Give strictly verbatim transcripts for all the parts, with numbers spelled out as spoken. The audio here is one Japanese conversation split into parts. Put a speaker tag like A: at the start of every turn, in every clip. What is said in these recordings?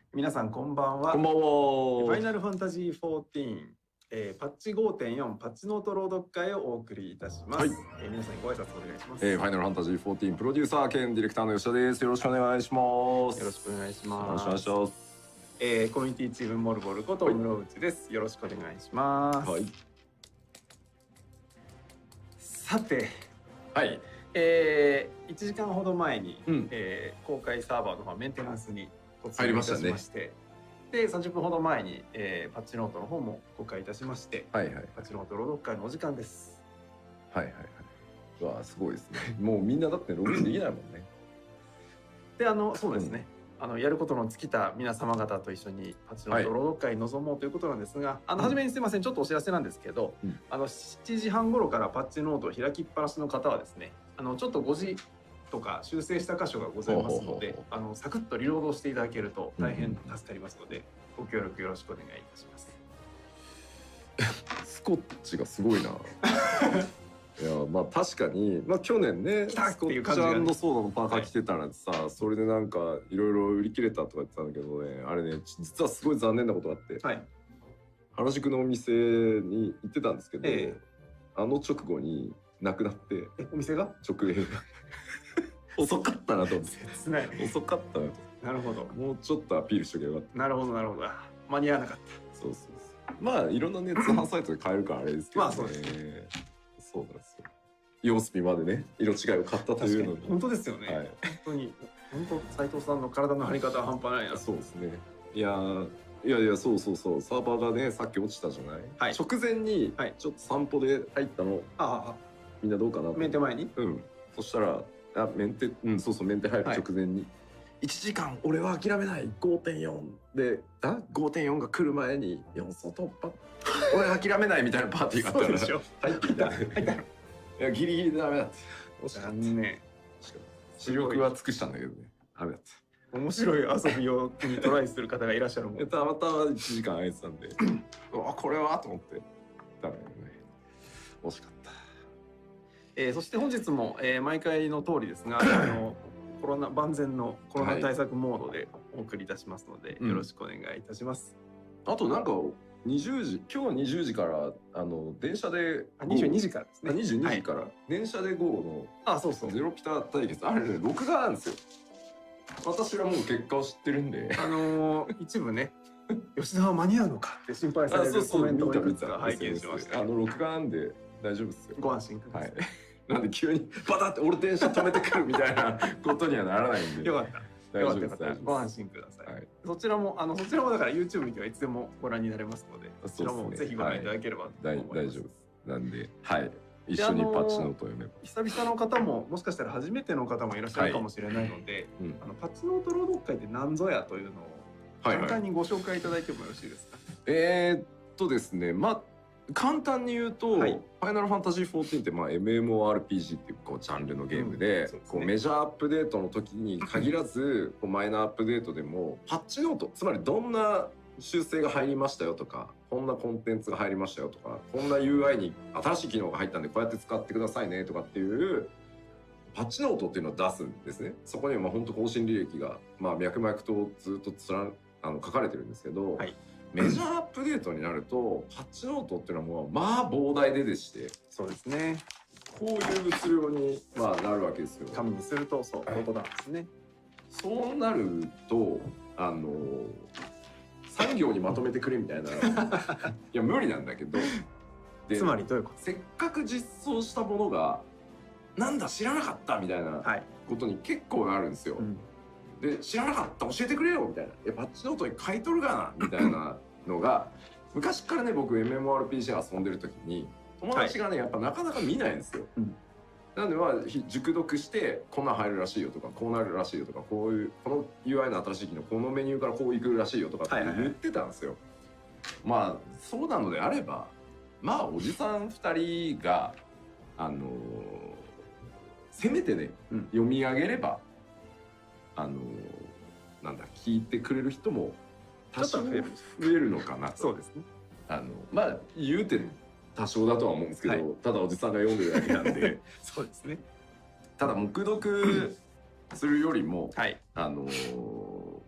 A: 皆さんこんばんは。
B: こんばんは。
A: ファイナルファンタジーフォーティーン、えー、パッチ ごてんよん パッチノート朗読会をお送りいたします。はい、えー、皆さんにご挨拶お願いします。
B: えー、ファイナルファンタジーフォーティーンプロデューサー兼ディレクターの吉田です。よろしくお願いします。
A: よろしくお願いします。
B: よろしくお願いします。
A: えー、コミュニティチームモルボルこと室内です、はい。よろしくお願いします。はい。さて、はい。えー、いちじかんほど前に、うん、えー、公開サーバーの方メンテナンスに突入いたしまして、でさんじゅっぷんほど前に、えー、パッチノートの方も公開いたしまして、はいはい、パッチノート朗読会のお時間です。
B: はいはいはい。うわすごいですね。もうみんなだってログインできないもんね。
A: であのそうですね、うん、あのやることの尽きた皆様方と一緒にパッチノート朗読会に臨もうということなんですが、はい、あの初めにすいません、ちょっとお知らせなんですけど、うん、あのしちじはん頃からパッチノートを開きっぱなしの方はですね、あのちょっとごじとか修正した箇所がございますので、あのサクッとリロードしていただけると大変助かりますので、うん、ご協力よろしくお願いいたします。
B: スコッチがすごいな。いやまあ確かに、まあ、去年ねスコッチ&ソーダのパーカー着てたらさ、はい、それでなんかいろいろ売り切れたとか言ってたんだけどね、あれね実はすごい残念なことがあって、はい、原宿のお店に行ってたんですけど、えー、あの直後になくなって、
A: えお店が
B: 直営が遅かったなと思って。
A: 切ない。
B: 遅かったなと。
A: なるほど。
B: もうちょっとアピールしとけばよかった。
A: なるほどなるほど。間に合わなかった。
B: そうそうそう。まあいろんなね通販サイトで買えるからあれですけどね。まあそうですね。そうなんですよ。様子見までね色違いを買ったというのに。
A: 本当ですよね。はい、本当に本当斉藤さんの体の張り方は半端ないな。
B: そうですね。いやいやいやそうそうそう、サーバーがねさっき落ちたじゃない。はい、直前にちょっと散歩で入ったの。ああ。みんなどうかな。
A: メンテ前に。
B: うん。そしたら。あメンテうんそうそうメンテ入る直前に、はい、いちじかん俺は諦めない ごてんよん であ ごてんよん が来る前によん層突破俺は諦めないみたいなパーティーがあったから入ってきた。入ったいやギリギリでダメだって惜しかったね。視力は尽くしたんだけどねダメだった。
A: 面白い遊びをにトライする方がいらっしゃるもん。
B: たまたまいちじかん空いてたんでうわこれはと思ってダメだよね。惜しかった。
A: えー、そして本日も、えー、毎回の通りですがあのコロナ万全のコロナ対策モードでお送りいたしますので、はい、よろしくお願いいたします。
B: うん、あとなんかにじゅうじ今日はにじゅうじからあの電車で
A: あにじゅうにじからですね。
B: にじゅうにじから、はい、電車で ゴー の
A: あそうそう
B: ゼロピタ対決あれね録画なんですよ。私はもう結果を知ってるんで
A: あのー、一部ね吉田は間に合うのかって心配されるコメントをいくつか拝見しました。
B: あの録画なんで大丈夫ですよ。
A: ご安心ください。はい
B: なんで急にバタって俺電車止めてくるみたいなことにはならないんで。
A: よかった。よかったよかった。ご安心ください。はい、そちらもあのそちらもだから YouTube ではいつでもご覧になれますので、そちらもぜひご覧いただければと思います。
B: 大丈夫です。なんで、はい。一緒にパッチノートを読めば。
A: 久々の方ももしかしたら初めての方もいらっしゃるかもしれないので、はいうん、あのパッチノート朗読会って何ぞやというのを簡単にご紹介いただいてもよろしいですか。
B: はいはい、えーっとですね、まあ。簡単に言うと、はい、ファイナルファンタジーフォーティーンってまあ エムエムオーアールピージー っていうこうジャンルのゲームで、うん、こうメジャーアップデートの時に限らずこうマイナーアップデートでもパッチノートつまりどんな修正が入りましたよとかこんなコンテンツが入りましたよとかこんな ユーアイ に新しい機能が入ったんでこうやって使ってくださいねとかっていうパッチノートっていうのを出すんですね。そこにはまあ本当更新履歴がまあ脈々とずっとつらあの書かれてるんですけど。はいメジャーアップデートになるとパッチノートっていうのはもうまあ膨大ででして
A: そうですね
B: こういう物量に、まあ、なるわけですよ。
A: 紙にするとそういうことなんですね。
B: そうなるとあのさん行にまとめてくれみたいないや無理なんだけど
A: でつまりどういうこと
B: せっかく実装したものがなんだ知らなかったみたいなことに結構あるんですよ。はいうんで知らなかった教えてくれよみたいな「えパッチノートに書いとるがな」みたいなのが昔からね僕 エムエムオーアールピージー 遊んでる時に友達がね、はい、やっぱなかなか見ないんですよ。うん、なんでまあ熟読してこんなん入るらしいよとかこうなるらしいよとかこういうこの ユーアイ の新しい機能このメニューからこういくらしいよとかって言ってたんですよ。まあそうなのであればまあおじさんふたりがあのー、せめてね、うん、読み上げれば。あのなんだ聞いてくれる人も多少増えるのかなと。
A: そうですね。
B: あのまあ言うて多少だとは思うんですけど、はい、ただおじさんが読んでるだけなんで
A: そうですね。
B: ただ黙読するよりも、
A: はい、
B: あの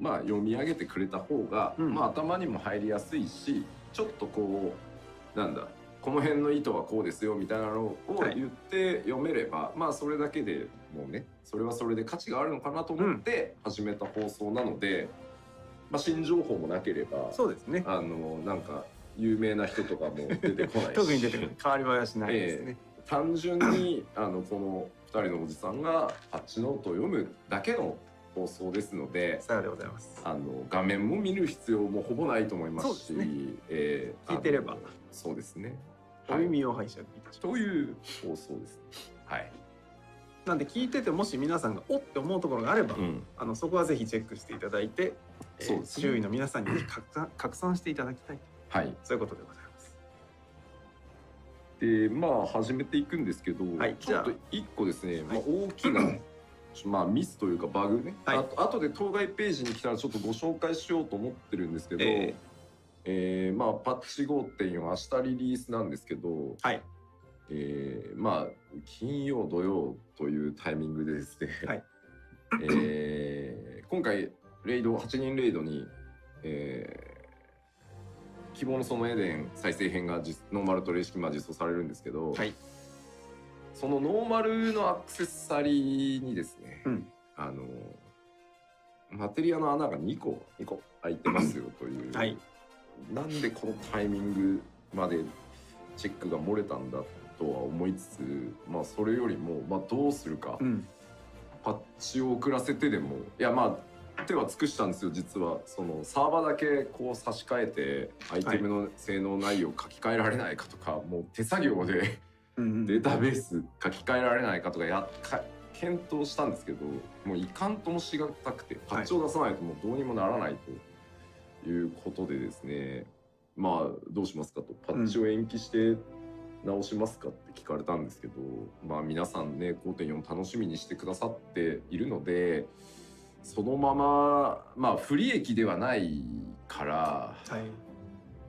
B: まあ、読み上げてくれた方が、
A: うん、
B: まあ、頭にも入りやすいし、ちょっとこうなんだこの辺の意図はこうですよみたいなのを言って読めれば、はい、まあそれだけでもうねそれはそれで価値があるのかなと思って始めた放送なので、うん、まあ、新情報もなければ
A: そうですね、
B: あのなんか有名な人とかも出てこないし
A: 特に出てこない変わり映えはしないですね、
B: えー、単純にあのこのふたりのおじさんがパッチノートを読むだけの放送ですので、
A: さようでございます。
B: あの画面も見る必要もほぼないと思いますし、
A: ね、
B: え
A: ー、聞いてれば
B: そうですね。
A: お耳を拝借いたします。
B: という放送です。はい。
A: なんで聞いててもし皆さんがおって思うところがあれば、うん、あのそこはぜひチェックしていただいて、そうですね、周囲の皆さんに拡散拡散していただきたい。はい。そういうことでございます。
B: で、まあ始めていくんですけど、はい、ちょっと一個ですね、まあ、大きなまあミスというかバグね、はい、あと後で当該ページに来たらちょっとご紹介しようと思ってるんですけど、えーえー、まあパッチ ごてんよん 明日リリースなんですけど、はい、えー、まあ金曜土曜というタイミングでですね、はい、えー、今回レイドはちにんレイドに、えー、希望の園エデン再生編がノーマルとレシキマ実装されるんですけど、はい、そのノーマルのアクセサリーにですね、うん、あのマテリアの穴がにこ開いてますよという、はい、なんでこのタイミングまでチェックが漏れたんだとは思いつつ、まあそれよりも、まあ、どうするか、うん、パッチを遅らせてでもいやまあ手は尽くしたんですよ実は。そのサーバーだけこう差し替えてアイテムの性能内容を書き換えられないかとか、はい、もう手作業でデータベース書き換えられないかとかやか検討したんですけど、もういかんともしがたくてパッチを出さないともうどうにもならないということでですね、まあどうしますかと、パッチを延期して直しますかって聞かれたんですけど、うん、まあ皆さんね ごてんよん 楽しみにしてくださっているので、そのまままあ不利益ではないから、はい、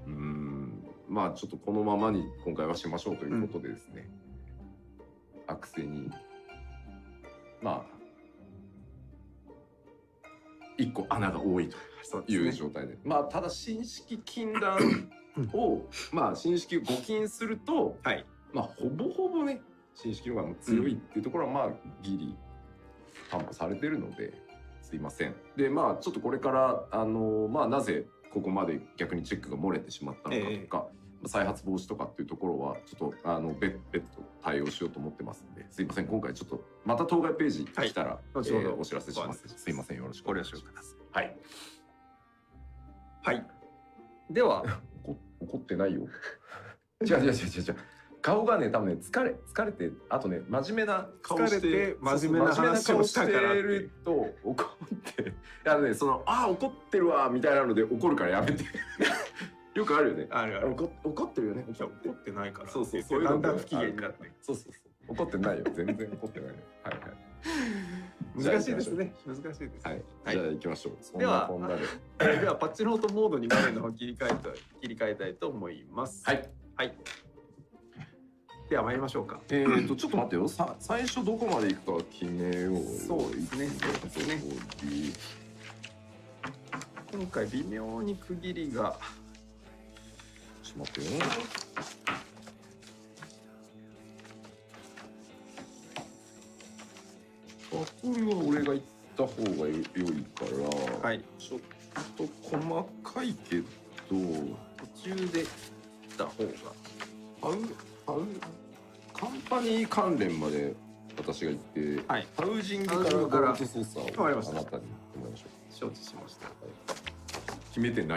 B: うーんまあちょっとこのままに今回はしましょうということでですね、うん、アクセにまあいっこ穴が多いという状態で、でね、まあただ新式禁断をまあ新式を誤禁すると、はい、まあほぼほぼね新式の方が強いっていうところはまあギリ担保されてるので、すいません。でまあちょっとこれからあのまあなぜここまで逆にチェックが漏れてしまったのかとか、えー、再発防止とかっていうところはちょっとあの別別途対応しようと思ってますので、すいません今回ちょっとまた当該ページ来たら、はい、後ほどお知らせします。すいませんよろしくお願いします。はい。
A: はい。では
B: 怒ってないよ。違う違う違う違う違う。顔がね多分ね疲れ疲れてあとね真面目な顔して
A: 疲れて真面目な話をしたからって
B: ると怒っていやねそのあ怒ってるわみたいなので怒るからやめて。よくあるよね。
A: あるある。
B: 怒ってるよね。
A: 怒ってないから。
B: そうそうそういう
A: だんだん不機嫌になって。
B: そうそうそう。怒ってないよ。全然怒ってないよ。はいはい。
A: 難しいですね。難しいです。
B: はい。じゃあ行きましょう。
A: ではではパッチノートモードに画面の方切り替えた切り替えたいと思います。
B: はい
A: はい。では参りましょうか。
B: えっとちょっと待ってよ。さ最初どこまで行くか決めよう。
A: そうですね。そうですね。今回微妙に区切りが。
B: ちょっと待ってよ。これは俺が行った方が良いから、はい、ちょっと細かいけど
A: 途中で行った方が
B: ハウハウカンパニー関連まで私が行って、はい、ハウジングからゴールド操作をあなたにお願いします。
A: 承知しました。はい、
B: 決めてない。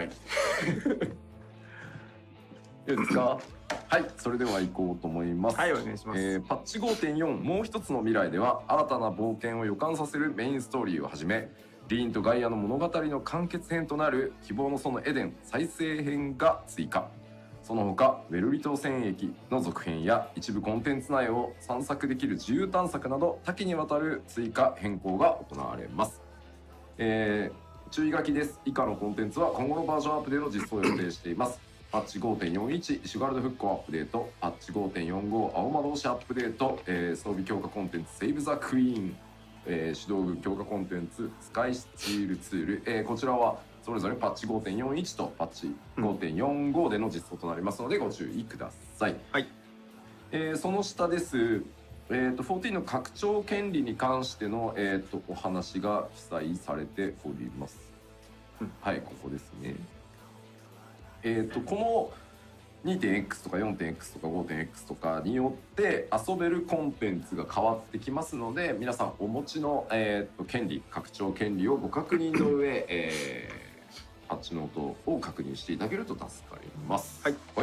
B: いいですか。はい、それでは行こうと思います。
A: はい、お願いします。
B: えー、パッチ ごてんよん もう一つの未来では新たな冒険を予感させるメインストーリーをはじめ、リーンとガイアの物語の完結編となる希望の園エデン再生編が追加。その他ウェルリ島戦役の続編や一部コンテンツ内を散策できる自由探索など多岐にわたる追加変更が行われます。えー、注意書きです。以下のコンテンツは今後のバージョンアップでの実装を予定しています。パッチ ごてんよんじゅういち イシュガルド復興アップデート、パッチ ごてんよんじゅうご 青魔導士アップデート、えー、装備強化コンテンツセーブ・ザ・クイーンえー、指導具強化コンテンツスカイスチールツール、えー、こちらはそれぞれパッチ ごてんよんいち とパッチ ごてんよんご での実装となりますのでご注意ください。
A: はい、
B: えー、その下です。えー、とじゅうよんの拡張権利に関しての、えー、とお話が記載されております。うん、はい、ここですね。えー、とこの にてんエックス とか よんてんエックス とか ごてんエックス とかによって遊べるコンテンツが変わってきますので、皆さんお持ちの、えー、と権利拡張権利をご確認の上、えー、パッチノートを確認していただけると助かります。
A: はい、
B: はい、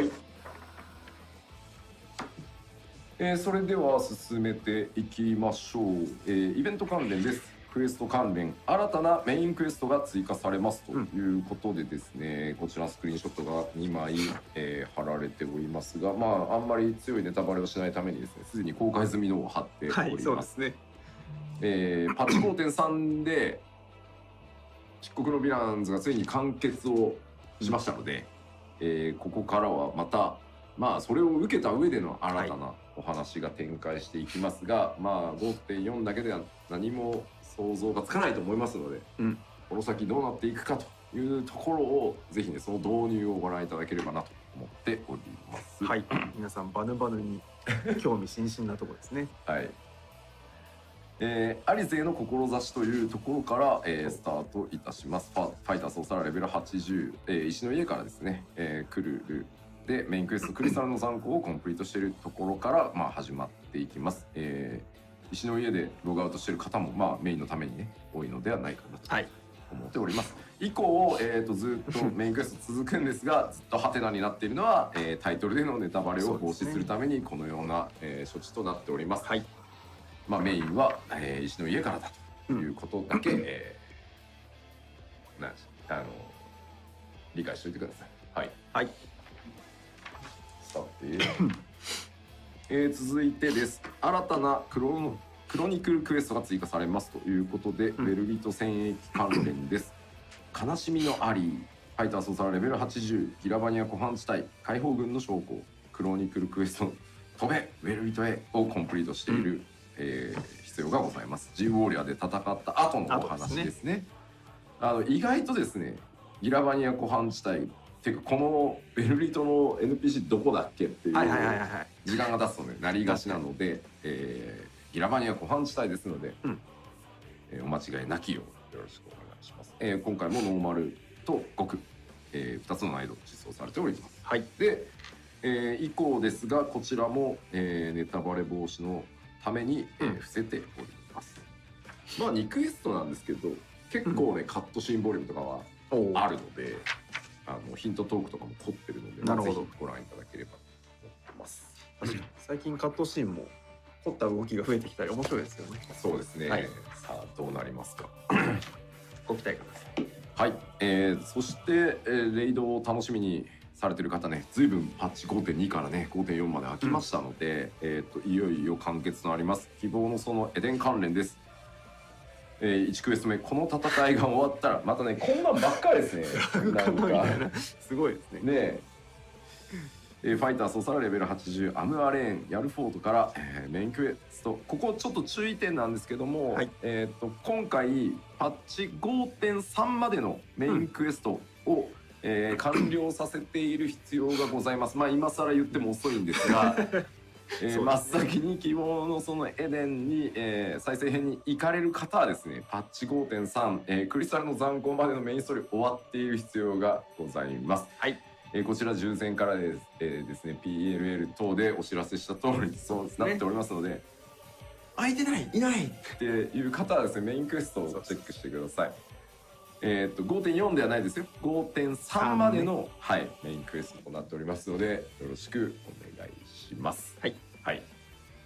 B: えー、それでは進めていきましょう。えー、イベント関連です。クエスト関連、新たなメインクエストが追加されますということでですね、うん、こちらのスクリーンショットがにまい、えー、貼られておりますが、まああんまり強いネタバレをしないためにですね、すでに公開済みのを貼っております。はい、そうですね。えー、パッチ ごてんさん で漆黒のヴィランズがついに完結をしましたので、えー、ここからはまたまあそれを受けた上での新たなお話が展開していきますが、はい、まあ ごてんよん だけでは何も想像がつかないと思いますので、うん、この先どうなっていくかというところをぜひね、その導入をご覧いただければなと思っております。
A: はい、皆さんバヌバヌに興味津々なところですね。
B: はい。えー、アリゼの志というところから、えー、スタートいたします。ファ、ファイターソーサラレベルはちじゅう、えー、石の家からですね、えー、クルルでメインクエストクリスタルの残光をコンプリートしているところから、まあ、始まっていきます。えー石の家でログアウトしている方も、まあ、メインのためにね多いのではないかなと思っております。はい、以降、えー、とずっとメインクエスト続くんですがずっとハテナになっているのは、えー、タイトルでのネタバレを防止するためにこのような、えー、処置となっております。はい、まあ、メインは、えー、石の家からだということだけ、うん、えー、なんあの理解しておいてください。はい、はい、さてえー、続いてです。新たなクロノクロニクルクエストが追加されますということで、うん、ベルビット戦役関連です。悲しみのアリー、ファイターソーサーレベルはちじゅう、ギラバニア湖畔地帯、解放軍の将校、クロニクルクエスト、飛べ、ベルビットへをコンプリートしている、うん、えー、必要がございます。ジウォーリアで戦った後のお話ですね。あの意外とですね、ギラバニア湖畔地帯ていうかこのベルリトの エヌピーシー どこだっけっていう時間が経つとねなりがちなので、えー、ギラバニア湖畔地帯ですので、うん、えー、お間違いなきようよろしくお願いします。えー、今回もノーマルと極、えー、ふたつの難易度実装されております。はい、で、えー、以降ですがこちらも、えー、ネタバレ防止のために、えー、伏せております。まあにクエストなんですけど結構ね、うん、カットシーンボリュームとかはあるので。あのヒントトークとかも凝ってるので、なるほど、ぜひご覧いただければと思ってます。
A: 確かに最近カットシーンも凝った動きが増えてきたり面白いですよね。
B: そうですね。はい、さあどうなりますか。
A: ご期待ください。
B: はい、えー、そして、えー、レイドを楽しみにされてる方ね、ずいぶんパッチ ごてんに からね ごてんよん まで開きましたので、うん、えっといよいよ完結となります。希望のそのエデン関連です。えー、いちクエスト目、この戦いが終わったらまたねこんなんばっかりですね。なんか
A: すごいですね。
B: ねえー、ファイターソーサラレベルはちじゅう、アムアレーンヤルフォートから、えー、メインクエスト、ここちょっと注意点なんですけども、はい、えー、と今回パッチ ごてんさん までのメインクエストを、うん、えー、完了させている必要がございます。まあ今更言っても遅いんですがえー、真っ先に希望のそのエデンに、えー、再生編に行かれる方はですね、パッチ ごてんさん、えー、クリスタルの残光までのメインストーリー終わっている必要がございます。はい、えー、こちら従前からです、えー、ですね ピーエルエル 等でお知らせした通りそうなっておりますので、ね、空いてないいないっていう方はですねメインクエストをチェックしてください。えー、と ごてんよん ではないですよ、 ごてんさん までの、ね、はい、メインクエストとなっておりますのでよろしくお願いします。はい、はい、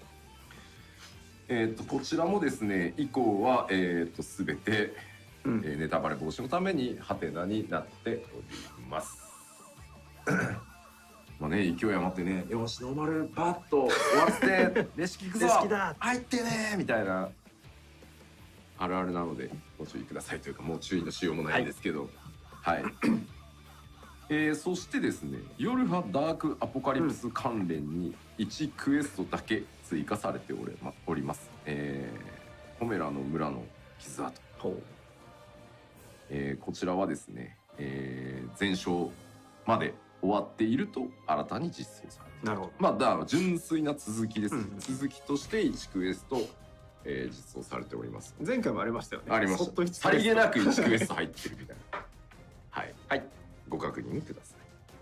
B: えー、とこちらもですね以降は、えー、と全て、うん、えー、ネタバレ防止のためにハテナになっております。まあね、勢い余ってね、よしノーマルバッと終わらせてレシキくぞ入ってねみたいなあるあるなのでご注意くださいというか、もう注意のしようもないんですけど、はい、はい、えー、そしてですねヨルハダークアポカリプス関連にいちクエストだけ追加されております。えー、 ポメラの村の傷跡、えー、こちらはですね、えー、前哨まで終わっていると新たに実装される。
A: なるほど。
B: まあだから純粋な続きです、うん、続きとしていちクエスト、えー、実装されております。
A: 前回もありましたよね。
B: ありました。さりげなくいちクエスト入ってるみたいなはい、はい、ご確認ください。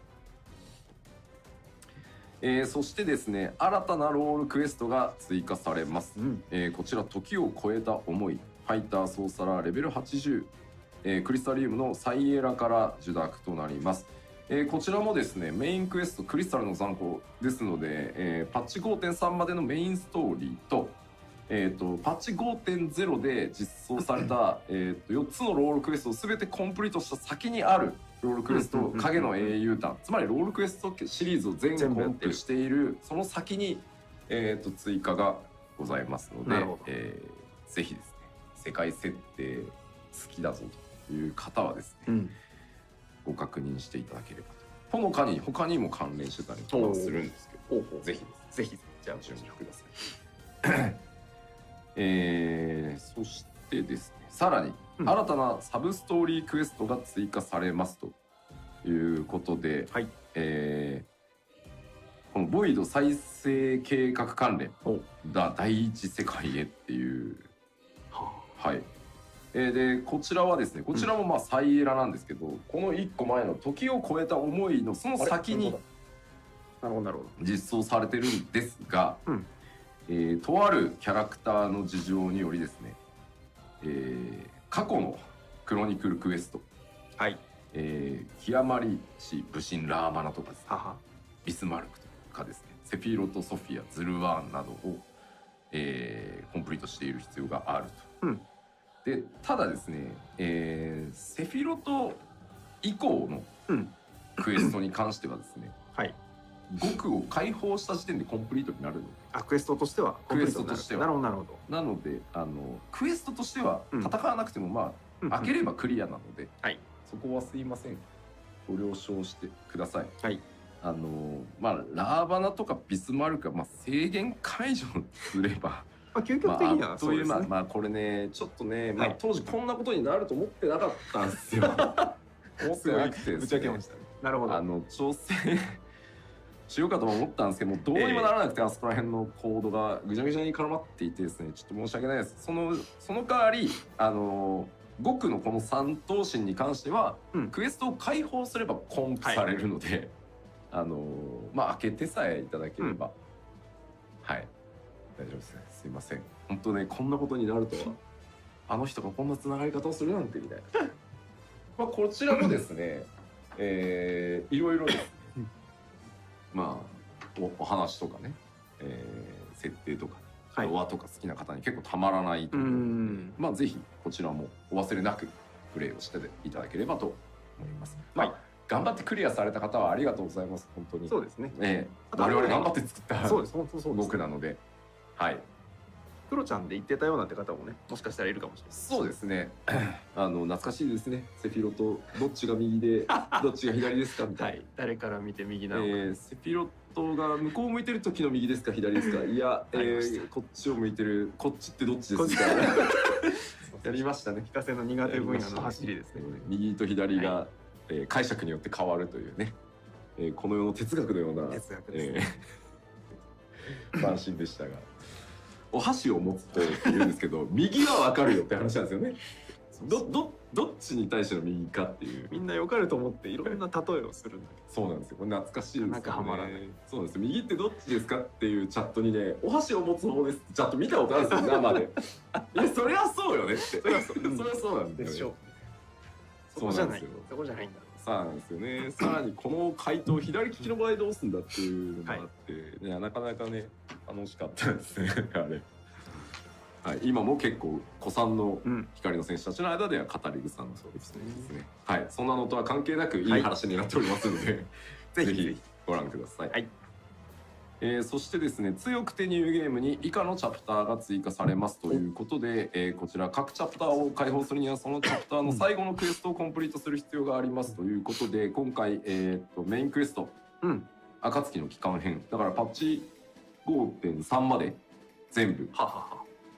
B: えー、そしてですね、新たなロールクエストが追加されます、うん、えー、こちら時を超えた思い、ファイターソーサラーレベルはちじゅう、えー、クリスタリウムのサイエラから受諾となります。えー、こちらもですね、メインクエストクリスタルの残酷ですので、えー、パッチ ごてんさん までのメインストーリーと、えー、とパッチ ごてんゼロ で実装されたえとよっつのロールクエストを全てコンプリートした先にあるロールクエスト影の英雄譚、つまりロールクエストシリーズを全コンプしているその先に、えー、と追加がございますので、えー、ぜひですね、世界設定好きだぞという方はですね、うん、ご確認していただければと。ほのかに他にも関連してたりとかするんですけど、ぜひぜひじゃあ準備ください。えー、そしてですね、さらに新たなサブストーリークエストが追加されますということで、はい、えー、このボイド再生計画関連だ第一世界へっていう、はい、えー、でこちらはですね、こちらもまあサイエラなんですけど、うん、このいっこまえの時を超えた思いのその先に実装されてるんですが、うん、えー、とあるキャラクターの事情によりですね、えー、過去のクロニクルクエスト、はい、えー、キアマリシ武神ラーマナとかですね、ははビスマルクとかですね、セフィロトソフィアズルワーンなどを、えー、コンプリートしている必要があると。うん、でただですね、えー、セフィロト以降のクエストに関してはですね、はい、ごくを解放した時点でコンプリートになるので、
A: あ、クエストとしては
B: クエストとしては
A: なるほどなるほど。
B: なのであのクエストとしては戦わなくても、まあ、うん、開ければクリアなので、はい、そこはすいません、ご了承してください。はい、あのまあラーバナとかビスマルクは、まあ、制限解除すれば
A: まあ究極的には
B: そうですね。まあ、まあこれねちょっとね、まあ、当時こんなことになると思ってなかったんですよ。思ってなくて、
A: ぶち開けましたね。なるほど。
B: あの調整しようかとも思ったんですけども、どうにもならなくて、えー、あそこら辺のコードがぐちゃぐちゃに絡まっていてですね、ちょっと申し訳ないです。そのその代わりあのごくのこの三頭身に関しては、うん、クエストを解放すればコンプされるので、はい、あのまあ開けてさえいただければ、うん、はい大丈夫ですね。すいません。本当ね、こんなことになるとはあの人がこんなつながり方をするなんてみたいな。まあこちらもですね、えー、いろいろですね。まあ お, お話とかね、えー、設定とか、はい、和とか好きな方に結構たまらないと思うので、まあぜひこちらもお忘れなくプレイをしていただければと思います。はい、まあ頑張ってクリアされた方はありがとうございます。本当に。
A: そうですね。
B: えー、我々頑張って作った
A: そうです。本当そうです。
B: 僕なので、はい。
A: クロちゃんで言ってたようなって方もね、もしかしたらいるかもしれない。
B: そうですね。あの懐かしいですね。セフィロトどっちが右でどっちが左ですかみたいな。はい。
A: 誰から見て右なのか。え
B: ー、セフィロトが向こう向いてる時の右ですか左ですか。いや、えー、こっちを向いてるこっちってどっちですか。やりましたね。
A: 非課税の苦手分野の走りですね。
B: 右と左が、はい、えー、解釈によって変わるというね。えー、この世の哲学のような
A: 哲学ですね。
B: えー、斬新でしたが。お箸を持つと言うんですけど右は分かるよって話なんですよね。どどどっちに対しての右かっていう、
A: みんなよかると思っていろんな例えをするんだけど、
B: そうなんですよ。これ懐かしいですよね。
A: なんかはまらない。
B: そうなんですよ。右ってどっちですかっていうチャットにね、お箸を持つ方ですってチャット見たことあるんですよ、生で。いやそりゃそうよねって。そりゃそう、そりゃそうなんですよ、ね。
A: そこじゃない。そこじゃないんだ。
B: さあなんですよね。さらにこの回答左利きの場合どうすんだっていうのがあって、はい、ね、なかなかね楽しかったですねあれ。はい、今も結構古参の光の選手たちの間では語り草のそうですね。はい、そんなのとは関係なくいい話になっておりますので、はい、ぜひご覧ください。はい、えー、そしてですね、強くてニューゲームに以下のチャプターが追加されますということで、えー、こちら各チャプターを開放するにはそのチャプターの最後のクエストをコンプリートする必要がありますということで、今回、えー、とメインクエスト、うん、暁の帰還編だからパッチ ごてんさん まで全部。ははは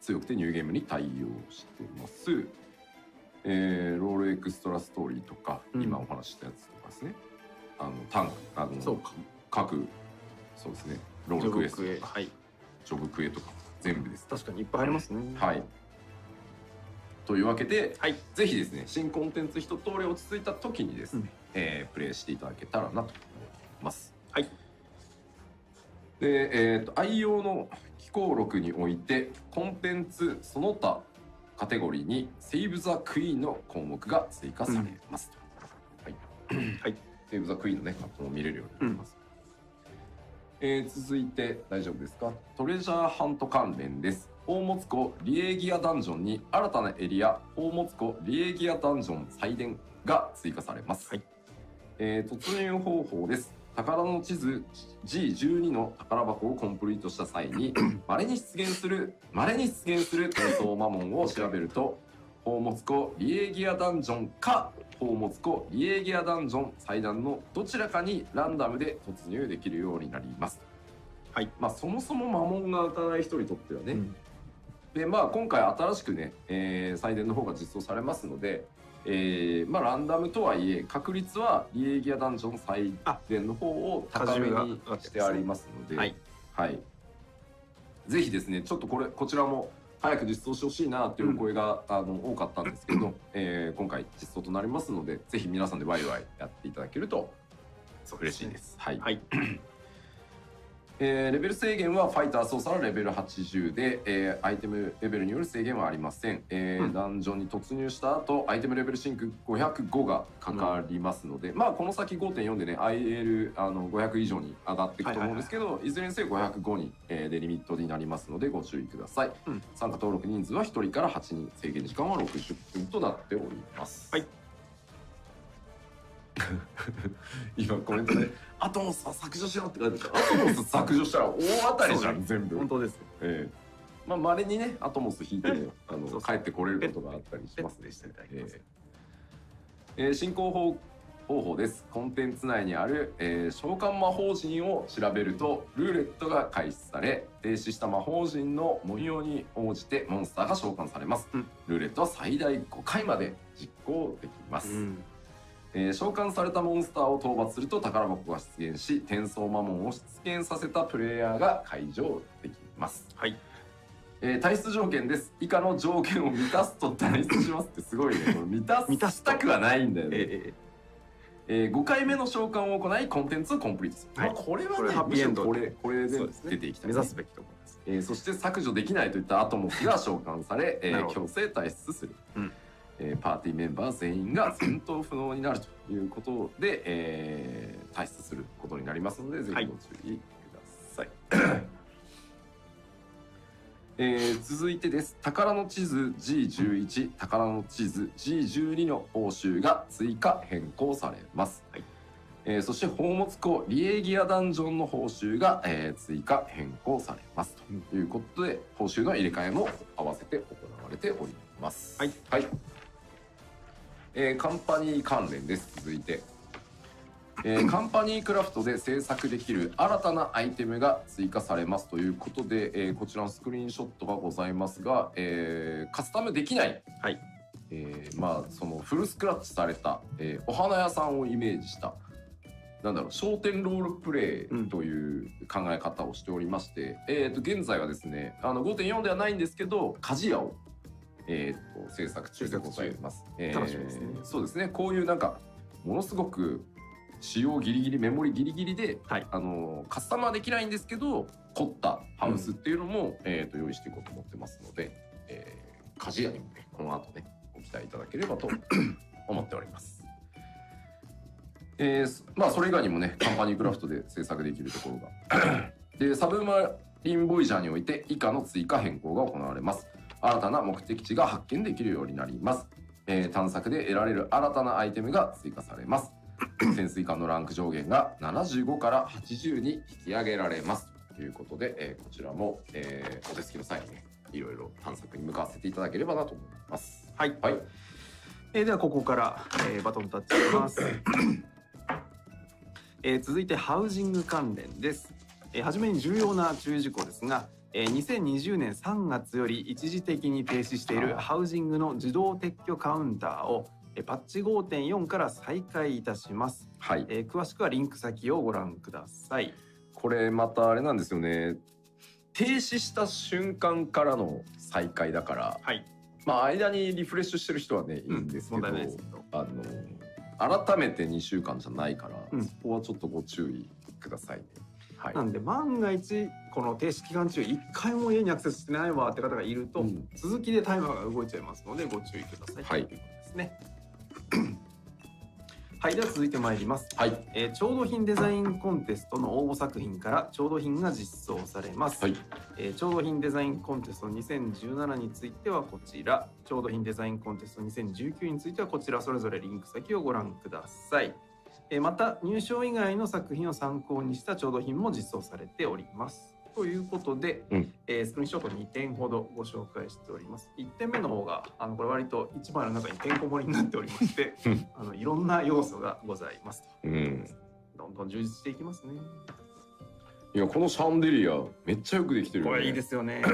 B: 強くてニューゲームに対応してます。えー、ロールエクストラストーリーとか、うん、今お話ししたやつとかですね。あのタンクあの
A: そうか
B: 各そうですねロールクエストとか、
A: はい、
B: ジョブクエとか全部です。
A: 確かにいっぱいありますね。
B: はい。というわけで、はい、ぜひですね新コンテンツ一通り落ち着いた時にですね、うん、えー、プレイしていただけたらなと思います。はい。で、えーと、愛用の機構録においてコンテンツその他カテゴリーにセーブ・ザ・クイーンの項目が追加されますと。うん、はい。はい。セーブ・ザ・クイーンのね、カットも見れるようになります。うん、えー、続いて大丈夫ですか？トレジャーハント関連です。宝物庫リエギアダンジョンに新たなエリア宝物庫リエギアダンジョン祭典が追加されます。はい。えー、突入方法です。宝の地図 ジーじゅうに の宝箱をコンプリートした際に稀に出現する稀に出現する転送魔文を調べると宝物庫リエギアダンジョンか宝物庫リエギアダンジョン祭壇のどちらかにランダムで突入できるようになります。はい。まあそもそも魔文が打たない人にとってはね、うん、でまあ今回新しくね、えー、祭典の方が実装されますので、えー、まあランダムとはいえ確率はリエギアダンジョン祭典の方を高めにしてありますので、はい、はい、ぜひですねちょっとこれこちらも早く実装してほしいなっていうお声が、うん、あの多かったんですけど、えー、今回実装となりますのでぜひ皆さんでワイワイやっていただけると嬉しいです。はい、はい。えー、レベル制限はファイター操作のレベルはちじゅうで、えー、アイテムレベルによる制限はありません。えーうん、ダンジョンに突入した後アイテムレベルシンクごひゃくごがかかりますので、うん、まあこの先 ごてんよん でね アイエル あのごひゃく以上に上がっていくと思うんですけど、いずれにせよごひゃくごに、えー、でリミットになりますのでご注意ください。うん、参加登録人数はひとりからはちにん、制限時間はろくじゅっぷんとなっております。はい。今コメントで「アトモスは削除しろ」って書いてある。アトモス削除したら大当たりじゃん、全部。
A: 本当です。
B: ええ、まあ稀にねアトモス引いてねあの帰ってこれることがあったりしますね。えー、進行方方法です。コンテンツ内にある、えー、召喚魔法陣を調べるとルーレットが開始され停止した魔法陣の文様に応じてモンスターが召喚されます。うん、ルーレットは最大ごかいまで実行できます。うん、えー、召喚されたモンスターを討伐すると宝箱が出現し転送魔文を出現させたプレイヤーが解除できます。はい。えー、退出条件です。以下の条件を満たすと退出しますってすごいね。これ満た満たしたくはないんだよね。えーえー、ごかいめの召喚を行いコンテンツをコンプリートする。はい、まあこれはねハッピーエンドこれこれで出ていきたい、ね、
A: 目指すべきと思います。
B: えー、そして削除できないといったアトモスが召喚され、えー、強制退出する。うん、えー、パーティーメンバー全員が戦闘不能になるということで、えー、退出することになりますのでぜひご注意ください。はい、えー、続いてです。宝の地図 ジーじゅういち、宝の地図 ジーじゅうに の報酬が追加変更されます。はい、えー、そして宝物庫リエギアダンジョンの報酬が、えー、追加変更されますということで報酬の入れ替えも合わせて行われております。はい、はい。えー、カンパニー関連です。続いて、えー、カンパニークラフトで制作できる新たなアイテムが追加されますということで、えー、こちらのスクリーンショットがございますが、えー、カスタムできない、はい、えー、まあそのフルスクラッチされた、えー、お花屋さんをイメージしたなんだろう商店ロールプレイという考え方をしておりまして、うん、えー、と現在はですねあの ごてんよん ではないんですけど鍛冶屋をえー、と制作中でございます。楽しみですね。そうですね。こういうなんかものすごく仕様ギリギリメモリギリギリで、はい、あのカスタマーできないんですけど凝ったハウスっていうのも、うん、えー、と用意していこうと思ってますので、えー、鍛冶屋にもねこの後ねご期待いただければと思っております。えー、まあそれ以外にもねカンパニークラフトで制作できるところがでサブマリンボイジャーにおいて以下の追加変更が行われます。新たな目的地が発見できるようになります。えー、探索で得られる新たなアイテムが追加されます。潜水艦のランク上限がななじゅうごからはちじゅうに引き上げられますということで、えー、こちらも、えー、お手つきの際にねいろいろ探索に向かわせていただければなと思います。はい、はい。
A: えー、ではここから、えー、バトンタッチします。えー、続いてハウジング関連です。えー、初めに重要な注意事項ですがにせんにじゅうねんさんがつより一時的に停止しているハウジングの自動撤去カウンターをパッチ ごてんよん から再開いたします。はい、えー、詳しくはリンク先をご覧ください。
B: これまたあれなんですよね。停止した瞬間からの再開だから、はい、まあ間にリフレッシュしてる人はねいいんですけど、うん、あの改めてにしゅうかんじゃないから、うん、そこはちょっとご注意くださいね。はい、
A: なんで万が一この停止期間中いっかいも家にアクセスしてないわって方がいると、うん、続きでタイマーが動いちゃいますのでご注意ください、はい、ということですね。はい、では続いてまいります。はい、えー、調度品デザインコンテストの応募作品から調度品が実装されます。はい、えー、調度品デザインコンテストにせんじゅうななについてはこちら、調度品デザインコンテストにせんじゅうきゅうについてはこちら、それぞれリンク先をご覧ください。えー、また入賞以外の作品を参考にした調度品も実装されております。ということで、うん、えー、スクリーンショットにてんほどご紹介しております。いってんめの方があのこれ割といちまいの中にてんこ盛りになっておりまして、あのいろんな要素がございますと、うん、どんどん充実していきますね。
B: いやこのシャンデリアめっちゃよくできてるよね。
A: これいいですよね。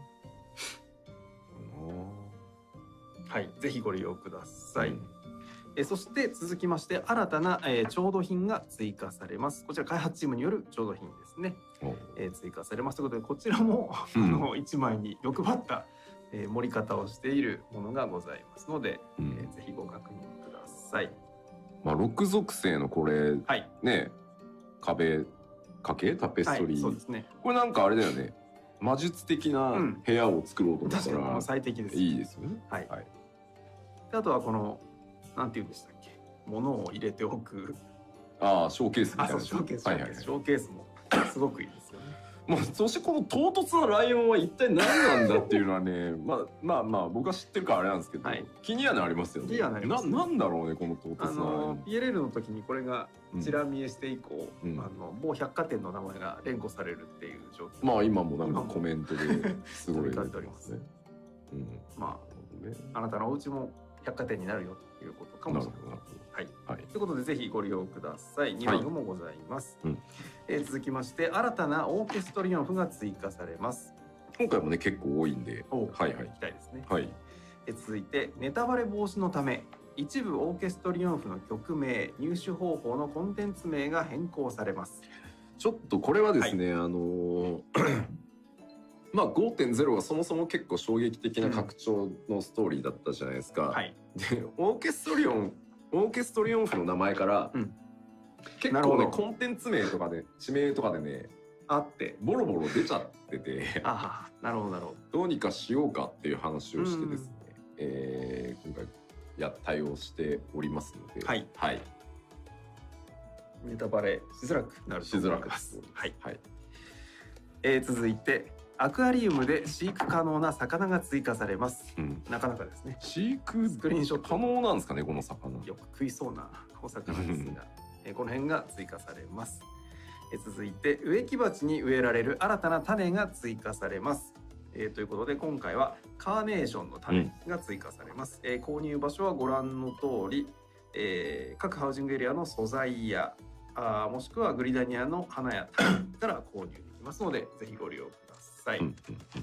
A: はい、ぜひご利用ください。うん、えそして続きまして新たな、えー、調度品が追加されます。こちら開発チームによる調度品ですね。えー、追加されますということでこちらも、うん、あのいちまいに欲張った、えー、盛り方をしているものがございますので、うん、えー、ぜひご確認ください。
B: まあろく属性のこれ、はい、ね壁掛けタペストリー、はい、そうですね。これなんかあれだよね。魔術的な部屋を作ろうと思ったら、
A: うん、最適です。
B: いいですよね。はい。はい、
A: であとはこのなんていうんでしたっけ、物を入れておく。
B: ああ、ショーケースみたいな。
A: ショーケース、はいはいはい、ショーケースもすごくいいですよね。
B: もうそしてこの唐突なライオンは一体何なんだっていうのはね、まあまあまあ僕は知ってるからあれなんですけど、はい、気にはなりますよね。気にはなります、ね。ななんだろうねこの唐突なライオン。
A: ピーエルエル の時にこれがチラ見えして以降、うん、あの某百貨店の名前が連呼されるっていう状況。
B: まあ今もなんかコメントですごい
A: 書いてありますね。うん、まあ、ね、あなたのお家も百貨店になるよということかもしれない。はい、はい、ということでぜひご利用ください。にまんぐもございます。はい、うん、えー、続きまして新たなオーケストリオンフが追加されます。
B: 今回もね結構多いんで、
A: はいはい、いきたいですね。はい。えー、続いてネタバレ防止のため一部オーケストリオンフの曲名、入手方法のコンテンツ名が変更されます。
B: ちょっとこれはですね、はい、あのーまあ ごてんゼロ がそもそも結構衝撃的な拡張のストーリーだったじゃないですか。うん、はい、でオーケストリオンオーケストリオンフの名前から、うん、結構ねコンテンツ名とかで地名とかでねあってボロボロ出ちゃってて
A: ああなるほどなるほど
B: どうにかしようかっていう話をしてですね、うん、えー、今回や対応しておりますので、はい、はい、
A: ネタバレしづらくなると思います。はい、はい、えー、続いてアクアリウムで飼育可能な魚が追加されます。うん、なかなかですね。
B: 飼育スクリーンショット可能なんですかねこの魚。
A: よく食いそうなお魚ですが、えこの辺が追加されます。え続いて植木鉢に植えられる新たな種が追加されます。えー、ということで今回はカーネーションの種が追加されます。うん、えー、購入場所はご覧の通り、えー、各ハウジングエリアの素材やあもしくはグリダニアの花や種から購入できますのでぜひご利用ください。はい、うんうん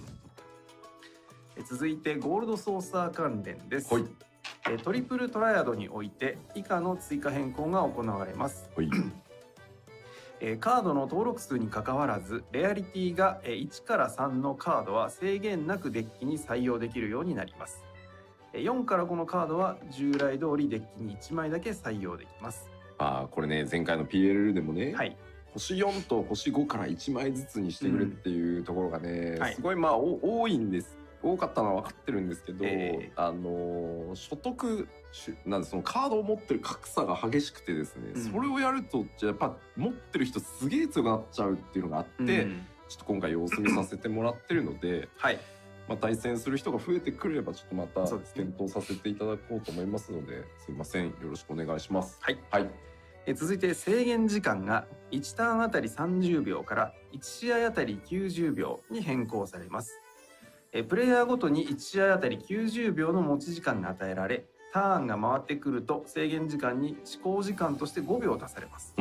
A: うん、続いてゴールドソーサー関連です。はい、トリプルトライアドにおいて以下の追加変更が行われます。はい、カードの登録数にかかわらずレアリティがいちからさんのカードは制限なくデッキに採用できるようになります。よんからごのカードは従来通りデッキにいちまいだけ採用できます。
B: ああこれね前回の ピーエルエル でもね、はい、星よんと星ごからいちまいずつにしてくれっていうところがね、うん、はい、すごいまあ多いんです多かったのは分かってるんですけど、えー、あの所得なんでそのカードを持ってる格差が激しくてですね、うん、それをやるとやっぱ持ってる人すげえ強くなっちゃうっていうのがあって、うん、ちょっと今回様子見させてもらってるので、はい、まあ対戦する人が増えてくればちょっとまた検討させていただこうと思いますので、すいませんよろしくお願いします。はい、はい、
A: え続いて制限時間がいちターンあたりさんじゅうびょうからいち試合あたりきゅうじゅうびょうに変更されます。えプレイヤーごとにいち試合あたりきゅうじゅうびょうの持ち時間が与えられターンが回ってくると制限時間に試行時間としてごびょう足されます。うん、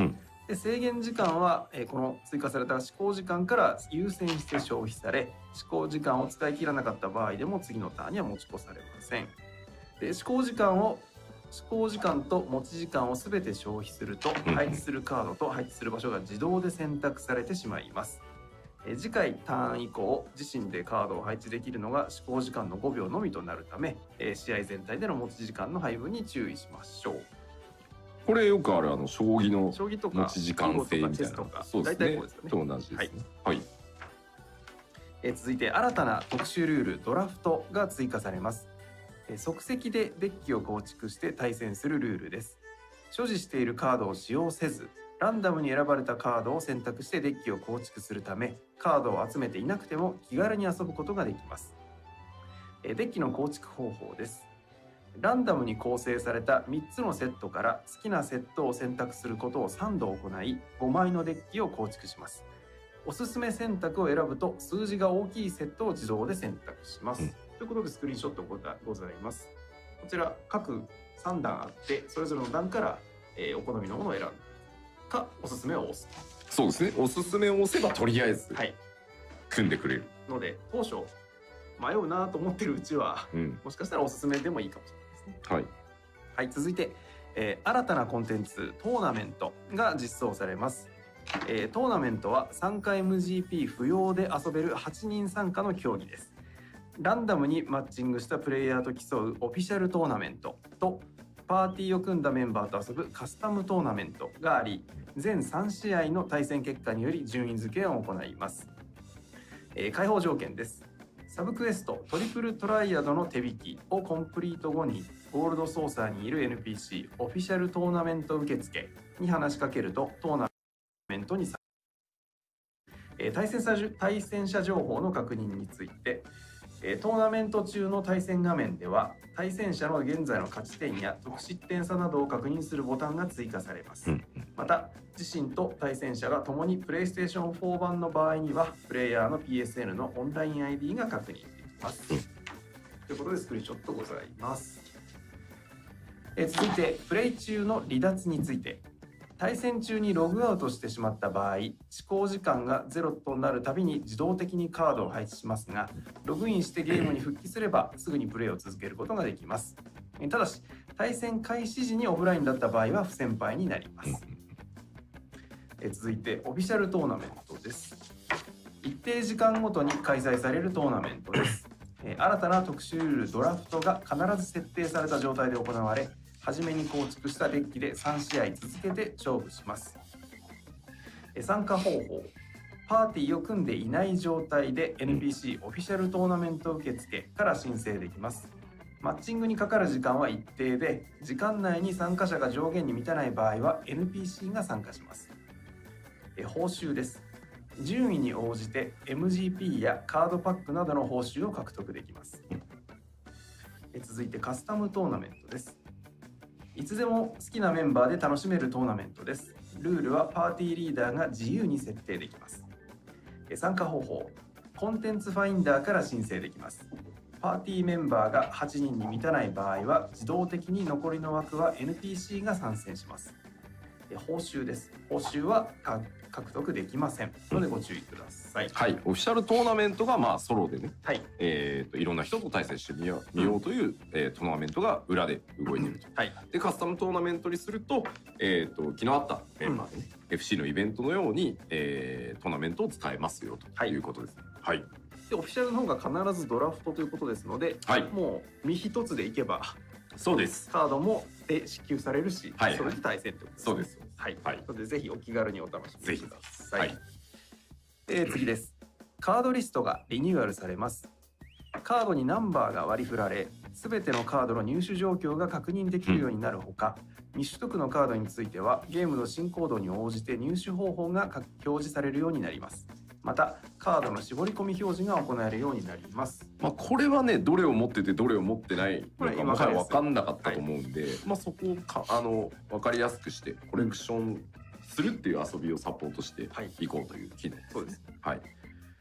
A: で制限時間は、えー、この追加された試行時間から優先して消費され、試行時間を使い切らなかった場合でも次のターンには持ち越されません。で試行時間を試行時間と持ち時間を全て消費すると、配置するカードと配置する場所が自動で選択されてしまいます。え次回ターン以降、自身でカードを配置できるのが試行時間のごびょうのみとなるため、え試合全体での持ち時間の配分に注意しましょう。
B: これよくあるあの将棋の
A: 将棋とか
B: 持ち時間制みたいな、
A: そうですね、
B: と同じですね。はい。
A: え続いて新たな特殊ルールドラフトが追加されます。即席でデッキを構築して対戦するルールです。所持しているカードを使用せず、ランダムに選ばれたカードを選択してデッキを構築するため、カードを集めていなくても気軽に遊ぶことができます。デッキの構築方法です。ランダムに構成されたみっつのセットから好きなセットを選択することをさんど行い、ごまいのデッキを構築します。おすすめ選択を選ぶと数字が大きいセットを自動で選択します。うんということでスクリーンショットございます。こちら各さんだんあって、それぞれの段から、えー、お好みのものを選ぶかおすすめを押す。
B: そうですね。おすすめを押せばとりあえず組んでくれる、
A: はい、ので当初迷うなと思ってるうちは、うん、もしかしたらおすすめでもいいかもしれないですね。
B: はい、
A: はい、続いて、えー、新たなコンテンツトーナメントが実装されます。えー、トーナメントは参加 エムジーピー 不要で遊べるはちにん参加の競技です。ランダムにマッチングしたプレイヤーと競うオフィシャルトーナメントと、パーティーを組んだメンバーと遊ぶカスタムトーナメントがあり、全さんしあいの対戦結果により順位付けを行います。えー、開放条件です。サブクエストトリプルトライアドの手引きをコンプリート後に、ゴールドソーサーにいる エヌピーシー オフィシャルトーナメント受付に話しかけるとトーナメントに参加。えー、対戦者対戦者情報の確認について、トーナメント中の対戦画面では対戦者の現在の勝ち点や得失点差などを確認するボタンが追加されます。また自身と対戦者が共にプレイステーションフォー版の場合にはプレイヤーの ピーエスエヌ のオンライン アイディー が確認できます。ということでスクリーンショットございます。え続いてプレイ中の離脱について。対戦中にログアウトしてしまった場合、試行時間がゼロとなるたびに自動的にカードを配置しますが、ログインしてゲームに復帰すればすぐにプレイを続けることができます。ただし、対戦開始時にオフラインだった場合は不戦敗になります。え続いて、オフィシャルトーナメントです。一定時間ごとに開催されるトーナメントです。新たな特殊ルールドラフトが必ず設定された状態で行われ、初めに構築したデッキでさんしあい続けて勝負します。参加方法。パーティーを組んでいない状態で エヌピーシー オフィシャルトーナメント受付から申請できます。マッチングにかかる時間は一定で、時間内に参加者が上限に満たない場合は エヌピーシー が参加します。報酬です。順位に応じて エムジーピー やカードパックなどの報酬を獲得できます。続いてカスタムトーナメントです。いつでも好きなメンバーで楽しめるトーナメントです。ルールはパーティーリーダーが自由に設定できます。参加方法。コンテンツファインダーから申請できます。パーティーメンバーがはちにんに満たない場合は自動的に残りの枠は エヌピーシー が参戦します。報酬です。報酬は獲得できませんのでご注意ください。
B: はい、オフィシャルトーナメントがまあソロでね、はい、えーといろんな人と対戦してみよう、見ようという、うんえー、トーナメントが裏で動いていると。はい、でカスタムトーナメントにすると、えーと昨日あったメンバーでね、うん、エフシー のイベントのように、えー、トーナメントを使えますよということですね。はい。
A: でオフィシャルの方が必ずドラフトということですので、はい、もう身一つでいけば。
B: そうです。
A: カードもで支給されるし、はいはい、それで対戦ということです、ね。
B: そうです。
A: はい。はい。のでぜひお気軽にお楽しみください。
B: はい。
A: えー、次です。カードリストがリニューアルされます。カードにナンバーが割り振られ、すべてのカードの入手状況が確認できるようになるほか、うん、未取得のカードについてはゲームの進行度に応じて入手方法が表示されるようになります。またカードの絞り込み表示が行えるようになります。
B: まあこれはね、どれを持っててどれを持ってないのかもはや分かんなかったと思うんで、はい、まあそこをかあの分かりやすくしてコレクションするっていう遊びをサポートしていこうという機能です。
A: そうです。
B: はい。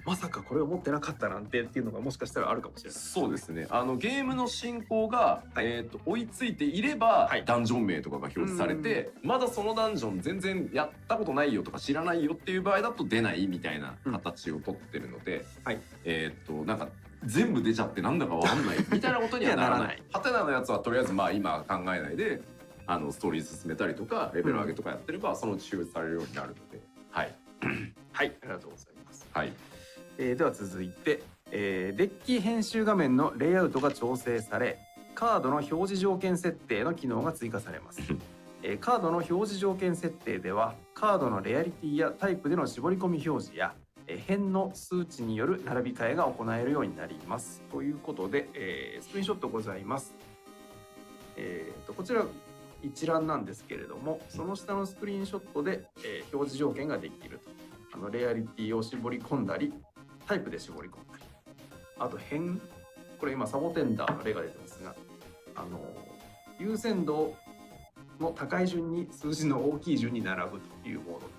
A: まさかこれを持ってなかったなんてっていうのがもしかしたらあるかもしれない。
B: そうですね。あのゲームの進行が、はい、えっと追いついていれば、はい、ダンジョン名とかが表示されて、まだそのダンジョン全然やったことないよとか知らないよっていう場合だと出ないみたいな形をとってるので、うん、はい、えっとなんか全部出ちゃってなんだかわかんないみたいなことにはならない。ハテナのやつはとりあえずまあ今考えないであのストーリー進めたりとかレベル上げとかやってれば、うん、そのうち表示されるようになるので、はい
A: はい、ありがとうございます。
B: はい。
A: えー、では続いて、えー、デッキ編集画面のレイアウトが調整され、カードの表示条件設定の機能が追加されます。えー、カードの表示条件設定では、カードのレアリティやタイプでの絞り込み表示や辺の数値による並び替えが行えるようになります。ということで、えー、スクリーンショットございます。えー、とこちら一覧なんですけれども、その下のスクリーンショットで、えー、表示条件ができると。あのレアリティを絞り込んだり、タイプで絞り込んだり、あと辺、これ今サボテンダーの例が出てますが、あの優先度の高い順に数字の大きい順に並ぶというモードになります。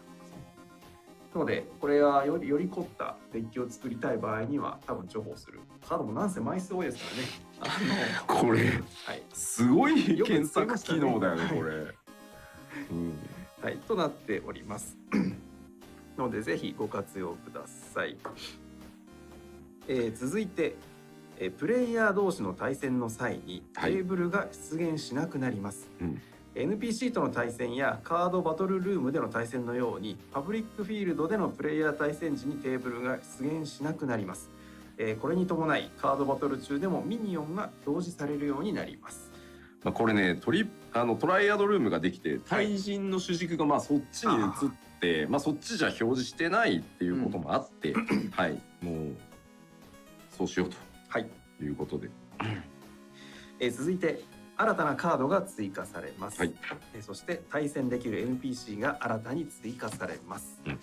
A: のでこれはよりより凝ったデッキを作りたい場合には多分重宝する。カードもなんせ枚数多いですからね。
B: あのこれ、はい、すごい検索機能だよね、これ。
A: うん、はい、となっております。のでぜひご活用ください。えー、続いて、えー、プレイヤー同士の対戦の際にテーブルが出現しなくなります。はい、うん、エヌピーシー との対戦やカードバトルルームでの対戦のようにパブリックフィールドでのプレイヤー対戦時にテーブルが出現しなくなります。えー、これに伴いカードバトル中でもミニオンが表示されるようになります。
B: まあこれねトリあのトライアドルームができて対人の主軸がまあそっちに移って、まあそっちじゃ表示してないっていうこともあって、うん、はいもうそうしようということで、はい、
A: えー、続いて新たなカードが追加されます。はい、えー、そして対戦できる エヌピーシー が新たに追加されます。うん、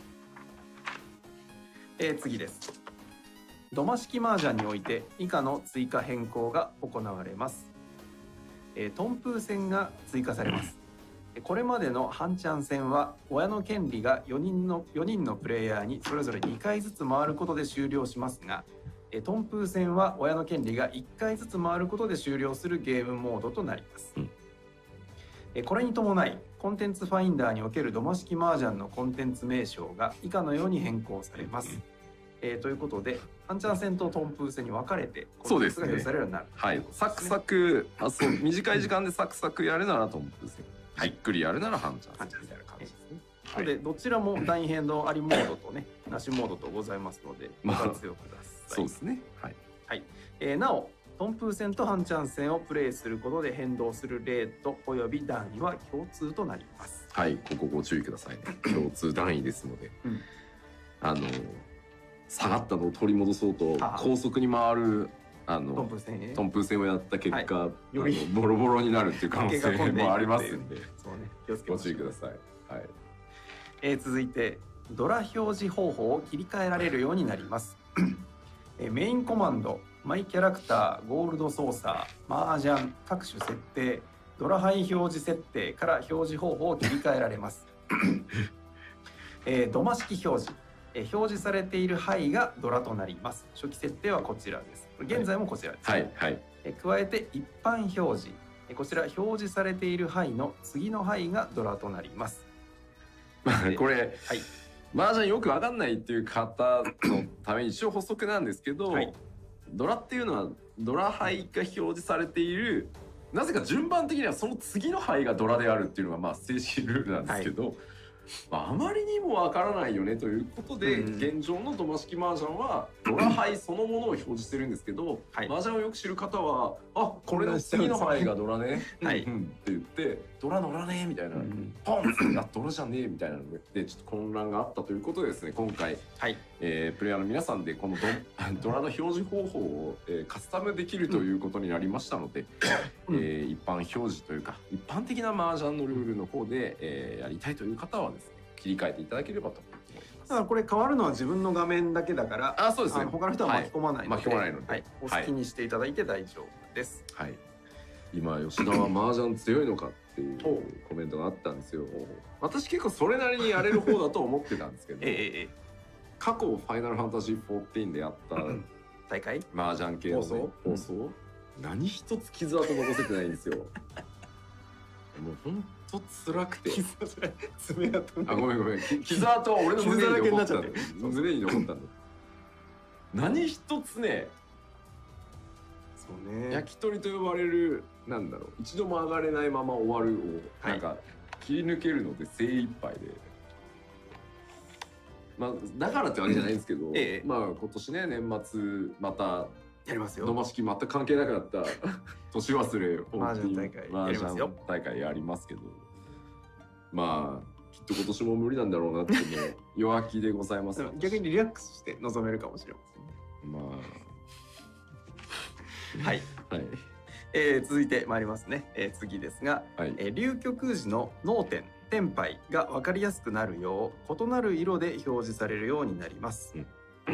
A: えー、次です。土間式麻雀において以下の追加変更が行われます。えー、トンプー戦が追加されます。これまでの半チャン戦は親の権利がよにんのよにんのプレイヤーにそれぞれにかいずつ回ることで終了しますが、トンプー戦は親の権利がいっかいずつ回ることで終了するゲームモードとなります。うん、これに伴いコンテンツファインダーにおける土間式麻雀のコンテンツ名称が以下のように変更されます。うん、えー、ということで半チャン戦とトンプー戦に分かれてコンテンツが表示されるようになる、ね、
B: はい、サクサクあそう短い時間でサクサクやるならトンプー戦、じっくりやるなら半チャン戦みたいな感じですね。
A: はい、でどちらも大変動ありモードとねなしモードとございますのでご活用ください。
B: そうですね。はい。
A: はい。えー、なお、トンプー戦とハンチャン戦をプレイすることで変動するレートおよび段位は共通となります。
B: はい、ここご注意くださいね。共通段位ですので、うん、あの下がったのを取り戻そうと高速に回るあのトンプー戦、トンプー戦をやった結果、はい、よりボロボロになるっていう可能性もありますんで、そうね、気をつけご注意ください。はい。
A: えー、続いてドラ表示方法を切り替えられるようになります。メインコマンド、マイキャラクター、ゴールド操作、麻雀、各種設定、ドラハイ表示設定から表示方法を切り替えられます。えー、土間式表示、えー、表示されている範囲がドラとなります。初期設定はこちらです。現在もこちらです、ね。はいはい。えー、加えて一般表示、えー、こちら表示されている範囲の次の範囲がドラとなります。
B: これ、はい。麻雀よく分かんないっていう方のために一応補足なんですけど、はい、ドラっていうのはドラ牌が表示されているなぜか順番的にはその次の牌がドラであるっていうのがまあ正式ルールなんですけど、はい、まあ、あまりにも分からないよねということで、うん、現状の土間式麻雀はドラ牌そのものを表示してるんですけど、はい、麻雀をよく知る方は「あこれの次の牌がドラね」はい、うん、って言って「ドラ乗らねえ」みたいな「うん、ポン!」って「あドラじゃねえ」みたいなのでちょっと混乱があったということでですね、今回、はい、えー、プレイヤーの皆さんでこの ド, ドラの表示方法を、えー、カスタムできるということになりましたので、うん、えー、一般表示というか一般的な麻雀のルールの方で、えー、やりたいという方はですね切り替えていただければと思います。
A: だからこれ変わるのは自分の画面だけだから、あ、そうですね。他の人は巻き込まないので、
B: はい、巻き込まないので、
A: はい、お好きにしていただいて大丈夫です。
B: はい。今吉田は麻雀強いのかっていうコメントがあったんですよ。私結構それなりにやれる方だと思ってたんですけど、ええ、 過去ファイナルファンタジーじゅうよんでやった
A: 大会
B: 麻雀系の、ね、放送放送、うん、何一つ傷跡残せてないんですよ。もうほんと辛くて。
A: 爪痕。
B: あ、ごめんごめん。傷跡は俺の胸に残ったんだ。胸に残ったんだ。何一つね。
A: そうね。
B: 焼き鳥と呼ばれる、なんだろう、一度も上がれないまま終わるを、なんか切り抜けるので精一杯で。まあだからってわけじゃないんですけど、ええ、まあ今年ね年末また
A: やりますよ。
B: 野間式全く関係なくなった年忘れ
A: 麻雀大会やりますよ。
B: 大会やりますけど、まあきっと今年も無理なんだろうなっても弱気でございます。
A: 逆にリラックスして臨めるかもしれませんね。
B: ま
A: あはいはい。えー、続いてまいりますね。えー、次ですが、はい、えー、龍極時の脳天天杯が分かりやすくなるよう異なる色で表示されるようになります。うん、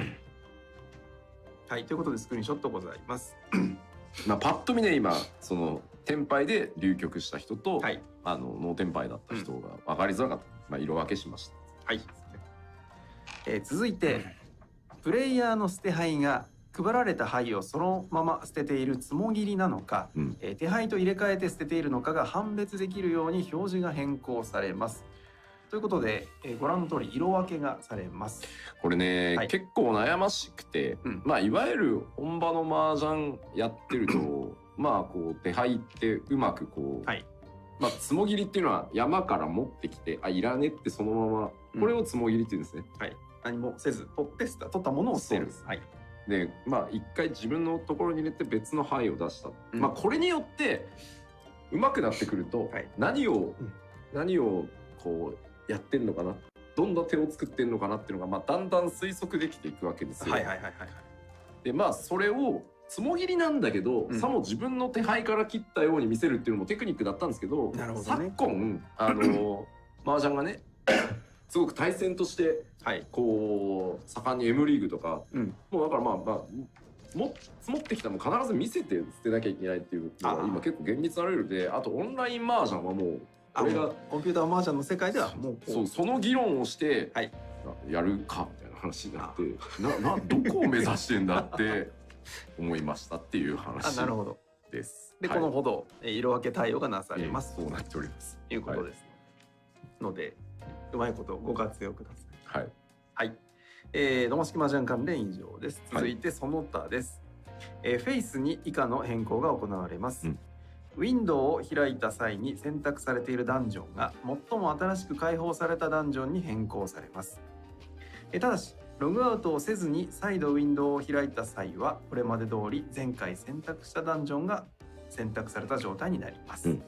A: はい、ということでスクリーンショットございます。
B: まあパッと見ね今その天杯で龍極した人と、はい、あの脳天杯だった人が分かりづらかった。まあ色分けしました。
A: はい。えー、続いてプレイヤーの捨て牌が配られた牌をそのまま捨てているつもぎりなのか、うん、えー、手牌と入れ替えて捨てているのかが判別できるように表示が変更されます。ということで、えー、ご覧の通り色分けがされます。
B: これね、はい、結構悩ましくて、うん、まあいわゆる本場の麻雀やってるとまあこう手牌ってうまくこう、はい、まあつもぎりっていうのは山から持ってきてあいらねってそのままこれをつもぎりっていうんですね。
A: うん、はい、何もせず取って取ったものを捨てる。はい。
B: でまあ一回自分のところに入れて別の牌を出した、うん、まあこれによってうまくなってくると、はい、何を、うん、何をこうやってんのかな、どんな手を作ってんのかなっていうのが、まあ、だんだん推測できていくわけですよ。でまあそれをつもぎりなんだけど、うん、さも自分の手牌から切ったように見せるっていうのもテクニックだったんですけど、なるほどね、昨今あの麻雀がねすごく対戦として、はい、こう盛んに M リーグとか、うん、もうだからまあまあも積もってきたのも必ず見せて捨てなきゃいけないっていうのが今結構厳密なルールで、あとオンライン麻雀はもうこれが
A: コンピューター麻雀の世界ではもう
B: そうその議論をして、はい、やるかみたいな話になってななどこを目指してんだって思いましたっていう話です。
A: あ、なるほどです。で、はい、このほど色分け対応がなされます。
B: そうなっております。
A: ということです、はい、のでうまいことご活用ください。はい。はい。えー、野間式麻雀関連以上です。続いてその他です。はい、えー、フェイスに以下の変更が行われます。うん、ウィンドウを開いた際に選択されているダンジョンが最も新しく開放されたダンジョンに変更されます。えー、ただしログアウトをせずに再度ウィンドウを開いた際はこれまで通り前回選択したダンジョンが選択された状態になります。うん、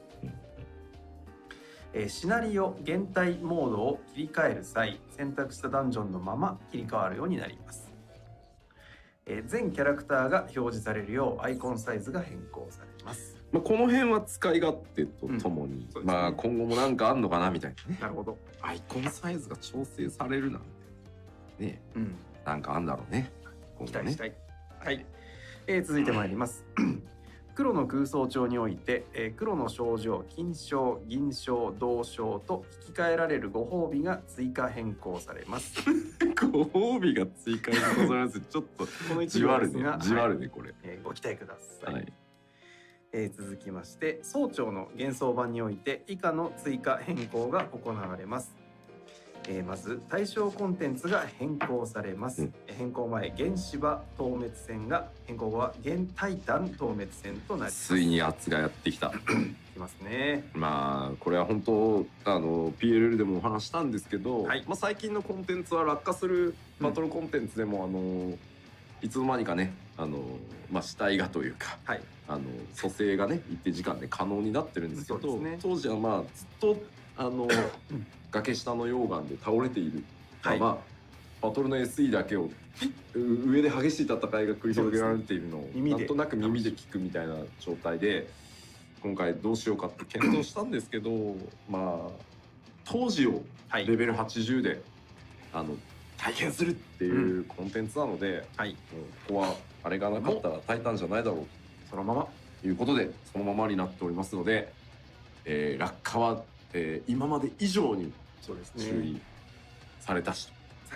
A: えー、シナリオ現体モードを切り替える際選択したダンジョンのまま切り替わるようになります。えー、全キャラクターが表示されるようアイコンサイズが変更されます。
B: まあこの辺は使い勝手とともに、うん、ね、まあ今後もなんかあんのかなみたいなね。
A: なるほど。
B: アイコンサイズが調整されるなんてね、うん、なんかあんだろうね。
A: 期待したい。はい。えー、続いてまいります。黒の空想帳において、えー、黒の賞状、金賞、銀賞、銅賞と引き換えられるご褒美が追加変更されます。
B: ご褒美が追加変更されます。ちょっとこの一部ですが、じわるねこれ、
A: えー。ご期待ください。はい、えー、続きまして、総長の幻想版において以下の追加変更が行われます。えー、まず対象コンテンツが変更されます。うん、変更前原子場透滅戦が変更後は原タイタン透滅戦となります。
B: ついに圧がやってきた。
A: きますね。
B: まあこれは本当あの ピーエルエル でもお話したんですけど、はい、まあ最近のコンテンツは落下するバトルコンテンツでも、うん、あのいつの間にかねあのまあ死体がというか、はい、あの蘇生がね一定時間で可能になってるんですけど、ね、当時はまあずっとあの崖下の溶岩で倒れている、はい、まあバトルの エスイー だけを上で激しい戦いが繰り広げられているのをなんとなく耳で聞くみたいな状態で今回どうしようかって検討したんですけどまあ当時をレベルはちじゅうで、はい、あの体験するっていうコンテンツなので、うん、はい、ここはあれがなかったらタイタンじゃないだろう
A: そのまま
B: ということでそのままになっておりますので、えー、落下はえー、今まで以上に注意されたし、
A: されたし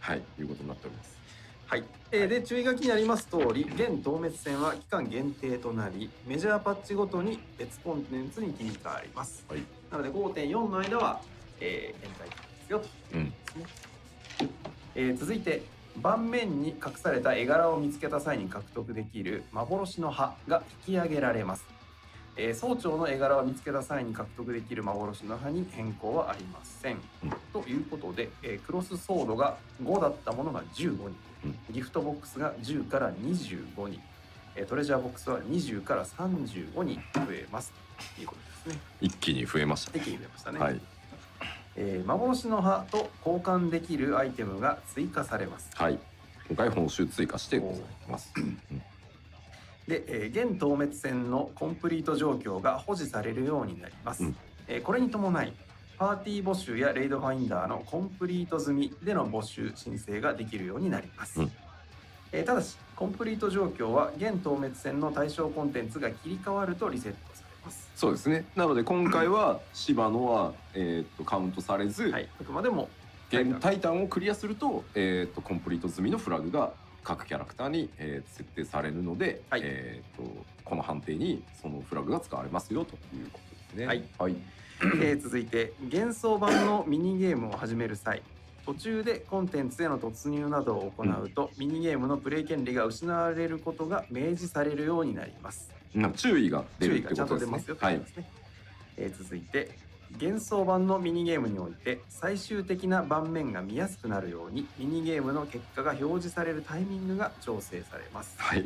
B: はい、いうことになっております。
A: はい、えー、で注意書きにあります通り、現透滅戦は期間限定となり、メジャーパッチごとに別コンテンツに切り替わります。はい、なので ごてんよん の間は、えー、現在ですよということですね。うん、えー、続いて盤面に隠された絵柄を見つけた際に獲得できる幻の葉が引き上げられます。えー、総長の絵柄を見つけた際に獲得できる幻の葉に変更はありません。うん、ということで、えー、クロスソードがごだったものがじゅうごにん、うん、ギフトボックスがじゅうからにじゅうごにん、えー、トレジャーボックスはにじゅうからさんじゅうごにん増えますということですね。
B: 一気に増えましたね。
A: 一気に増えましたね。はい、えー、幻の葉と交換できるアイテムが追加されます。
B: はい、今回報酬追加してございます。
A: で、えー、現透滅戦のコンプリート状況が保持されるようになります。うん、えー、これに伴いパーティー募集やレイドファインダーのコンプリート済みでの募集申請ができるようになります。うん、えー、ただしコンプリート状況は現透滅戦の対象コンテンツが切り替わるとリセットされます。
B: そうですね。なので今回は芝野は、えー、とカウントされず、はい、
A: あくまでも
B: 現タイタンをクリアすると、えー、とコンプリート済みのフラグが各キャラクターに、えー、設定されるので、はい、えー、とこの判定にそのフラグが使われますよということですね。はい、はい、
A: えー、続いて幻想版のミニゲームを始める際、途中でコンテンツへの突入などを行うと、うん、ミニゲームのプレイ権利が失われることが明示されるようになります。
B: うん、注意が出るってことですね。
A: 注意がちゃんと出ますよということですね。はい、えー、続いて幻想版のミニゲームにおいて最終的な盤面が見やすくなるようにミニゲームの結果が表示されるタイミングが調整されます。
B: はい、うん、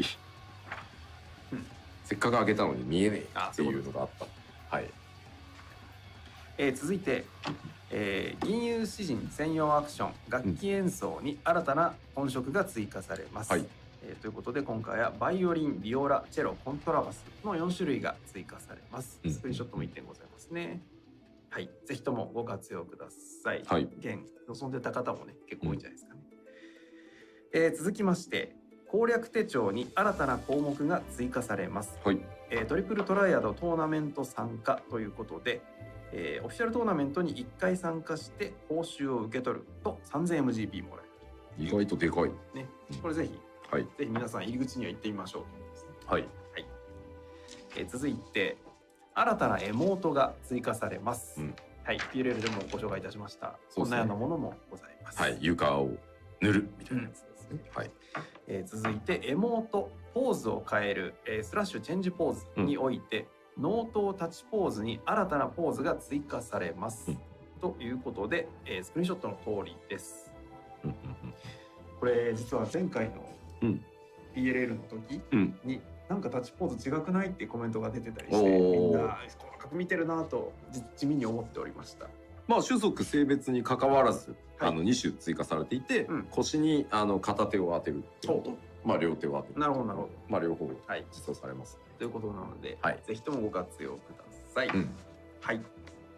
B: せっかく上げたのに見えねえっていうのがあった。はい、
A: えー、続いて、えー、銀融詩人専用アクション楽器演奏に新たな本色が追加されます。はい、えー、ということで今回はバイオリン、ビオラ、チェロ、コントラバスのよんしゅるいが追加されます。スクリーンショットもいってんございますね。はい、ぜひともご活用ください。はい、現望んでた方もね結構多いんじゃないですかね。うん、えー、続きまして攻略手帳に新たな項目が追加されます。はい、えー、トリプルトライアドトーナメント参加ということで、えー、オフィシャルトーナメントにいっかい参加して報酬を受け取ると さんぜんエムジーピー もらえる。
B: 意外とでかい
A: ね。これぜひ、はい、ぜひ皆さん入り口には行ってみましょうというですね。はい、はい、えー、続いて新たなエモートが追加されます。うん、はい、ピーエルエル でもご紹介いたしました。こんなようなものもございます。
B: はい、床を塗るみたいなやつですね。うん、はい、
A: えー、続いてエモートポーズを変える、えー、スラッシュチェンジポーズにおいて、うん、ノートタッチポーズに新たなポーズが追加されます。うん、ということで、えー、スクリーンショットの通りです。うんうんうん、これ実は前回の ピーエルエル の時に、うん、なんかタッチポーズ違くないってコメントが出てたりして、みんな細かく見てるなと地味に思っておりました。
B: まあ種族性別に関わらず、はい、あのに種追加されていて、うん、腰にあの片手を当てるってことと、まあ両手を当てる。
A: なるほどなるほど。
B: まあ両方実装されます、ね。
A: はい、ということなので、はい、ぜひともご活用ください。うん、はい。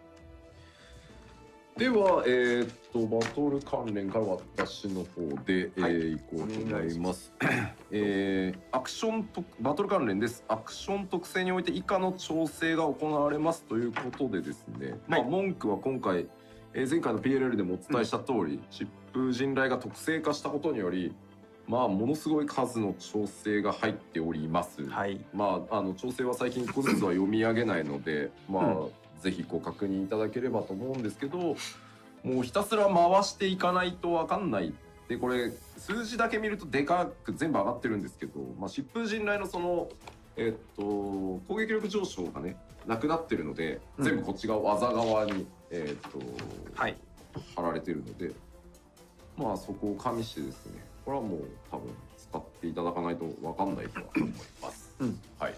B: では、えー、っとバトル関連から私の方で、はい、えー、いこうと思います。えー、アクションとバトル関連です。アクション特性において以下の調整が行われますということでですね。はい、まあ文句は今回、えー、前回の ピーエルエル でもお伝えした通り、うん、疾風陣雷が特性化したことにより、まあものすごい数の調整が入っております。はい、まああの調整は最近いっこずつは読み上げないので、まあ。うん、ぜひご確認いただければと思うんですけど、もうひたすら回していかないと分かんない。でこれ数字だけ見るとでかく全部上がってるんですけど、まあ、疾風陣雷のその、えっと攻撃力上昇がねなくなってるので、うん、全部こっち側技側に、えっとはい、貼られてるので、まあそこを加味してですね、これはもう多分使っていただかないと分かんないとは思います。うん、はい。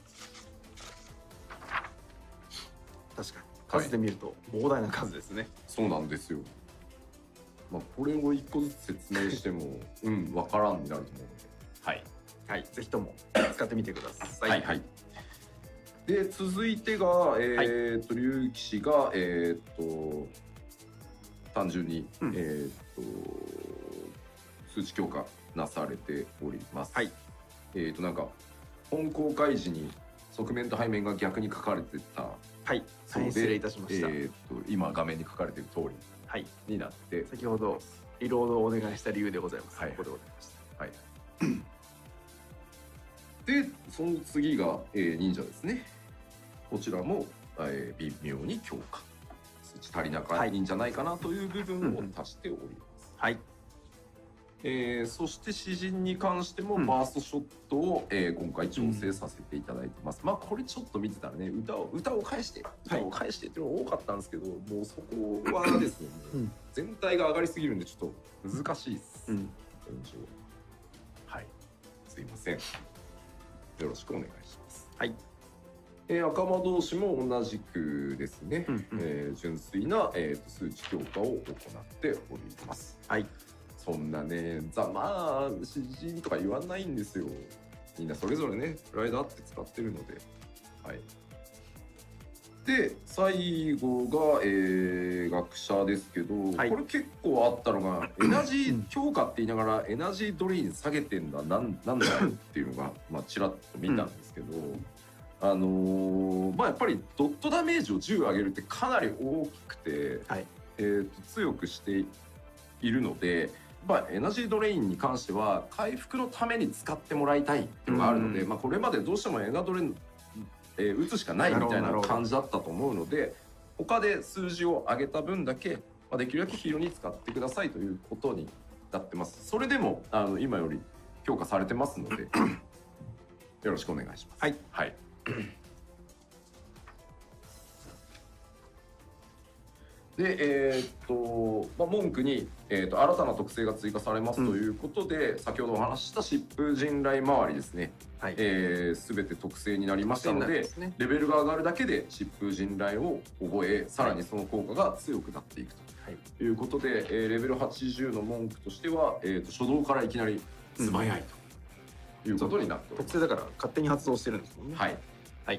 A: 確かに数で見ると膨大な数ですね。はい、
B: そうなんですよ。まあこれを一個ずつ説明してもうん分からんになると思うので、
A: はいはい、ぜひとも使ってみてください。
B: はいはい。で続いてがえっと龍騎士がえっと単純に、うん、えっと数値強化なされております。はい。えっとなんか本公開時に側面と背面が逆に書かれてた。
A: はい、失礼いたしました。
B: えー、と今画面に書かれている通りになって、
A: はい、先ほどリロードをお願いした理由でございます。
B: はい、
A: ここでございました。
B: はいでその次が、えー、忍者ですね。こちらも、えー、微妙に強化数値足りなかいんじゃないかなという部分を足しております。
A: はい、
B: えー、そして詩人に関してもバーストショットを、うんえー、今回調整させていただいてます。うん、まあこれちょっと見てたらね、歌を歌を返して歌を返してっていうのが多かったんですけど、はい、もうそこはですね、うん、全体が上がりすぎるんでちょっと難しいです。うん、はい、すいません。よろしくお願いします。
A: はい。
B: えー、赤間同士も同じくですね、うんうんえー、純粋な、えー、数値強化を行っております。
A: はい。
B: そんなね、ざまあ詩人とか言わないんですよ。みんなそれぞれね、プライドあって使ってるので。はい。で、最後が、えー、学者ですけど、はい、これ結構あったのが、エナジー強化って言いながら、エナジードレイン下げてんだ、なん、なんだよっていうのが、まあ、ちらっと見たんですけど、うん、あのー、まあ、やっぱりドットダメージをじゅう上げるってかなり大きくて、はい、えーと、強くしているので、まあ、エナジードレインに関しては、回復のために使ってもらいたいっていうのがあるので、うん、まあ、これまでどうしてもエナドレインえー、打つしかないみたいな感じだったと思うので、他で数字を上げた分だけ、まあ、できるだけヒーローに使ってくださいということになってます。それでもあの今より強化されてますのでよろしくお願いします。
A: はい、
B: はいで、えー、っと、まあ、文句に、えー、っと新たな特性が追加されますということで、うん、先ほどお話しした疾風陣雷周りですね、はい、えー、全て特性になりましたので、ね、レベルが上がるだけで疾風陣雷を覚え、さらにその効果が強くなっていくということで、はい、えー、レベルはちじゅうの文句としては、えー、と初動からいきなり素早いということになっております。
A: 特性だから勝手に発動してるんですもんね。
B: はい、はい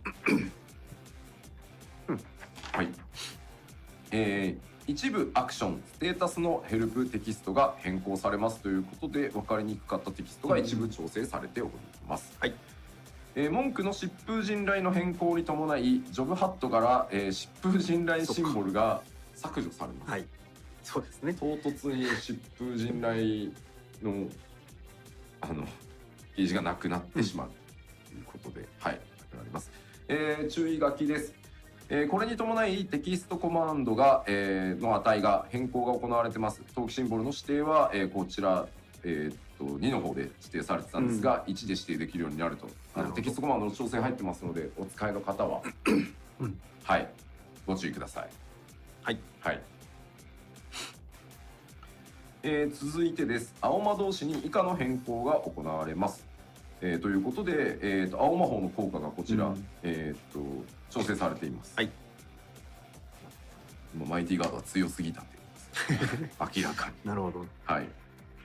B: はいえー、一部アクションステータスのヘルプテキストが変更されますということで、分かりにくかったテキストが一部調整されております。はい、えー、文句の疾風陣雷の変更に伴いジョブハットから、えー、疾風陣雷シンボルが削除されます。
A: はい、そうですね。
B: 唐突に疾風陣雷のあのゲージがなくなってしまうということで、うん、はい、なくなります。えー、注意書きです。えー、これに伴いテキストコマンドが、えー、の値が変更が行われてます。登記シンボルの指定は、えー、こちら、えー、っとにの方で指定されてたんですが、うん、いちで指定できるようになると。あのテキストコマンドの調整入ってますので、お使いの方ははいご注意ください。
A: はい、
B: はい、えー、続いてです。青魔同士に以下の変更が行われます。えー、ということで、えー、と青魔法の効果がこちら、うん、えー、と調整されています。はい、もうマイティガードは強すぎたっていう明らかに。
A: なるほど。
B: はい、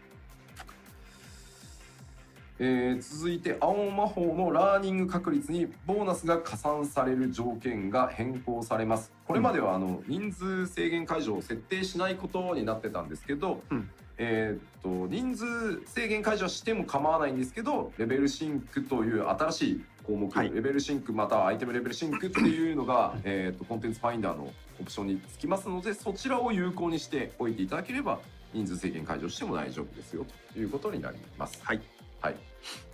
B: えー、続いて青魔法のラーニング確率にボーナスが加算される条件が変更されます。これまではあの人数制限解除を設定しないことになってたんですけど、うん、えー、と人数制限解除しても構わないんですけど、レベルシンクという新しい項目、はい、レベルシンクまたはアイテムレベルシンクっていうのが、えー、とコンテンツファインダーのオプションにつきますので、そちらを有効にしておいていただければ人数制限解除しても大丈夫ですよということになります。
A: はい、
B: はい、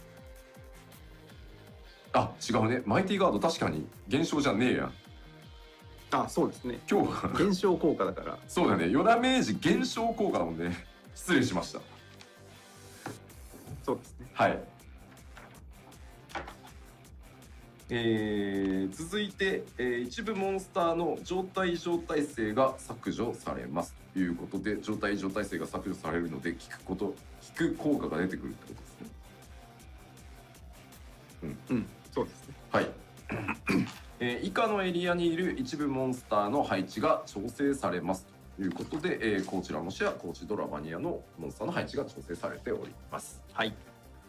B: あ、違うね、マイティガード確かに減少じゃねえや。
A: あ、そうですね、
B: 今日
A: 減少効果だから
B: そうだね、よダメージ減少効果だもんね。失礼しました。
A: そうですね。
B: はい。えー、続いて、えー、一部モンスターの状態異常耐性が削除されますということで、状態異常耐性が削除されるので効くこと効く効果が出てくるってことですね。
A: うん、うん、そうですね。
B: はい。えー、以下のエリアにいる一部モンスターの配置が調整されますということで、えー、コーチラモシやコーチドラバニアのモンスターの配置が調整されております。
A: はい。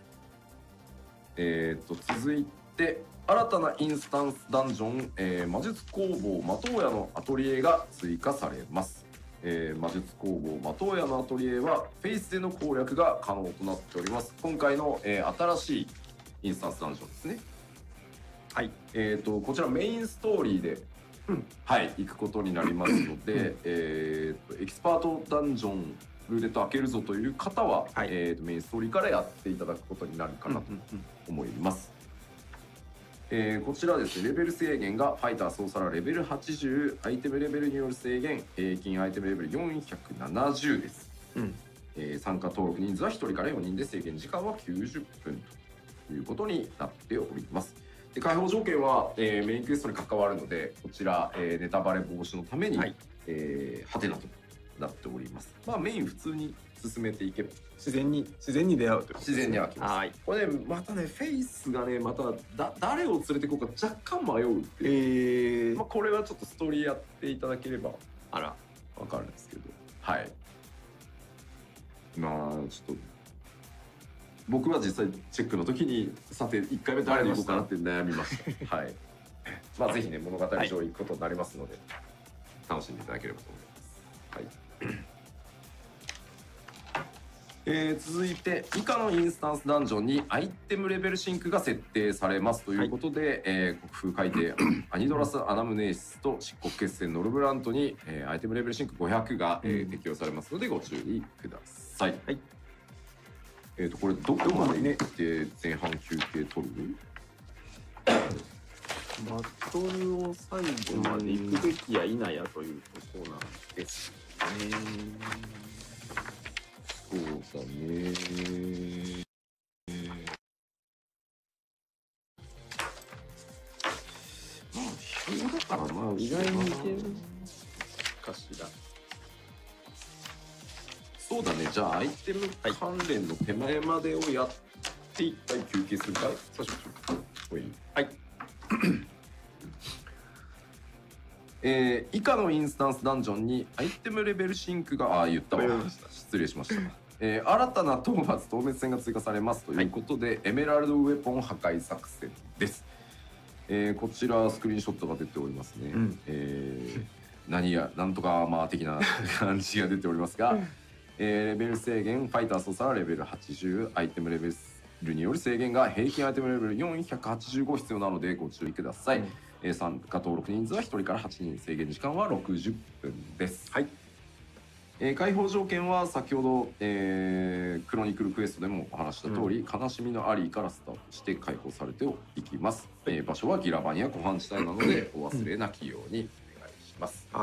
B: えー、と続いて新たなインスタンスダンジョン、えー、魔術工房魔刀屋のアトリエが追加されます。えー、魔術工房魔刀屋のアトリエはフェイスでの攻略が可能となっております。今回の、えー、新しいインスタンスダンジョンですね。はい、えー、とこちらメインストーリーで、うん、はい、行くことになりますので、えー、とエキスパートダンジョンルーレット開けるぞという方は、はい、えーとメインストーリーからやっていただくことになるかなと思います。えー、こちらですね、レベル制限がファイターソーサラーレベルはちじゅう、アイテムレベルによる制限平均アイテムレベルよんひゃくななじゅうです。うん、えー、参加登録人数はひとりからよにんで、制限時間はきゅうじゅっぷんということになっております。で、開放条件は、えー、メインクエストに関わるので、こちら、えー、ネタバレ防止のために、はい、えー、ハテナとなっております。まあメイン普通に進めていけば
A: 自然に自然に出会うということですね。
B: 自然に開きます。はい。これね、またね、フェイスがね、まただ誰を連れていこうか若干迷うっていう。えー、まあこれはちょっとストーリーやっていただければあらわかるんですけど、はい。まあちょっと僕は実際チェックの時にさていっかいめ誰に行こうかなって悩みました。はい。まあぜひね、物語上行くことになりますので、はい、楽しんでいただければと思います。はい。えー、続いて以下のインスタンスダンジョンにアイテムレベルシンクが設定されますということで、はい、えー、国風改定アニドラス・アナムネーシスと漆黒決戦ノルブラントに、えー、アイテムレベルシンクごひゃくが、えー、適用されますのでご注意ください。はい、えーとこれどこまで行って前半休憩取る？
A: バトルを最後まで行くべきや否やというところなんですね。
B: そうだね。まあ暇だからまあ意外にいけるかしら。そうだね。じゃあアイテム関連の手前までをやって一回休憩するかい？
A: そうしましょう。
B: はい。えー、以下のインスタンスダンジョンにアイテムレベルシンクがあ言ったわ失礼しました、えー、新たな討伐討滅戦が追加されますということで、はい、エメラルドウェポン破壊作戦です、えー、こちらスクリーンショットが出ておりますね、うん、えー、何やなんとかまあ的な感じが出ておりますが、えー、レベル制限ファイター操作はレベルはちじゅう、アイテムレベルによる制限が平均アイテムレベルよんひゃくはちじゅうご必要なのでご注意ください、うん、えー、参加登録人数はひとりからはちにん、制限時間はろくじゅっぷんです。はい。えー、開放条件は先ほど、えー、クロニクルクエストでもお話した通り、うん、悲しみのアリーからスタートして開放されていきます。はい、えー、場所はギラバニア湖畔地帯なのでお忘れなきようにお願いします。はい。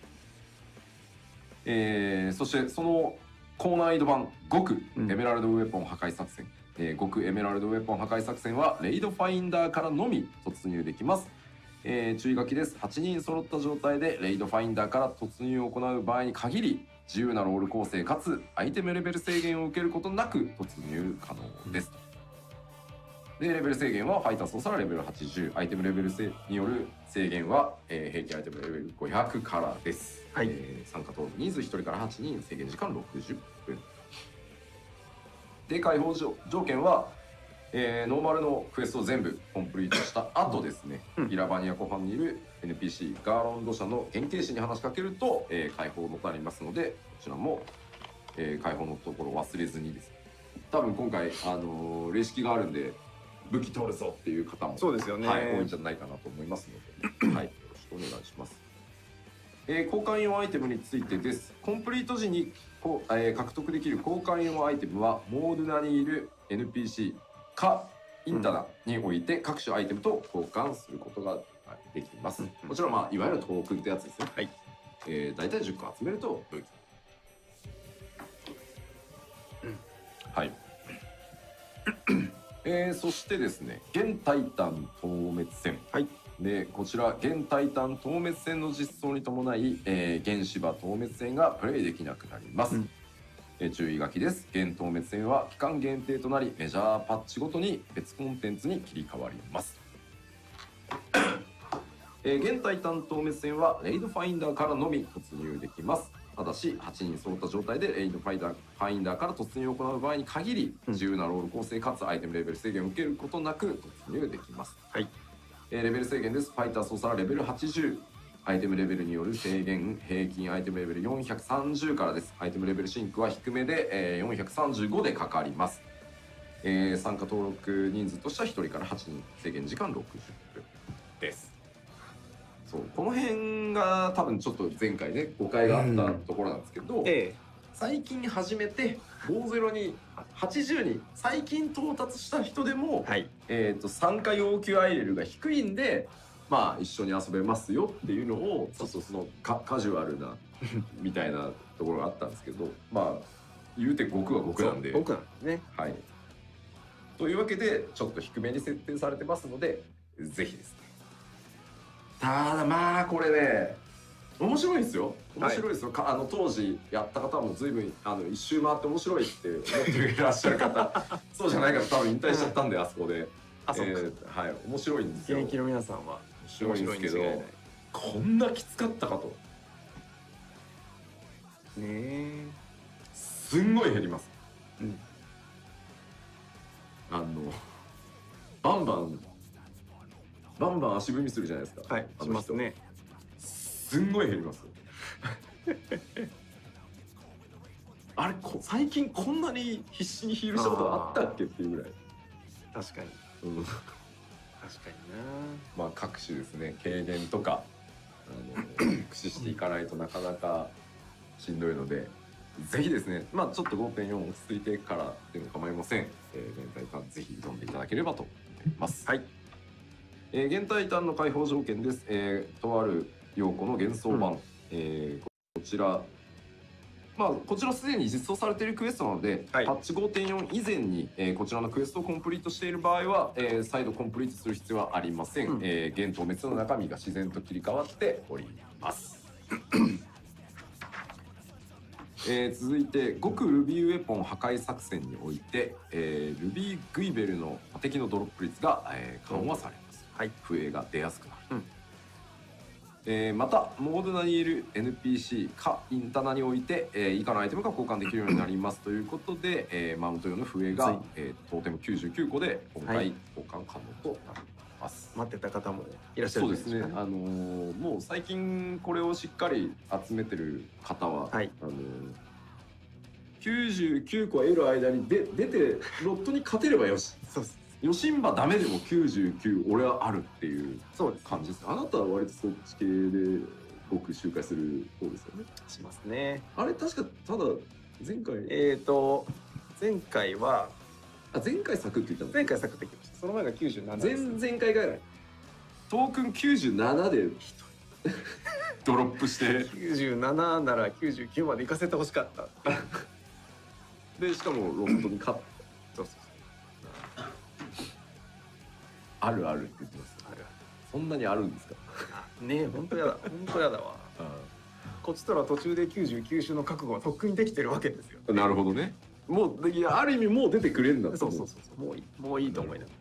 B: えー、そしてその高難易度版極エメラルドウェポン破壊作戦、えー、極エメラルドウェポン破壊作戦はレイドファインダーからのみ突入できます。えー、注意書きです。はちにん揃った状態でレイドファインダーから突入を行う場合に限り自由なロール構成かつアイテムレベル制限を受けることなく突入可能です。でレベル制限はファイター操作はレベルはちじゅう、アイテムレベルによる制限は、えー、平均アイテムレベルごひゃくからです。はい、えー、参加登録人数ひとりからはちにん、制限時間ろくじゅっぷんで開放条件は、えー、ノーマルのクエストを全部コンプリートした後ですね、うん、ギラバニア湖畔にいる エヌピーシー ガーロンド社の原型師に話しかけると、えー、開放のとなりますのでこちらも、えー、開放のところ忘れずにですね、多分今回、あのー、霊式があるんで武器取るぞっていう方も
A: そうですよね、
B: はい、多いんじゃないかなと思いますので、はい、よろしくお願いします。えー、交換用アイテムについてです。コンプリート時にこう、えー、獲得できる交換用アイテムはモードナにいる エヌピーシー かインタナにおいて各種アイテムと交換することができます。うん、こちらは、まあ、いわゆるトークンってやつですね。はい、えー、大体じゅっこ集めると武器。うん、はい。えー、そしてですね、現タイタン討滅戦。はい。でこちら現タイタン討滅戦の実装に伴い、えー、原芝討滅戦がプレイできなくなります。うん、えー、注意書きです。現討滅戦は期間限定となりメジャーパッチごとに別コンテンツに切り替わります。えー、現タイタン討滅戦はレイドファインダーからのみ突入できます。ただしはちにん揃った状態でレイドファイダーファインダーから突入を行う場合に限り、うん、自由なロール構成かつアイテムレベル制限を受けることなく突入できます。はい、えー、レベル制限です。ファイター操作はレベルはちじゅう、アイテムレベルによる制限平均アイテムレベルよんひゃくさんじゅうからです。アイテムレベルシンクは低めで、えー、よんひゃくさんじゅうごでかかります。えー、参加登録人数としてはひとりからはちにん、制限時間ろくじゅっぷんです。そうこの辺が多分ちょっと前回ね誤解があったところなんですけど、うん、ええ、 最近始めてごじゅうにはちじゅうに最近到達した人でも、はい、えーと参加要求アイレルが低いんで、まあ一緒に遊べますよっていうのをちょっとそのカカジュアルなみたいなところがあったんですけど、まあ言うて極は極なんで。
A: 極なんですね。
B: はい。というわけでちょっと低めに設定されてますので、ぜひですね。ただまあこれね面白いですよ。面白いですよ。はい、あの当時やった方も随分あの一周回って面白いって思っていらっしゃる方、そうじゃない方多分引退しちゃったんで、あそこで。あ、そうか。はい、面白いんですよ。
A: 現役の皆さんは
B: 面白いんですけど、こんなきつかったかと。
A: ねえ。
B: すんごい減ります。うん。あのバンバンバンバン足踏みするじゃないですか。
A: はい、しますね。
B: すんごい減ります。あれこ最近こんなに必死にヒールしたことあったっけっていうぐらい。
A: 確かに。うん。確かに
B: な。まあ各種ですね、軽減とかあの駆使していかないとなかなかしんどいので、ぜひですね、まあちょっと ごてんよん 落ち着いてからでも構いません。えー、現代版ぜひ挑んでいただければと思います。はい。えー、現代版の解放条件です。えー、とある陽子の幻想版、うん、えー、こちら。まあ、こちらすでに実装されているクエストなので、はい、パッチ ごてんよん 以前に、えー、こちらのクエストをコンプリートしている場合は、えー、再度コンプリートする必要はありません。うん、えー、現当滅の中身が自然と切り替わっております。えー、続いて極ルビーウェポン破壊作戦において、えー、ルビーグイベルの敵のドロップ率が、えー、緩和されます。はい、笛が出やすくなる。うん、えー、またモード内にいる エヌピーシー かインタナにおいて、えー、以下のアイテムが交換できるようになりますということで、えー、マウント用の笛が、えー、トーテムきゅうじゅうきゅうこで今回交換可能となります。
A: 待ってた方もいらっしゃるんですかね。
B: そうですね。あのー、もう最近これをしっかり集めてる方は、はい、あのー、きゅうじゅうきゅうこ得る間にで出てロットに勝てればよし。そうです。ヨシンバダメでもきゅうじゅうきゅう俺はあるっていう感じです。あなたは割とそっち系で僕周回する方ですよね。
A: しますね。
B: あれ確かただ前回
A: えっと前回は
B: あ前回サクって言ったの。
A: 前回サクって言いました。その前がきゅうじゅうなな
B: です。前々回ぐらいトークンきゅうじゅうななでドロップして
A: きゅうじゅうななならきゅうじゅうきゅうまで行かせてほしかった
B: でしかもロットに勝った。そうそうそう。あるあるって言ってます。あるある。そんなにあるんですか。
A: ねえ、本当やだ。本当やだわ。こっちとら途中できゅうじゅうきゅう種の覚悟はとっくにできてるわけですよ。
B: なるほどね。もういやある意味もう出てくれんだと。
A: そうそうそうそう。もういいもういいと思いながら。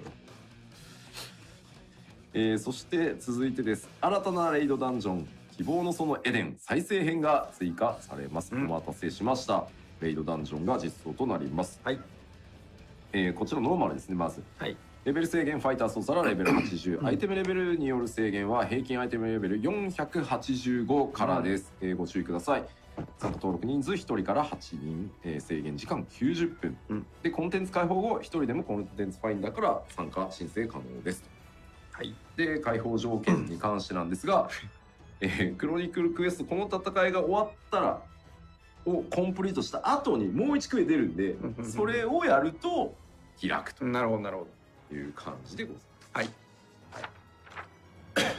B: えー、そして続いてです。新たなレイドダンジョン希望の園エデン再生編が追加されます。うん、お待たせしました。レイドダンジョンが実装となります。はい。えー、こちらノーマルですねまず。はい。レベル制限ファイター操作らレベルはちじゅう、アイテムレベルによる制限は平均アイテムレベルよんひゃくはちじゅうごからです、うん、えー、ご注意ください。参加登録人数ひとりからはちにん、えー、制限時間きゅうじゅっぷん、うん、でコンテンツ開放後ひとりでもコンテンツファインダーから参加申請可能ですと。はい、で開放条件に関してなんですが、えー、クロニクルクエストこの戦いが終わったらをコンプリートした後にもういちクエ出るんでそれをやると開くと。
A: なるほどなるほど。
B: いう感じでございます。はい。はい、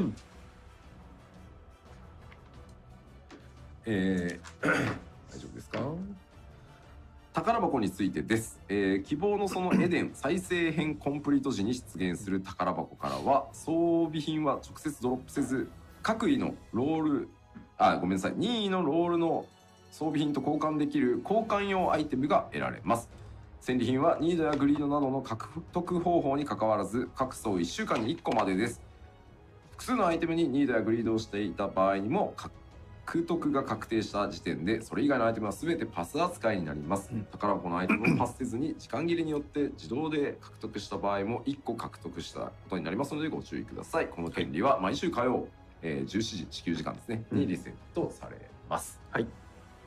B: えー、大丈夫ですか？宝箱についてです。えー、希望のそのエデン再生編コンプリート時に出現する宝箱からは装備品は直接ドロップせず各位のロールあごめんなさい任意のロールの装備品と交換できる交換用アイテムが得られます。戦利品はニードやグリードなどの獲得方法にかかわらず各層いっしゅうかんにいっこまでです。複数のアイテムにニードやグリードをしていた場合にも獲得が確定した時点でそれ以外のアイテムは全てパス扱いになります、うん、宝箱のアイテムをパスせずに時間切れによって自動で獲得した場合もいっこ獲得したことになりますのでご注意ください。この権利は毎週火曜、えー、じゅうしちじ地球時間ですね、うん、にリセットされます。はい。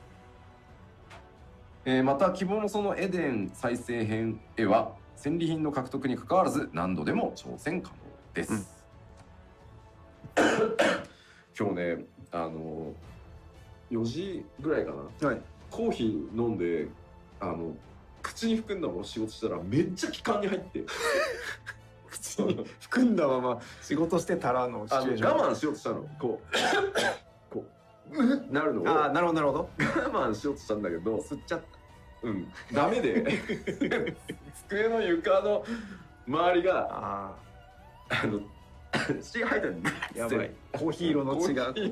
B: えー、また希望のそのエデン再生編へは戦利品の獲得にかかわらず何度でも挑戦可能です、うん、今日ねあのよじぐらいかな、はい、 コーヒー飲んであの口に含んだまま仕事したらめっちゃ気管に入って
A: 口に含んだまま仕事してたらのシチュエーション、
B: 我慢しようとしたのこうこうなるのを
A: ああなるほどなるほど
B: 我慢しようとしたんだけど
A: 吸っちゃった
B: うんダメで机の床の周りが
A: あ
B: あの血が入ったん
A: やばいコーヒー色の血が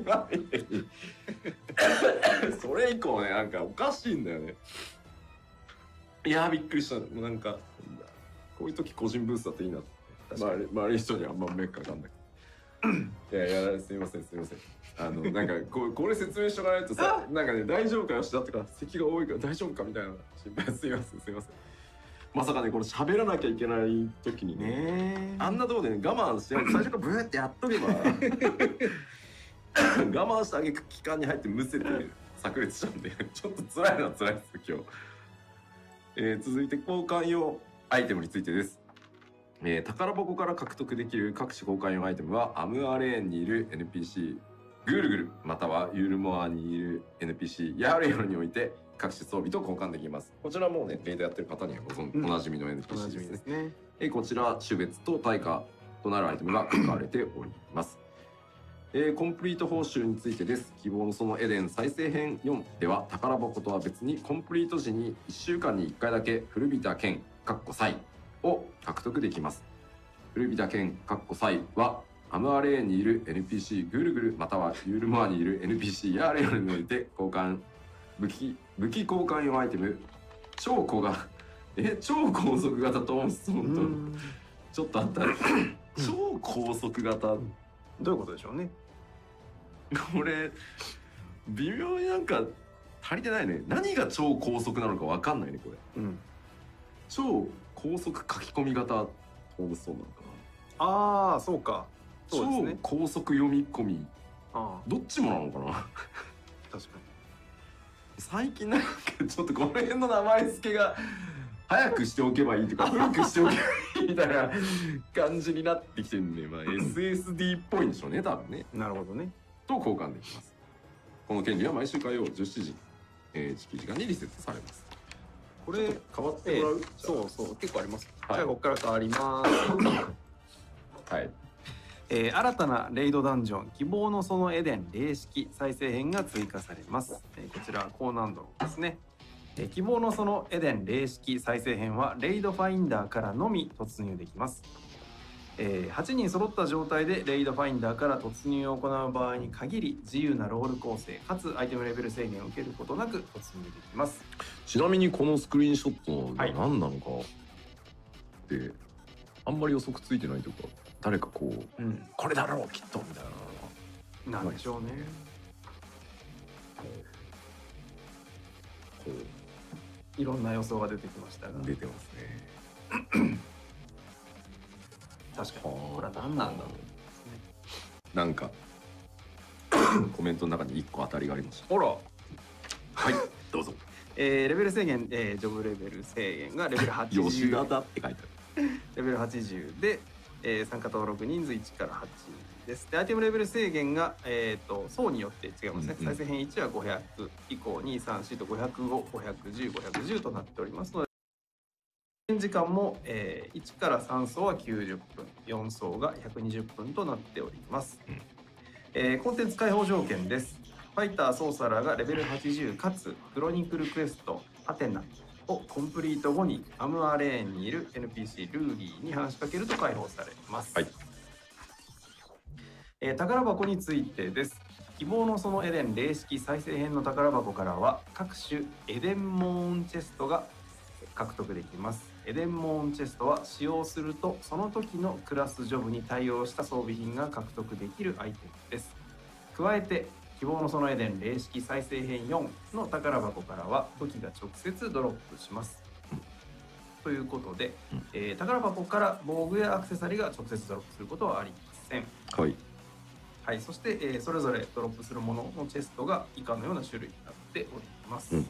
B: それ以降ねなんかおかしいんだよね。いやーびっくりした。なんかこういう時個人ブースだといいなって周り周りの人にはあんま目かかんないいやいやすみませんすみませんあのなんかここれ説明しとかないとさなんかね大丈夫かよしだってから咳が多いから大丈夫かみたいな心配すみませんすみません。まさかねこれ喋らなきゃいけない時にねあんなとこでね我慢してない最初からブーってやっとけば我慢してあげく期間に入ってむせて炸裂したんでちょっと辛いのは辛いです今日、えー、続いて交換用アイテムについてです、えー、宝箱から獲得できる各種交換用アイテムはアムアレーンにいる エヌピーシー グールグルまたはユールモアにいる エヌピーシー ヤーレヨルにおいて各種装備と交換できます。こちらもうねレイドやってる方にはご存知、うん、おなじみの エヌピーシー ですね。ですねえこちら種別と対価となるアイテムが書かれております。えー、コンプリート報酬についてです。希望のそのエデン再生編よんでは宝箱とは別にコンプリート時にいっしゅうかんにいっかいだけ古びた剣を獲得できます。古びた剣はアムアレーンにいる エヌピーシー グルグルまたはユールモアにいる エヌピーシー ヤーレヨルにおいて交換武器武器交換用アイテム超小型え超高速型トーンストーンとちょっとあった超高速型ど
A: ういうことでしょうね。
B: これ微妙になんか足りてないね。何が超高速なのか分かんないねこれ、うん、超高速書き込み型トーンストーンなのか
A: なあーそうかそうですね、
B: 超高速読み込みあどっちもなのかな
A: 確かに
B: 最近なんかちょっとこの辺の名前付けが早くしておけばいいとか古くしておけばいいみたいな感じになってきてるんで、まあ、エスエスディー っぽいんでしょうね多分ね。
A: なるほどね。
B: と交換できます。この権利は毎週火曜じゅうしちじ、えー、地域時間にリセットされます。これ変わってもらう、えー、
A: そうそう結構あります、
B: はい、
A: じゃあここから変わりますはいえー、新たなレイドダンジョン希望のそのエデン霊式再生編が追加されます、えー、こちら高難度ですね、えー、希望のそのエデン霊式再生編はレイドファインダーからのみ突入できます、えー、はちにん揃った状態でレイドファインダーから突入を行う場合に限り自由なロール構成かつアイテムレベル制限を受けることなく突入できます。
B: ちなみにこのスクリーンショットが何なのかって、はい、あんまり予測ついてないというか誰かこう、うん、これだろうきっとみたい
A: ななんでしょうね。こういろんな予想が出てきましたが
B: 出てます
A: ね確かにこれは何なんだろう、ね、
B: なんかコメントの中にいっこ当たりがありました。
A: ほら
B: はいどうぞ、
A: えー、レベル制限、えー、ジョブレベル制限がレベルはちじゅう
B: 吉田だって書いてある
A: レベルはちじゅうでえー、参加登録人数いちからはちです。でアイテムレベル制限が、えー、と層によって違いますね、うんうん、再生編いちはごひゃく以降に、さん、よんとごひゃくご、ごひゃくじゅう、ごひゃくじゅうとなっておりますので時間も、えー、いちからさん層はきゅうじゅっぷんよん層がひゃくにじゅっぷんとなっております、うんえー、コンテンツ開放条件です。ファイターソーサラーがレベルはちじゅうかつクロニクルクエストアテナをコンプリート後にアムアレーンにいる エヌピーシー ルーリーに話しかけると解放されます、はいえー、宝箱についてです。希望のそのエデン霊式再生編の宝箱からは各種エデンモーンチェストが獲得できます。エデンモーンチェストは使用するとその時のクラスジョブに対応した装備品が獲得できるアイテムです。加えて希望のそのエデン霊式再生編よんの宝箱からは武器が直接ドロップします、うん、ということで、うんえー、宝箱から防具やアクセサリーが直接ドロップすることはありません。
B: はい、
A: はい、そして、えー、それぞれドロップするもののチェストが以下のような種類になっております、うん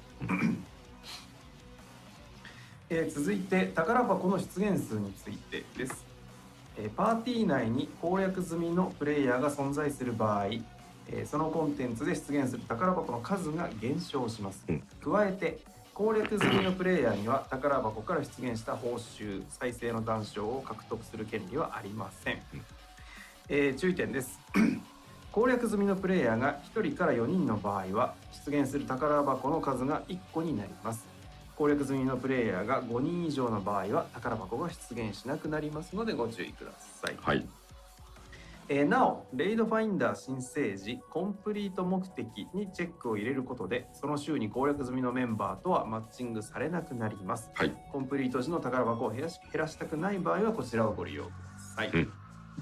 A: えー、続いて宝箱の出現数についてです。えー、パーティー内に攻略済みのプレイヤーが存在する場合えー、そのコンテンツで出現する宝箱の数が減少します、うん、加えて攻略済みのプレイヤーには宝箱から出現した報酬再生の談笑を獲得する権利はありません、うん、えー、注意点です攻略済みのプレイヤーがひとりからよにんの場合は出現する宝箱の数がいっこになります。攻略済みのプレイヤーがごにん以上の場合は宝箱が出現しなくなりますのでご注意ください、
B: はい。
A: えー、なおレイドファインダー申請時コンプリート目的にチェックを入れることでその週に攻略済みのメンバーとはマッチングされなくなります、
B: はい、
A: コンプリート時の宝箱を減らし、減らしたくない場合はこちらをご利用ください、うん、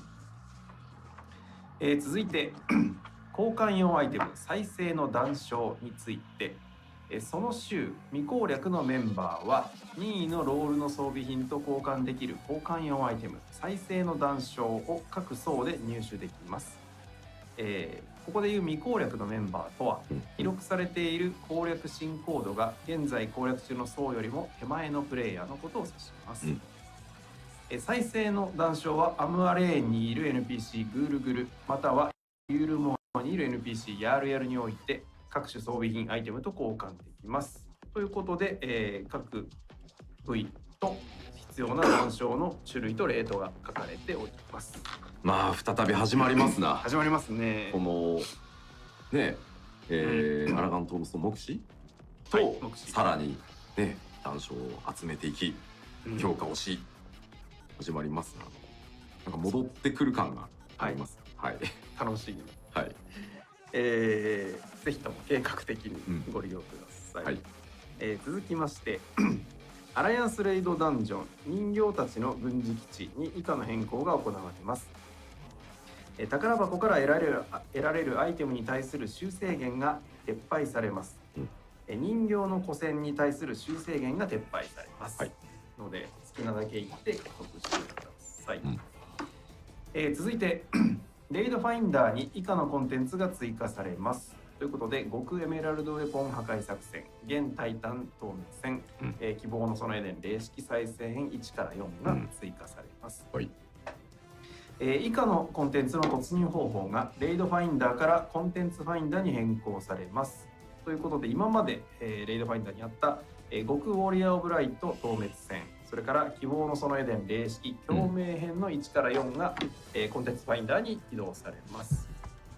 A: えー、続いて交換用アイテム再生の談笑について、えー、その週未攻略のメンバーは任意のロールの装備品と交換できる交換用アイテム再生の談笑を各層で入手できます、えー、ここでいう未攻略のメンバーとは記録されている攻略進行度が現在攻略中の層よりも手前のプレイヤーのことを指します、うんえー、再生の談笑はアムアレーンにいる エヌピーシー グールグルまたはユールモアにいる エヌピーシー ヤールヤルにおいて各種装備品アイテムと交換できますということで、えー、各部位と必要な談笑の種類とレートが書かれております。
B: まあ再び始まりますな
A: 始まりますね。
B: このねえーうん、アラガントームスの目視と、はい、目視さらにね談笑を集めていき強化をし、うん、始まりますな。なんか戻ってくる感があります、はい、はい、
A: 楽しい、
B: はい、
A: えー、ぜひとも計画的にご利用ください、うんはいえー、続きましてアライアンスレイドダンジョン人形たちの軍事基地に以下の変更が行われます、えー、宝箱から得られる得られるアイテムに対する修正限が撤廃されます、うんえー、人形の古戦に対する修正限が撤廃されます、はい、ので好きなだけ行って獲得してください、うんえー、続いてレイドファインダーに以下のコンテンツが追加されますということで極エメラルドウェポン破壊作戦現タイタン透明戦、うんえー、希望の備え伝霊式再生編いちからよんが追加されます、うんはいえー、以下のコンテンツの突入方法がレイドファインダーからコンテンツファインダーに変更されますということで今まで、えー、レイドファインダーにあった、えー、極ウォリアーオブライト透滅戦それから希望の備え伝霊式共鳴編のいちからよんが、うんえー、コンテンツファインダーに移動されます、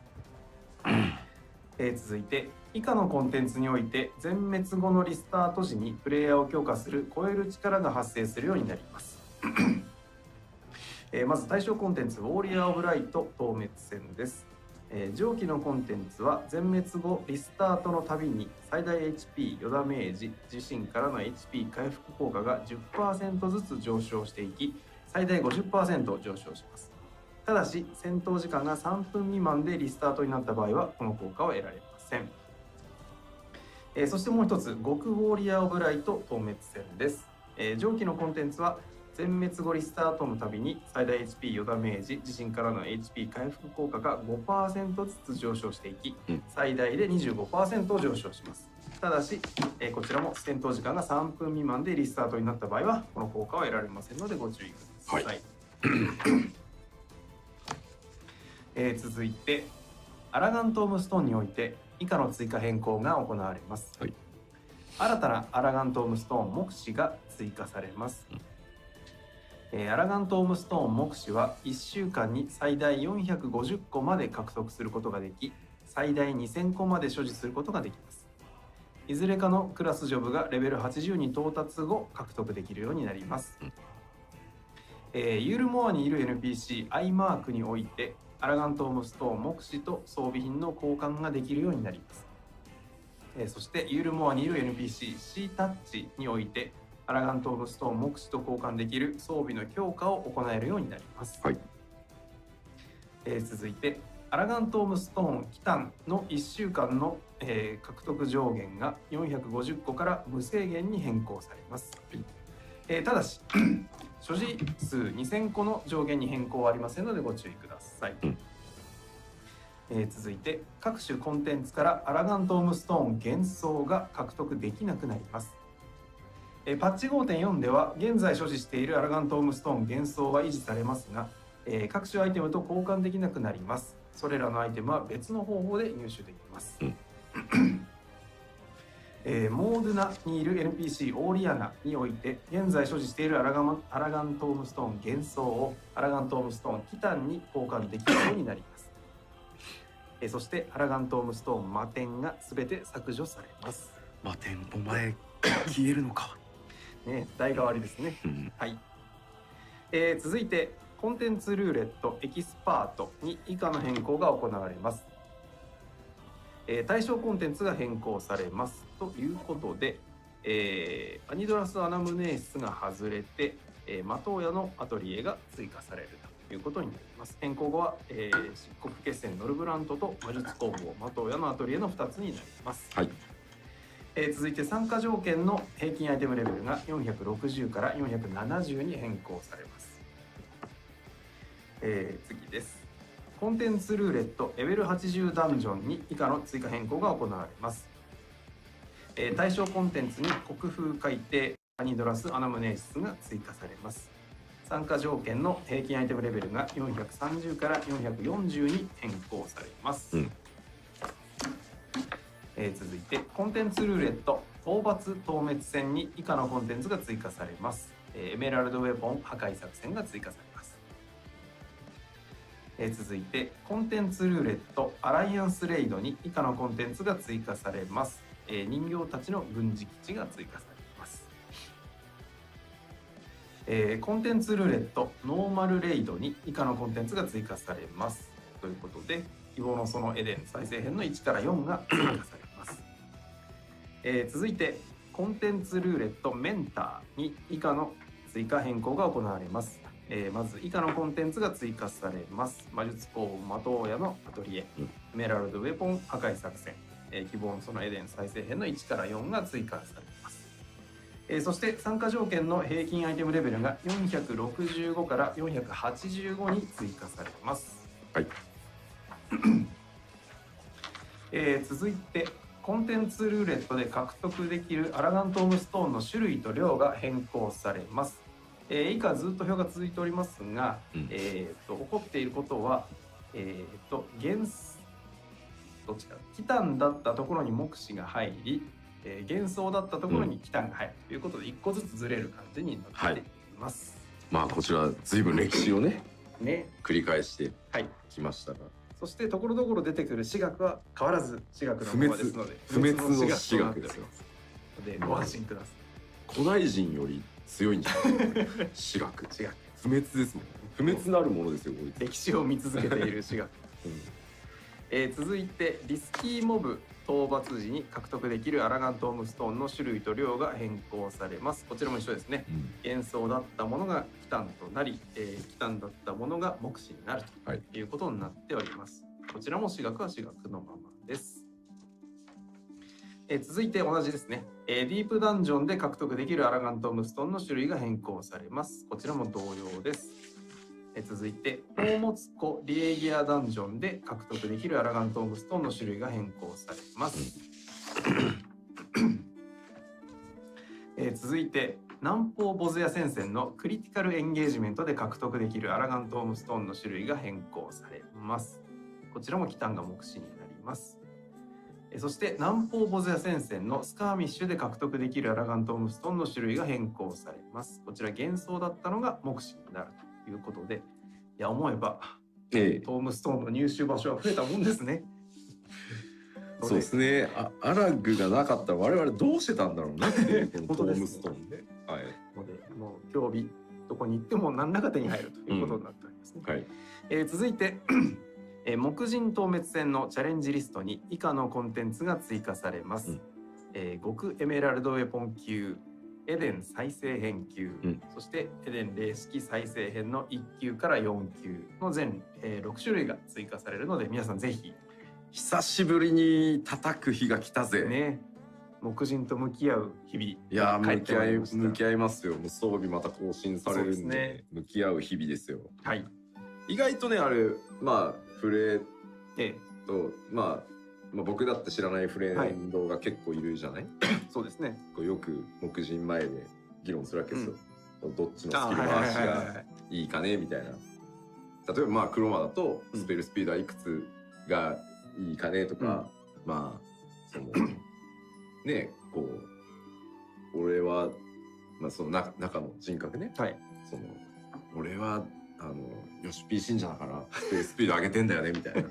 A: えー、続いて以下のコンテンツにおいて全滅後のリスタート時にプレイヤーを強化する超える力が発生するようになりますえー、まず対象コンテンツウォーリアーオブライト透滅戦です、えー、上記のコンテンツは全滅後リスタートのたびに最大 エイチピー 余ダメージ自身からの エイチピー 回復効果が じゅっパーセント ずつ上昇していき最大 ごじゅっパーセント 上昇しますただし戦闘時間がさんぷん未満でリスタートになった場合はこの効果は得られません、えー、そしてもう一つ極ウォーリアーオブライト透滅戦です、えー、上記のコンテンツは全滅後リスタートのたびに最大 エイチピー 余ダメージ自身からの エイチピー 回復効果が ごパーセント ずつ上昇していき、うん、最大で にじゅうごパーセント 上昇しますただし、えー、こちらも戦闘時間がさんぷん未満でリスタートになった場合はこの効果は得られませんのでご注意ください、はいえー、続いてアラガントームストーンにおいて以下の追加変更が行われます、はい、新たなアラガントームストーン目視が追加されます、うんえー、アラガントームストーン目視はいっしゅうかんに最大よんひゃくごじゅっこまで獲得することができ最大にせんこまで所持することができますいずれかのクラスジョブがレベルはちじゅうに到達後獲得できるようになります、うんえー、ユールモアにいる エヌピーシー アイマークにおいてアラガントームストーン目視と装備品の交換ができるようになります、えー、そしてユールモアにいる エヌピーシー シータッチにおいてアラガントームストーン目視と交換できる装備の強化を行えるようになります、はいえー、続いてアラガントームストーンキタンのいっしゅうかんの、えー、獲得上限がよんひゃくごじゅっこから無制限に変更されます、はいえー、ただし所持数にせんこの上限に変更はありませんのでご注意ください、うんえー、続いて各種コンテンツからアラガントームストーン幻想が獲得できなくなりますえー、パッチ ごてんよん では現在所持しているアラガントームストーン幻想は維持されますが、えー、各種アイテムと交換できなくなりますそれらのアイテムは別の方法で入手できます。うんえー、モードゥナにいる エヌピーシー オーリアナにおいて現在所持しているアラガン、アラガントームストーン幻想をアラガントームストーンティタンに交換できるようになります。えー、そしてアラガントームストーン魔点が全て削除されます。
B: 魔点お前消えるのか
A: ね、代替わりですね。うん、はい、えー、続いてコンテンツルーレットエキスパートに以下の変更が行われます。えー、対象コンテンツが変更されますということで、えー、アニドラス・アナムネースが外れて、えー、マトーヤのアトリエが追加されるということになります。変更後は、えー、漆黒決戦ノルブラントと魔術工房マトーヤのアトリエのふたつになります。はい、えー、続いて参加条件の平均アイテムレベルがよんひゃくろくじゅうからよんひゃくななじゅうに変更されます。えー、次です。コンテンツルーレットレベルはちじゅうダンジョンに以下の追加変更が行われます。えー、対象コンテンツに国風海底アニドラス・アナムネーシスが追加されます。参加条件の平均アイテムレベルがよんひゃくさんじゅうからよんひゃくよんじゅうに変更されます。うん、えー、続いてコンテンツルーレット討伐討滅戦に以下のコンテンツが追加されます。えー、エメラルドウェポン破壊作戦が追加されます。え続いてコンテンツルーレットアライアンスレイドに以下のコンテンツが追加されます。えー、人形たちの軍事基地が追加されます。えー、コンテンツルーレットノーマルレイドに以下のコンテンツが追加されます。ということで希望のそのエデン再生編のいちからよんが追加されます。えー、続いてコンテンツルーレットメンターに以下の追加変更が行われます。えー、まず以下のコンテンツが追加されます。魔術工房マトーヤのアトリエ、うん、エメラルドウェポン破壊作戦、えー、希望のそのエデン再生編のいちからよんが追加されます。えー、そして参加条件の平均アイテムレベルがよんひゃくろくじゅうごからよんひゃくはちじゅうごに追加されます。はいえー、続いてコンテンツルーレットで獲得できるアラガントームストーンの種類と量が変更されます。えー、以下ずっと表が続いておりますが、うん、えー、と起こっていることは、えー、と幻どっちかティタンだったところに目視が入り、えー、幻想だったところにティタンが入るということでいっこずつずれる感じになっています。
B: はい、まあこちら随分歴史をねね繰り返してきましたが、はい、
A: そしてところどころ出てくる私学は変わらず私学のままですので
B: 不滅の私学ですよ。
A: でご安心ください。
B: 古代人より強いんじゃない私学不滅ですもん。不滅なるものですよ。
A: 歴史を見続けている私学、うんえー、続いてリスキーモブ討伐時に獲得できるアラガントームストーンの種類と量が変更されます。こちらも一緒ですね、うん、幻想だったものがキタンとなり、えー、キタンだったものが目視になるということになっております。はい、こちらも私学は私学のままです。えー、続いて同じですね、えー、ディープダンジョンで獲得できるアラガントームストーンの種類が変更されます。こちらも同様です。えー、続いて宝物庫リエギアダンジョンで獲得できるアラガントームストーンの種類が変更されます。えー、続いて南方ボズヤ戦線のクリティカルエンゲージメントで獲得できるアラガントームストーンの種類が変更されます。こちらもキタンが目視になります。そして南方ボズヤ戦線のスカーミッシュで獲得できるアラガントームストーンの種類が変更されます。こちら幻想だったのが目視になるということで、いや思えば、ええ、トームストーンの入手場所は増えたもんですね。
B: そうですね。あアラグがなかったら我々どうしてたんだろうなっていうこのトームストーンで。はい。
A: のでもう競技どこに行っても何らか手に入るということになっておりますね。うん、はい。えー、続いて。えー、木人討滅戦のチャレンジリストに以下のコンテンツが追加されます。うんえー、極エメラルドウェポン級、エデン再生編級、うん、そしてエデン霊式再生編のいっ級からよん級の全、えー、ろく種類が追加されるので皆さんぜひ
B: 久しぶりに叩く日が来たぜ。
A: ね、木人と向き合う日々。
B: いや向き合い向き合いますよ。もう装備また更新されるんで、ね、向き合う日々ですよ。はい。意外とねあれまあフレーと、ええまあ、まあ僕だって知らないフレンドが結構いるじゃない、はい、
A: そうですね。
B: こうよく木人前で議論するわけですよ、うん、どっちのスキル回しがいいかねみたいな。 例えばまあクロマだとスペルスピードはいくつがいいかねとか、うん、まあそのねこう俺はまあその中中の人格ね、はい、その俺はあのヨシピー信者だからスペルスピード上げてんだよねみたいな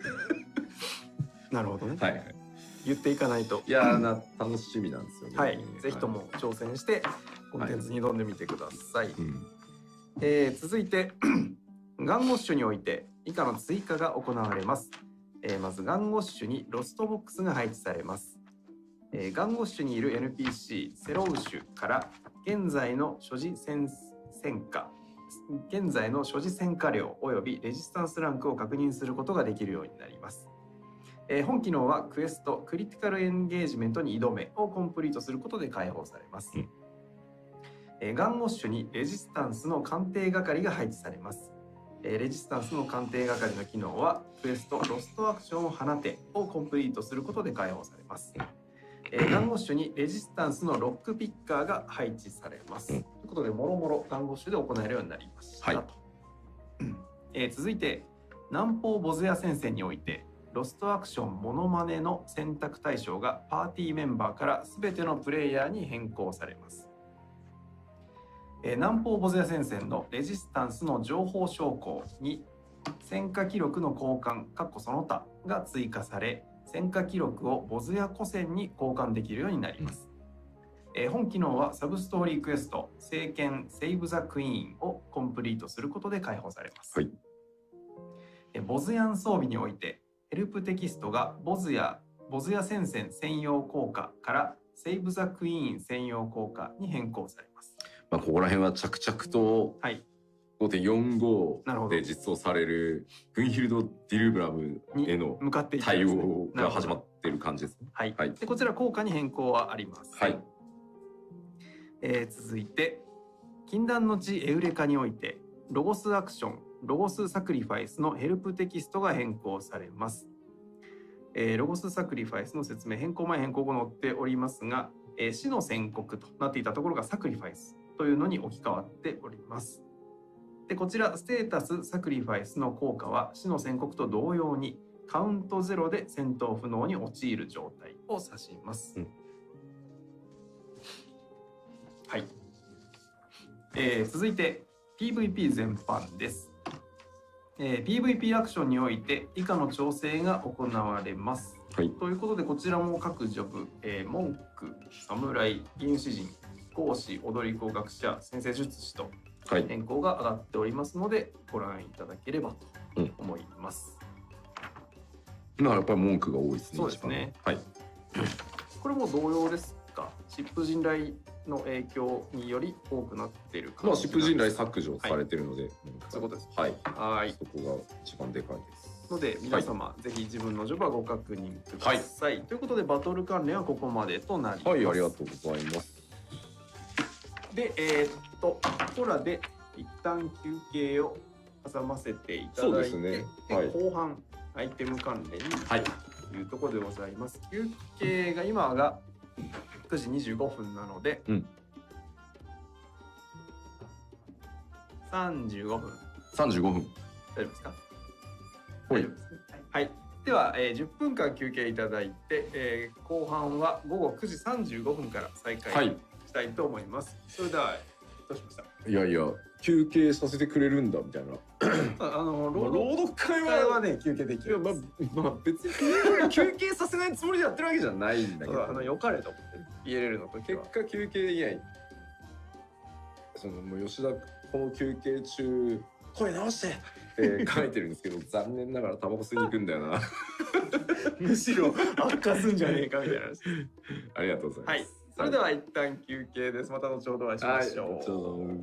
A: なるほどね、
B: はい、
A: 言っていかないと
B: いやな楽しみなんですよね。
A: はい、ぜひとも挑戦してコンテンツに挑んでみてください。はい、うん、えー、続いてガンゴッシュにおいて以下の追加が行われます。えー、まずガンゴッシュにロストボックスが配置されます。えー、ガンゴッシュにいる エヌピーシー セロウシュから現在の所持戦戦果現在の所持戦果量およびレジスタンスランクを確認することができるようになります。えー、本機能はクエストクリティカルエンゲージメントに挑めをコンプリートすることで開放されます。うん、えー、ガンゴッシュにレジスタンスの鑑定係が配置されます。えー、レジスタンスの鑑定係の機能はクエストロストアクションを放てをコンプリートすることで開放されます。えー、ガンゴッシュにレジスタンスのロックピッカーが配置されます。うん、ということでもろもろガンゴッシュで行えるようになりました。はい、えー、続いて南方ボズヤ戦線においてロストアクションモノマネの選択対象がパーティーメンバーからすべてのプレイヤーに変更されます。えー、南方ボズヤ戦線のレジスタンスの情報将校に戦果記録の交換その他が追加され、戦果記録をボズヤ古戦に交換できるようになります。えー、本機能はサブストーリークエスト聖剣セイブ・ザ・クイーンをコンプリートすることで開放されます。はい、えー、ボズヤン装備においてヘルプテキストがボズヤ、ボズヤ戦線専用効果からセイブ・ザ・クイーン専用効果に変更されます。
B: まあここら辺は着々と ごてんよんご で実装されるグンヒルド・ディルブラムへの対応が始まっている感じですね。
A: はい、はい、でこちら効果に変更はあります。はい、えー、続いて禁断の地エウレカにおいてロゴスアクションロゴスサクリファイスのヘルプテキストが変更されます。えー、ロゴスサクリファイスの説明変更前変更後載っておりますが、えー、死の宣告となっていたところがサクリファイスというのに置き換わっております。でこちらステータスサクリファイスの効果は死の宣告と同様にカウントゼロで戦闘不能に陥る状態を指します。うん、はい、えー、続いて ピーブイピー 全般です。えー、ピーブイピー アクションにおいて以下の調整が行われます。はい、ということでこちらも各ジョブ、えー、文句、侍、銀詩人、講師、踊り子学者、先生術師と変更が上がっておりますので、ご覧いただければと思います。
B: うん、まあやっぱり文句が多いですね。
A: そうですね。はい。これも同様ですか。疾風陣雷の影響により多くなっている感じ。
B: まあ疾風陣雷削除されているので、はい、
A: そういうことです。
B: はい。はい。そこが一番でかいです。
A: ので皆様、はい、ぜひ自分のジョブはご確認ください。はい、ということでバトル関連はここまでとなります。
B: はい、ありがとうございます。
A: で、えー、っとここらで一旦休憩を挟ませていただいて、そうですね、はい、後半アイテム関連にというところでございます。はい、休憩が今がくじにじゅうごふんなので、うん、さんじゅうごふん。
B: さんじゅうごふん。
A: 大丈夫ですか？大丈夫ですね。はい。では、えー、じゅっぷんかん休憩いただいて、えー、後半はごごくじさんじゅうごふんから再開。はい、したいと思います。それではどうしました？
B: いやいや休憩させてくれるんだみたいな。
A: あの朗読会はね休憩できる。
B: まあまあ別に休憩させないつもりでやってるわけじゃないんだけど。
A: あの良かれと思って ピーエルエル の時
B: は。結果休憩できない。そのもう吉田この休憩中声直してって書いてるんですけど残念ながらタバコ吸いに行くんだよな。
A: むしろ悪化すんじゃねえかみたいな。
B: ありがとうございます。
A: はい。それでは一旦休憩です。また後ほどお会いしましょう。はい、後ほど。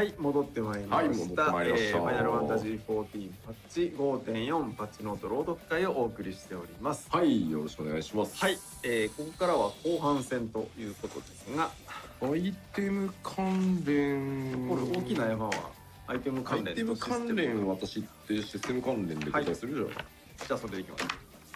A: はい、戻ってまいりました。はい、戻ってまいりました。えー、ファイナルファンタジーじゅうよんパッチ ごてんよん パッチノート朗読会をお送りしております。
B: はい、よろしくお願いします。
A: はい、えー、ここからは後半戦ということですが、
B: アイテム関連、
A: これ大きな山はアイテム関連。
B: アイテム関連私ってシステム関連で答えするじゃん。はい、
A: じゃあそれでいきます。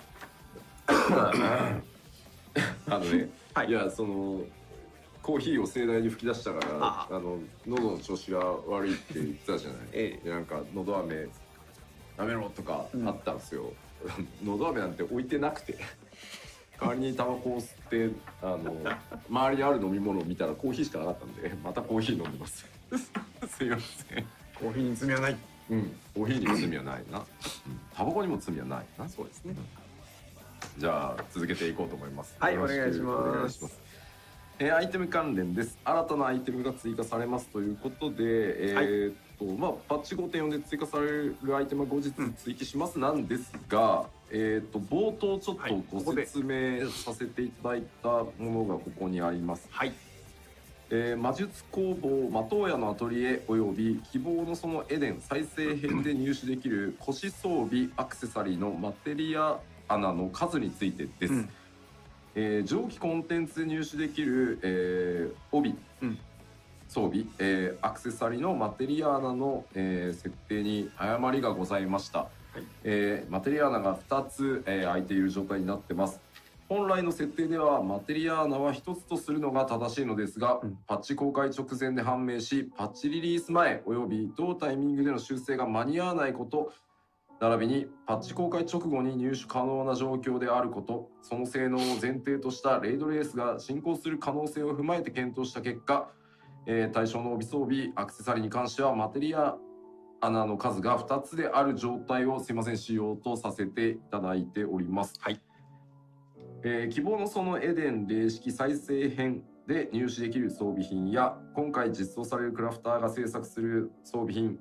B: あのね、はい、いやその。コーヒーを盛大に吹き出したからあの喉の調子が悪いって言ってたじゃない、ええ、でなんか喉飴やめろとかあったんですよ、うん、喉飴なんて置いてなくて代わりにタバコを吸ってあの周りにある飲み物を見たらコーヒーしかなかったんでまたコーヒー飲んでますすいません。
A: コーヒーに罪はない。
B: うん、コーヒーに罪はないな、うん、タバコにも罪はないな。
A: そうですね、
B: うん、じゃあ続けていこうと思います。
A: はい、お願いします。
B: えー、アイテム関連です。新たなアイテムが追加されますということで、えーっと、はい、まあパッチ ごてんよん で追加されるアイテムは後日追記しますなんですが、うん、えーっと冒頭ちょっとご説明させていただいたものがここにあります。はい。えー、魔術工房マトーヤのアトリエおよび希望のそのエデン再生編で入手できる腰装備アクセサリーのマテリア穴の数についてです。うん、えー、上記コンテンツで入手できる、えー、帯、うん、装備、えー、アクセサリーのマテリアーナの、えー、設定に誤りがございました。はい、えー、マテリアーナがふたつ、えー、空いている状態になってます。本来の設定ではマテリアーナはひとつとするのが正しいのですが、うん、パッチ公開直前で判明しパッチリリース前および同タイミングでの修正が間に合わないこと、並びにパッチ公開直後に入手可能な状況であること、その性能を前提としたレイドレースが進行する可能性を踏まえて検討した結果、えー、対象の帯装備アクセサリーに関してはマテリア穴の数がふたつである状態をすいません仕様とさせていただいております。はい。えー、希望のそのエデン霊式再生編で入手できる装備品や今回実装されるクラフターが制作する装備品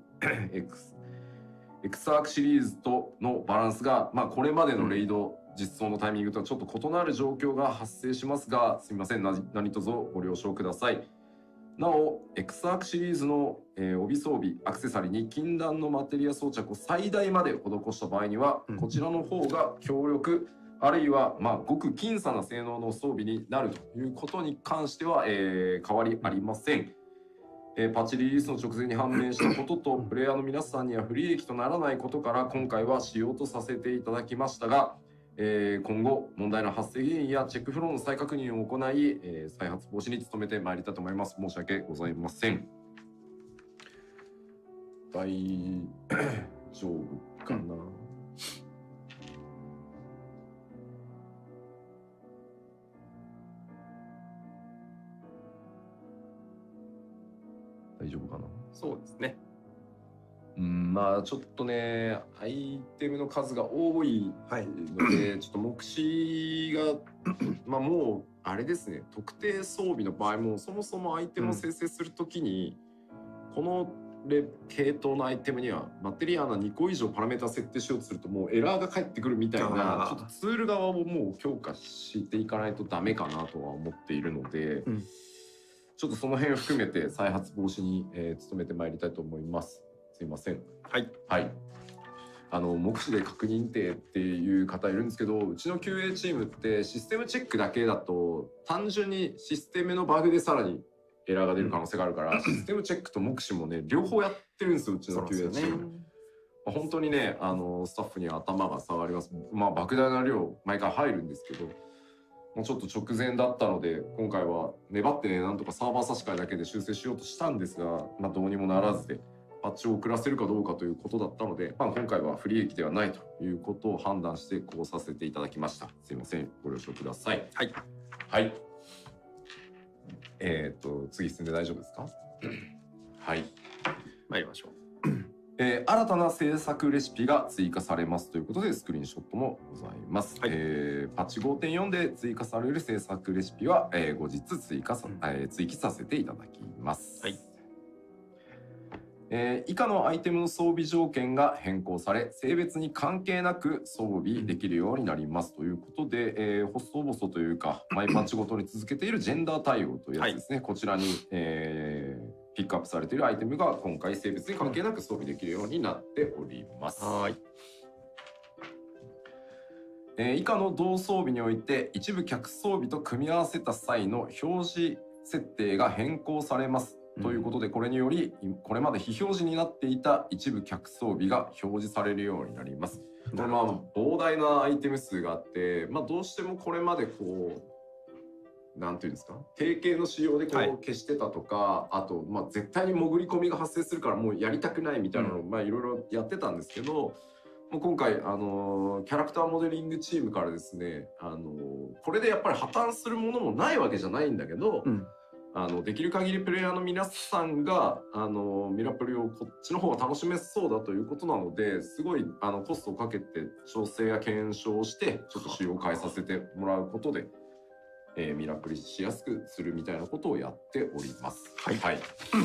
B: Xエクサークシリーズとのバランスが、まあ、これまでのレイド実装のタイミングとはちょっと異なる状況が発生しますが、すみません、何卒ご了承ください。なお、エクサークシリーズの、えー、帯装備、アクセサリーに禁断のマテリア装着を最大まで施した場合には、うん、こちらの方が強力、あるいは、まあ、ごく僅差な性能の装備になるということに関しては、えー、変わりありません。えー、パッチリリースの直前に判明したこととプレイヤーの皆さんには不利益とならないことから今回は使用とさせていただきましたが、えー、今後問題の発生原因やチェックフローの再確認を行い、えー、再発防止に努めてまいりたいと思います。申し訳ございません。大丈夫かな、うん、大丈夫かな。
A: そうですね。
B: うん、まあちょっとねアイテムの数が多いので、はい、ちょっと目視がまあもうあれですね、特定装備の場合もそもそもアイテムを生成するときに、うん、このレ系統のアイテムにはマテリアーナにこ以上パラメータ設定しようとするともうエラーが返ってくるみたいな、ちょっとツール側をもう強化していかないとダメかなとは思っているので、うん、ちょっとその辺を含めて再発防止に、えー、努めてまいりたいと思います。すいません。はい。はい。あの目視で確認定っていう方いるんですけど、うちの キューエー チームってシステムチェックだけだと単純にシステムのバグでさらにエラーが出る可能性があるから、うん、システムチェックと目視もね両方やってるんですよ、うちの キューエー チーム。ね、まあ、本当にねあのスタッフに頭が下がります。まあ莫大な量毎回入るんですけど。もうちょっと直前だったので今回は粘ってねなんとかサーバー差し替えだけで修正しようとしたんですが、まあ、どうにもならずでパッチを遅らせるかどうかということだったので、まあ、今回は不利益ではないということを判断してこうさせていただきました。すいません、ご了承ください。はい、はい、えっと次進んで大丈夫ですか？はい、
A: 参りましょう。
B: えー、新たな制作レシピが追加されますということでスクリーンショットもございます。はい、えー、パッチ ごてんよん で追加される制作レシピは、えー、後日追加さ、えー、追記させていただきます。はい、えー、以下のアイテムの装備条件が変更され性別に関係なく装備できるようになりますということで、えー、細々というか毎パッチごとに続けているジェンダー対応というやつですね、はい、こちらに、えーピックアップされているアイテムが今回性別に関係なく装備できるようになっております。
A: はい。
B: えー、以下の同装備において一部客装備と組み合わせた際の表示設定が変更されます、うん、ということで、これによりこれまで非表示になっていた一部客装備が表示されるようになります。これまあ膨大なアイテム数があって、まあ、どうしてもこれまでこうなんていうんですか、定型の仕様でこう消してたとか、はい、あとまあ絶対に潜り込みが発生するからもうやりたくないみたいなのをまあいろいろやってたんですけど、もう今回あのキャラクターモデリングチームからですね、あのこれでやっぱり破綻するものもないわけじゃないんだけど、うん、あのできる限りプレイヤーの皆さんがあのミラプリをこっちの方が楽しめそうだということなので、すごいあのコストをかけて調整や検証してちょっと仕様を変えさせてもらうことで、えー、ミラプリしやすくするみたいなことをやっております。
A: はい、はい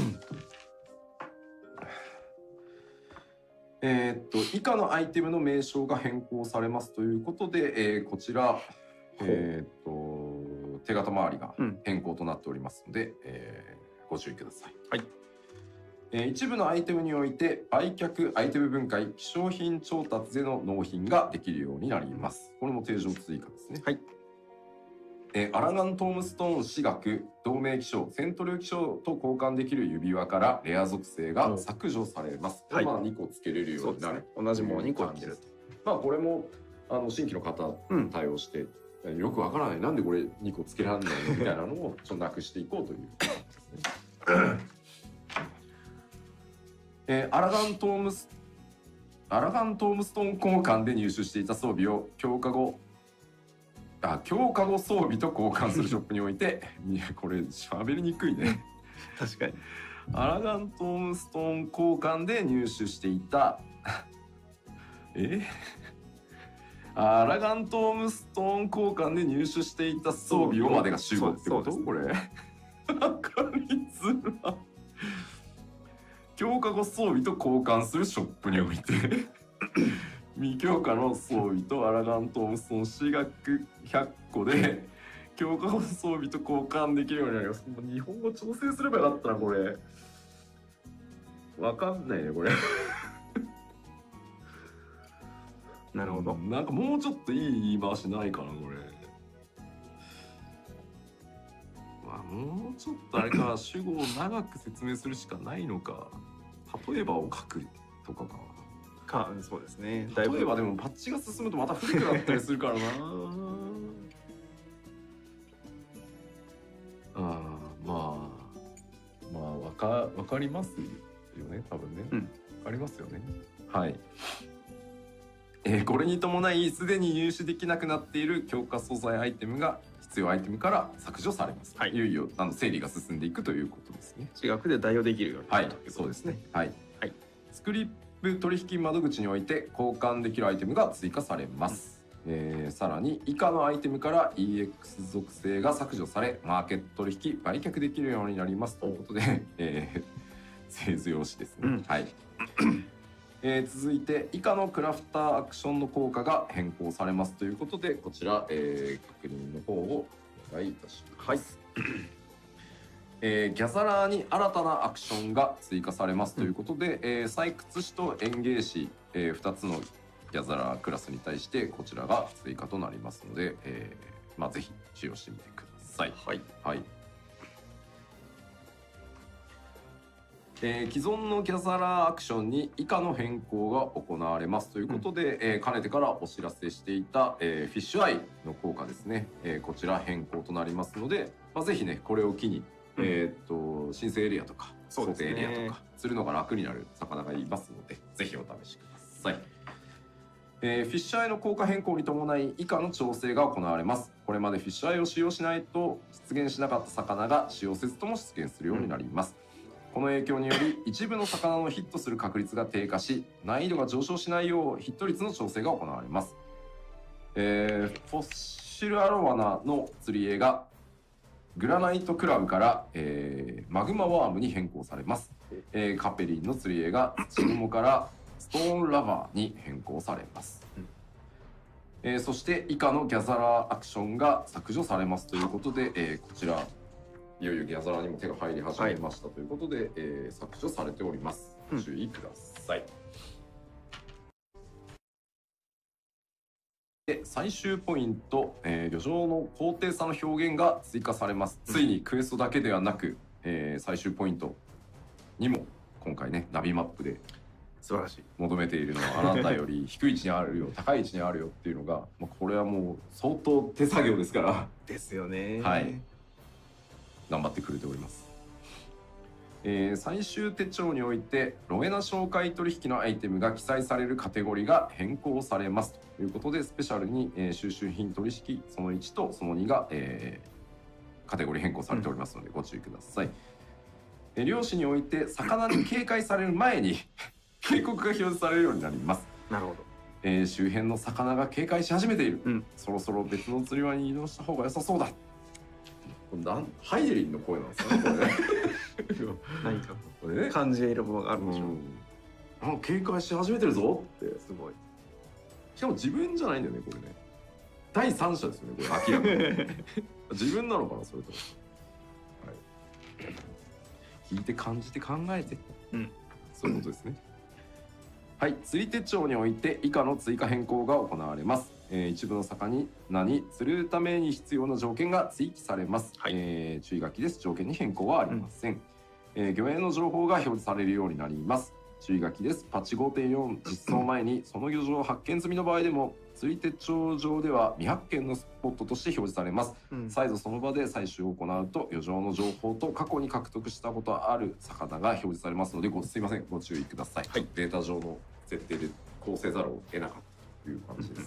B: えーっと以下のアイテムの名称が変更されますということで、えー、こちら、えー、っと手形周りが変更となっておりますので、うん、えー、ご注意ください。
A: はい。
B: えー、一部のアイテムにおいて売却、アイテム分解、希少品調達での納品ができるようになります。これも定常追加ですね。
A: はい。
B: えー、アラガントームストーン私学同盟希少セントル希少と交換できる指輪からレア属性が削除されます。はい、まあにこつけれるようになる、
A: ね、同じものにこいけると。
B: まあこれもあの新規の方対応して、うん、よくわからないなんでこれにこつけられないのみたいなのをちょっとなくしていこうというですね。えー、アラガントームスアラガントームストーン交換で入手していた装備を強化後あ強化後装備と交換するショップにおいてこれ喋りにくいね
A: 確かに
B: アラガントームストーン交換で入手していたえアラガントームストーン交換で入手していた装備をまでが集合ってこと？これわかりづら強化後装備と交換するショップにおいて未強化の装備とアラガントームストーン私学ひゃっこで強化後装備と交換できるようになります。もう日本語調整すればよかったなこれ。わかんないねこれ
A: なるほど。
B: なんかもうちょっといい言い回しないかなこれ。まあもうちょっとあれか主語を長く説明するしかないのか。例えばを書くとかか。
A: かそうですね。
B: 例えばでもパッチが進むとまた古くなったりするからなあまあまあわかわかりますよね多分ね、うん、わかりますよね。はい、えー、これに伴いすでに入手できなくなっている強化素材アイテムが必要アイテムから削除されます。はい、いよいよあの整理が進んでいくということですね。
A: 私学で代用できるようになるということですね。
B: はい、はい、スクリップ取引窓口において交換できるアイテムが追加されます。うん、えー、さらに以下のアイテムから イーエックス 属性が削除されマーケット取引売却できるようになりますということで、えー、製図用紙ですね。うん、はいえー、続いて以下のクラフターアクションの効果が変更されますということでこちら、えー、確認の方をお願いいたします。はいえー、ギャザラーに新たなアクションが追加されますということで、うんえー、採掘士と園芸士、えー、ふたつのギャザラークラスに対してこちらが追加となりますので、えーまあ、ぜひ使用してみてください。はい、はいえー、既存のギャザラーアクションに以下の変更が行われますということで、うんえー、かねてからお知らせしていた、えー、フィッシュアイの効果ですね、えー、こちら変更となりますので、まあ、ぜひねこれを機にえっと申請エリアとか想定エリアとかするのが楽になる魚がいますのでぜひお試しください。えー、フィッシュアイの効果変更に伴い以下の調整が行われます。これまでフィッシュアイを使用しないと出現しなかった魚が使用せずとも出現するようになります。うん、この影響により一部の魚のヒットする確率が低下し難易度が上昇しないようヒット率の調整が行われます。えー、フォッシルアロワナの釣り絵がグラナイトクラブから、えー、マグマワームに変更されます。えー、カペリンの釣り絵が土雲からストーンラバーに変更されます。えー、そして以下のギャザラーアクションが削除されますということで、えー、こちらいよいよギャザラーにも手が入り始めましたということで、はい、えー、削除されております。ご注意ください。うん、で最終ポイント、えー、旅情の高低差の表現が追加されます。ついにクエストだけではなく、えー、最終ポイントにも今回ねナビマップで
A: 素晴らしい
B: 求めているのはあなたより低い位置にあるよ高い位置にあるよっていうのが、まあ、これはもう相当手作業ですから
A: ですよね。
B: はい、頑張ってくれております。えー、最終手帳においてロエナ紹介取引のアイテムが記載されるカテゴリーが変更されますということで、スペシャルに、えー、収集品取引そのいちとそのにが、えー、カテゴリー変更されておりますのでご注意ください。うんえー、漁師において魚に警戒される前に警告が表示されるようになります。
A: なるほど。
B: えー、周辺の魚が警戒し始めている、うん、そろそろ別の釣り場に移動した方が良さそうだ。なんハイデリンの声なんですかねこれね
A: 何かこれ、ね、感じ得るものがあるんでしょう、
B: うん、あ警戒し始めてるぞってすごい。しかも自分じゃないんだよねこれね。第三者ですよねこれ明らかに自分なのかなそれとも、はい、聞いて感じて考えて、うん、そういうことですね。はい、釣り手帳において以下の追加変更が行われます。えー、一部の魚に釣るために必要な条件が追記されます。はい、えー、注意書きです。条件に変更はありません。うん、えー、漁園の情報が表示されるようになります。注意書きです。パッチ ごてんよん 実装前にその漁場を発見済みの場合でも釣り手帳上では未発見のスポットとして表示されます。うん、再度その場で採集を行うと漁場の情報と過去に獲得したことある魚が表示されますのでごすいませんご注意ください。はい、データ上の設定でこうせざるを得なかったという感じです。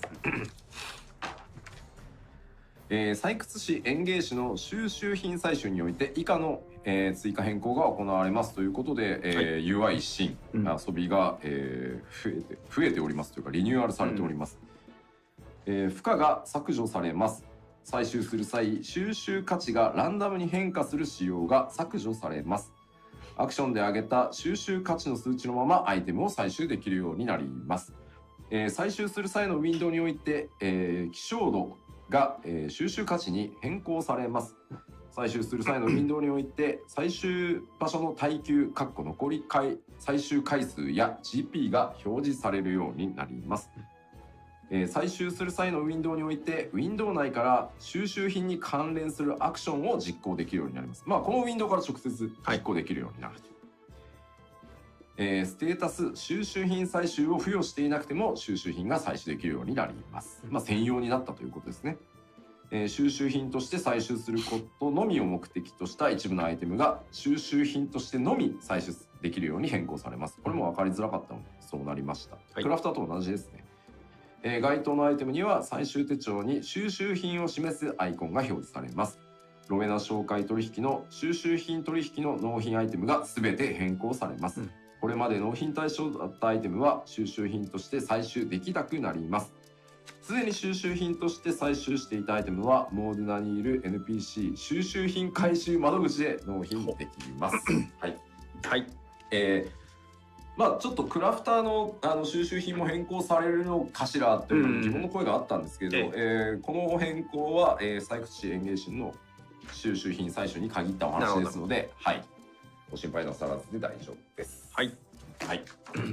B: えー、採掘士園芸士の収集品採集において以下の、えー、追加変更が行われますということで、えーはい、ユーアイ 新、うん、遊びが、えー、増えて増えておりますというかリニューアルされております。うん、えー、負荷が削除されます。採集する際収集価値がランダムに変化する仕様が削除されます。アクションで上げた収集価値の数値のままアイテムを採集できるようになります。えー、採集する際のウィンドウにおいて、えー、希少度が、えー、収集価値に変更されます。採集する際のウィンドウにおいて採集場所の耐久（残り回採集回数）や ジーピー が表示されるようになります。えー、採集する際のウィンドウにおいてウィンドウ内から収集品に関連するアクションを実行できるようになります。まあこのウィンドウから直接実行できるようになるという、はいえー、ステータス収集品採集を付与していなくても収集品が採取できるようになります。まあ、専用になったということですね。えー、収集品として採集することのみを目的とした一部のアイテムが収集品としてのみ採取できるように変更されます。これも分かりづらかったのでそうなりました。はい、クラフターと同じですね。えー、該当のアイテムには最終手帳に収集品を示すアイコンが表示されます。ロエナ紹介取引の収集品取引の納品アイテムが全て変更されます。うん、これまで納品対象だったアイテムは収集品として採集できなくなります。すでに収集品として採集していたアイテムはモーデナにいる エヌピーシー 収集品回収窓口で納品できます。はい、はい、えーまあちょっとクラフターのあの収集品も変更されるのかしらという疑問の声があったんですけど、うんえー、この変更は、えー、採掘士園芸士の収集品採取に限ったお話ですので、はい、ご心配なさらずで大丈夫です。はい、はい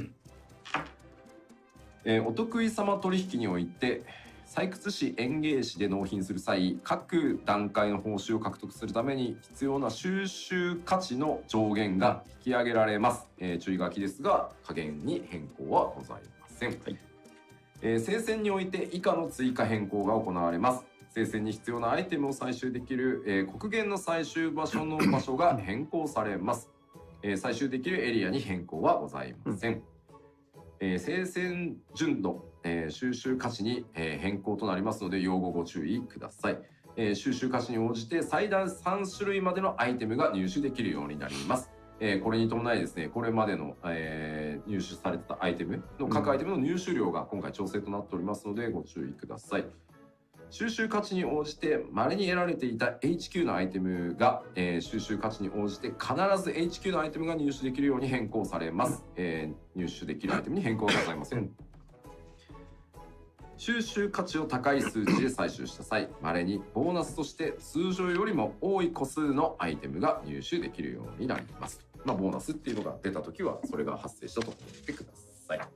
B: えー、お得意様取引において採掘士園芸士で納品する際各段階の報酬を獲得するために必要な収集価値の上限が引き上げられます。えー、注意書きですが下限に変更はございません。はいえー、聖戦において以下の追加変更が行われます。聖戦に必要なアイテムを採集できる、えー、黒源の採集場所の場所が変更されます。えー、採集できるエリアに変更はございません。うんえー、聖戦純度、えー、収集価値に、えー、変更となりますので要後ご注意ください。えー、収集価値に応じて最大さん種類までのアイテムが入手できるようになります。えー、これに伴いですねこれまでの、えー、入手されたアイテムの各アイテムの入手量が今回調整となっておりますのでご注意ください。収集価値に応じて稀に得られていた エイチキュー のアイテムが、えー、収集価値に応じて必ず エイチキュー のアイテムが入手できるように変更されます。えー、入手できるアイテムに変更はございません。 収集価値を高い数値で採集した際、稀にボーナスとして通常よりも多い個数のアイテムが入手できるようになります。まあ、ボーナスっていうのが出た時はそれが発生したと思ってください。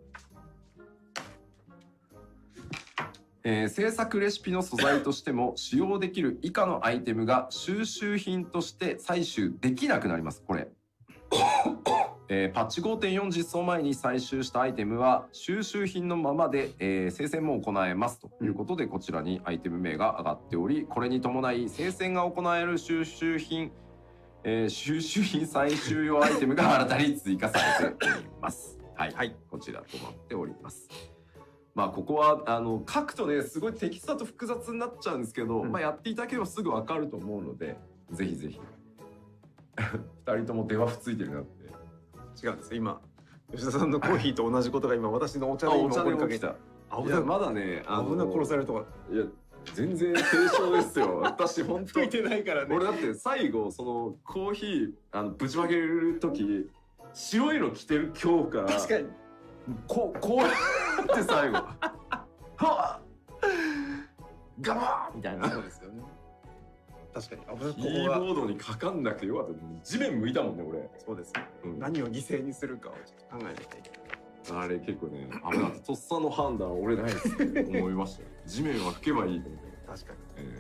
B: えー、制作レシピの素材としても使用できる以下のアイテムが収集品として採集できなくなります。これえー、パッチ ごてんよん 実装前に採集したアイテムは収集品のままで、えー、聖戦も行えますということで、こちらにアイテム名が上がっており、これに伴い聖戦が行える収集品、えー、収集品採集用アイテムが新たに追加されております。はい、はい、こちらとなっております。まあここはあの書くとねすごいテキストだと複雑になっちゃうんですけど、うん、まあやっていただければすぐ分かると思うので、ぜひぜひふたりとも電話ふついてるなって。
A: 違うんですよ、今吉田さんのコーヒーと同じことが今私のお茶で今起こりかけた。
B: いやまだね、
A: あの危な殺されるとか。
B: いや全然軽症ですよ。私本当
A: 吹いてないからね。
B: 俺だって最後そのコーヒーあのぶちまける時白いの着てる今日から
A: 確かに
B: こうこうやって最後はあガバーみたいな。
A: そうですよね。確かに危な
B: キーボードにかかんなくてよかった。地面向いたもんね俺。
A: そうです、うん、何を犠牲にするかをちょっと考えなきゃいけない。
B: あれ結構ね危なかった。とっさの判断俺ないですって思いましたよ。地面は拭けばいいと思って。
A: 確かに。
B: え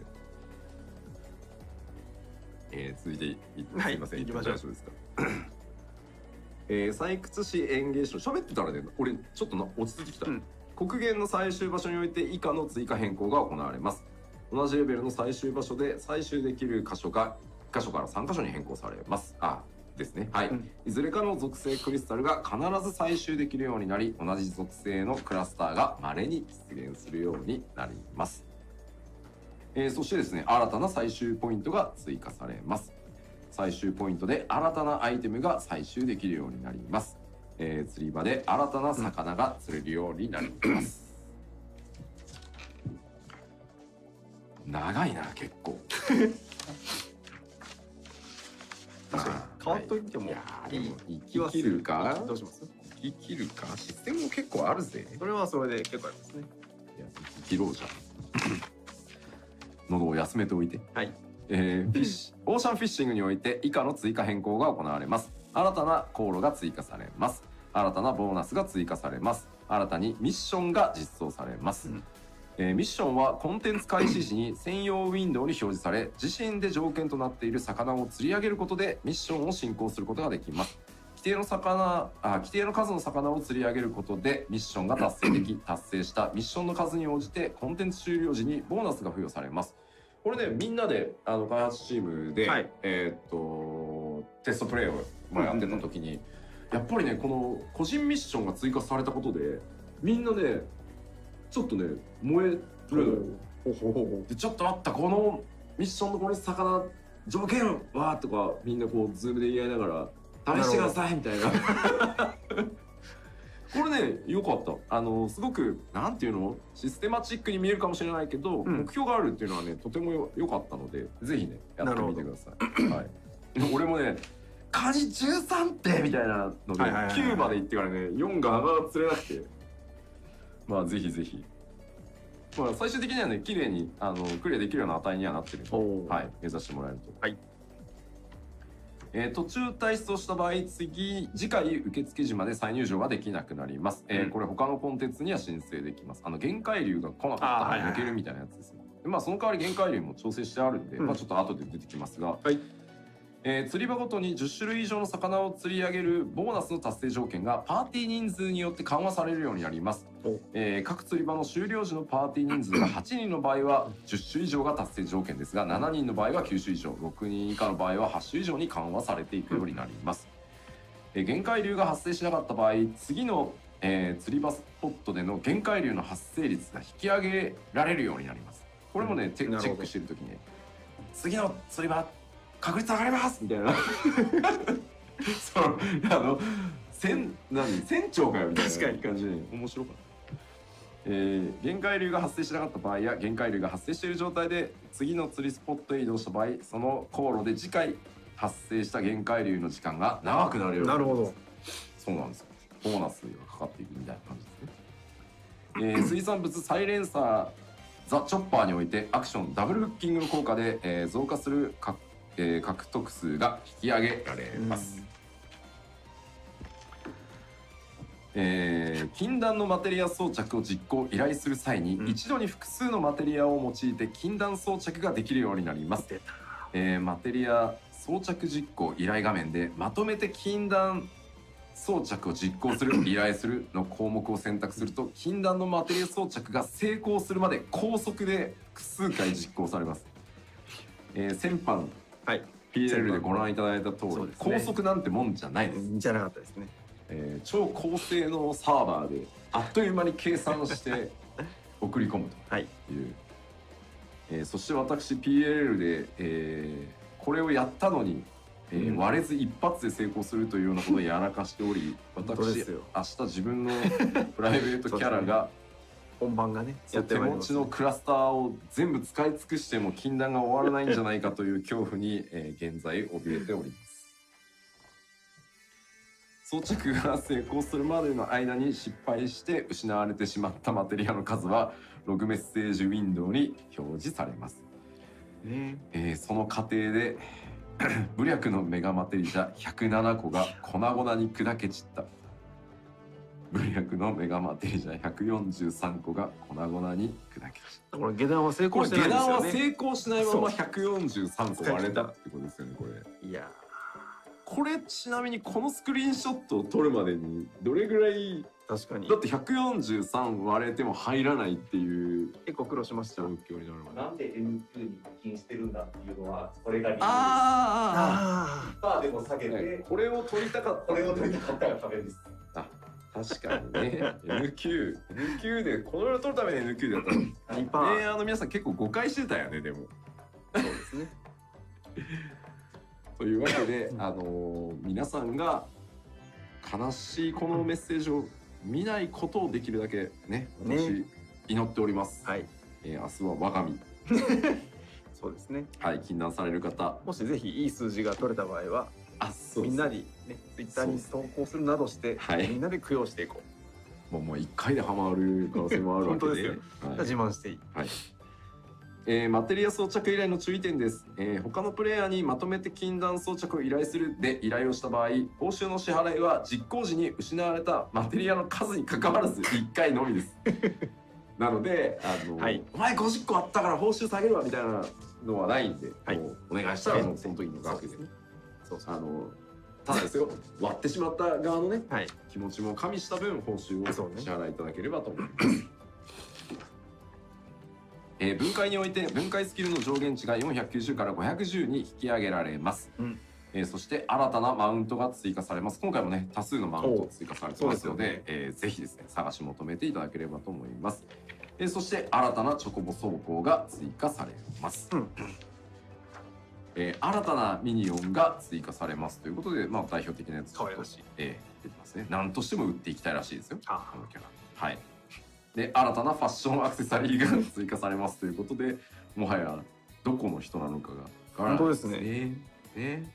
B: ーえー、続いていってすいません、
A: 行きましょう。
B: 大丈夫ですか。えー、採掘士園芸士喋ってたらね俺ちょっとな落ち着いてきた、うん、黒源の採集場所において以下の追加変更が行われます。同じレベルの採集場所で採集できる箇所がいっ箇所からさん箇所に変更されます。あですね。はい、うん、いずれかの属性クリスタルが必ず採集できるようになり、同じ属性のクラスターが稀に出現するようになります。えー、そしてですね、新たな採集ポイントが追加されます。採集ポイントで新たなアイテムが採集できるようになります。えー、釣り場で新たな魚が釣れるようになります。長いな結構。
A: 確かに変わっといても
B: いい。生き切るか？
A: どうします？
B: 生き切るか？システムも結構あるぜ。
A: それはそれで結構ありますね。
B: いや生きろうじゃん。喉を休めておいて。
A: はい。
B: えー、フィッシュオーシャンフィッシングにおいて以下の追加変更が行われます。新たな航路が追加されます。新たなボーナスが追加されます。新たにミッションが実装されます。うん、えー、ミッションはコンテンツ開始時に専用ウィンドウに表示され、自身で条件となっている魚を釣り上げることでミッションを進行することができます。規定の魚あ規定の数の魚を釣り上げることでミッションが達成でき、達成したミッションの数に応じてコンテンツ終了時にボーナスが付与されます。これねみんなであの開発チームで、はい、えっとテストプレイをやってた時に、うんうん、やっぱりねこの個人ミッションが追加されたことでみんなねちょっとね燃えるのよ。でちょっと待ったこのミッションのこの魚条件はとかみんなこうズームで言い合いながら試してくださいみたいな。これね良かった。あのすごくなんていうのシステマチックに見えるかもしれないけど、うん、目標があるっていうのはねとても良かったのでぜひねやってみてください。はい、俺もねカニじゅうさんってみたいなのできゅうまで行ってからねよんが上が釣れなくて、まあぜひぜひ、まあ、最終的にはね綺麗にあのクリアできるような値にはなってるので、はい、目指してもらえると。はい。えー、途中退出をした場合次次回受付時まで再入場ができなくなります。えーうん、これ他のコンテンツには申請できます。あの限界流が来なかったら抜けるみたいなやつですね。でまあその代わり限界流も調整してあるんで、うん、まあちょっと後で出てきますが、はい、えー、釣り場ごとにじゅっ種類以上の魚を釣り上げるボーナスの達成条件がパーティー人数によって緩和されるようになります。えー、各釣り場の終了時のパーティー人数がはちにんの場合はじゅっ種以上が達成条件ですが、しちにんの場合はきゅう種以上、ろくにん以下の場合ははち種以上に緩和されていくようになります。えー、限界流が発生しなかった場合、次の、えー、釣り場スポットでの限界流の発生率が引き上げられるようになります。これもね、チェックしてるときに、次の釣り場確率上がりますみたいなそのあの船何船長かよみたいな感じで面白かった。えー、限界流が発生しなかった場合や限界流が発生している状態で次の釣りスポットへ移動した場合、その航路で次回発生した限界流の時間が長くなるようになります。なるほど。そうなんですよ。ボーナスがかかっていくみたいな感じですね。 えー、水産物サイレンサーザ・チョッパーにおいてアクションダブルフッキングの効果で、えー、増加するか、えー、獲得数が引き上げられます。えー、禁断のマテリア装着を実行依頼する際に、うん、一度に複数のマテリアを用いて禁断装着ができるようになります。えー、マテリア装着実行依頼画面でまとめて禁断装着を実行する依頼するの項目を選択すると、禁断のマテリア装着が成功するまで高速で複数回実行されます。えー、先般、はい、ピーエル でご覧いただいた通り、ね、高速なんてもんじゃないです。
A: じゃなかったですね。
B: えー、超高性能サーバーであっという間に計算して送り込むという、はい、えー、そして私 ピーエルエル で、えー、これをやったのに、えーうん、割れず一発で成功するというようなことをやらかしており私明日自分のプライベートキャラが
A: 本番がねやって
B: 手持ちのクラスターを全部使い尽くしても禁断が終わらないんじゃないかという恐怖に、えー、現在怯えております。装着が成功するまでの間に失敗して失われてしまったマテリアの数はログメッセージウィンドウに表示されます。ねえー、その過程で武略のメガマテリアひゃくななこが粉々に砕け散った。武略のメガマテリアひゃくよんじゅうさんこが粉々に砕け散った。
A: これ下段は成功してないんですよね。
B: 下段は成功しないままひゃくよんじゅうさんこ割れたってことですよね、これ。
A: いや
B: これちなみにこのスクリーンショットを撮るまでにどれぐらい、
A: 確かに
B: だってひゃくよんじゅうさん割れても入らないっていう
A: 結構苦労しました。
B: 状況になるまで
C: なんで エヌキュー に課金してるんだっていうのはこれが理由です。
B: あ
C: あ、パーでも下げて
B: これを取りたかった、
C: これを取りたかったが壁です。
B: あ、確かにねエヌキュー エヌキュー でこの色取るために エヌキュー でやったのにパー、プレイヤーの皆さん結構誤解してたよね。でも
A: そうですね
B: というわけで、あのー、皆さんが悲しいこのメッセージを見ないことをできるだけね、私祈っております。はい、えー、明日は我が身
A: そうですね。
B: はい、禁断される方、
A: もしぜひいい数字が取れた場合は、あ、そうみんなにね、ツイッターに投稿するなどして、はい、みんなで供養していこ
B: う。もうもう一回でハマる可能性もあるわけで、
A: 本当ですよ。はい、自慢していい。
B: はい。えー、マテリア装着依頼の注意点です、えー、他のプレイヤーにまとめて禁断装着を依頼するで依頼をした場合、報酬の支払いは実行時に失われたマテリアの数に関わらずいっかいのみですなので、あの、はい、お前ごじゅっこあったから報酬下げるわみたいなのはないんで、はい、もうお願いしたらもうその時の額で、そうそう、あのただですよ割ってしまった側のね、はい、気持ちも加味した分報酬を支払いいただければと思いますえー、分解において分解スキルの上限値がよんひゃくきゅうじゅうからごひゃくじゅうに引き上げられます、うん、えー、そして新たなマウントが追加されます。今回もね多数のマウントが追加されてますので、ね、えー、ぜひですね探し求めていただければと思います、えー、そして新たなチョコボ走行が追加されます、うん、えー、新たなミニオンが追加されますということで、まあ、代表的なやつ
A: 可愛らしい、
B: えー、出てますね。何としても売っていきたいらしいですよ、あこのキャラ。はい。で新たなファッションアクセサリーが追加されますということで、もはやどこの人なのかが
A: 本当ですね。
B: ね、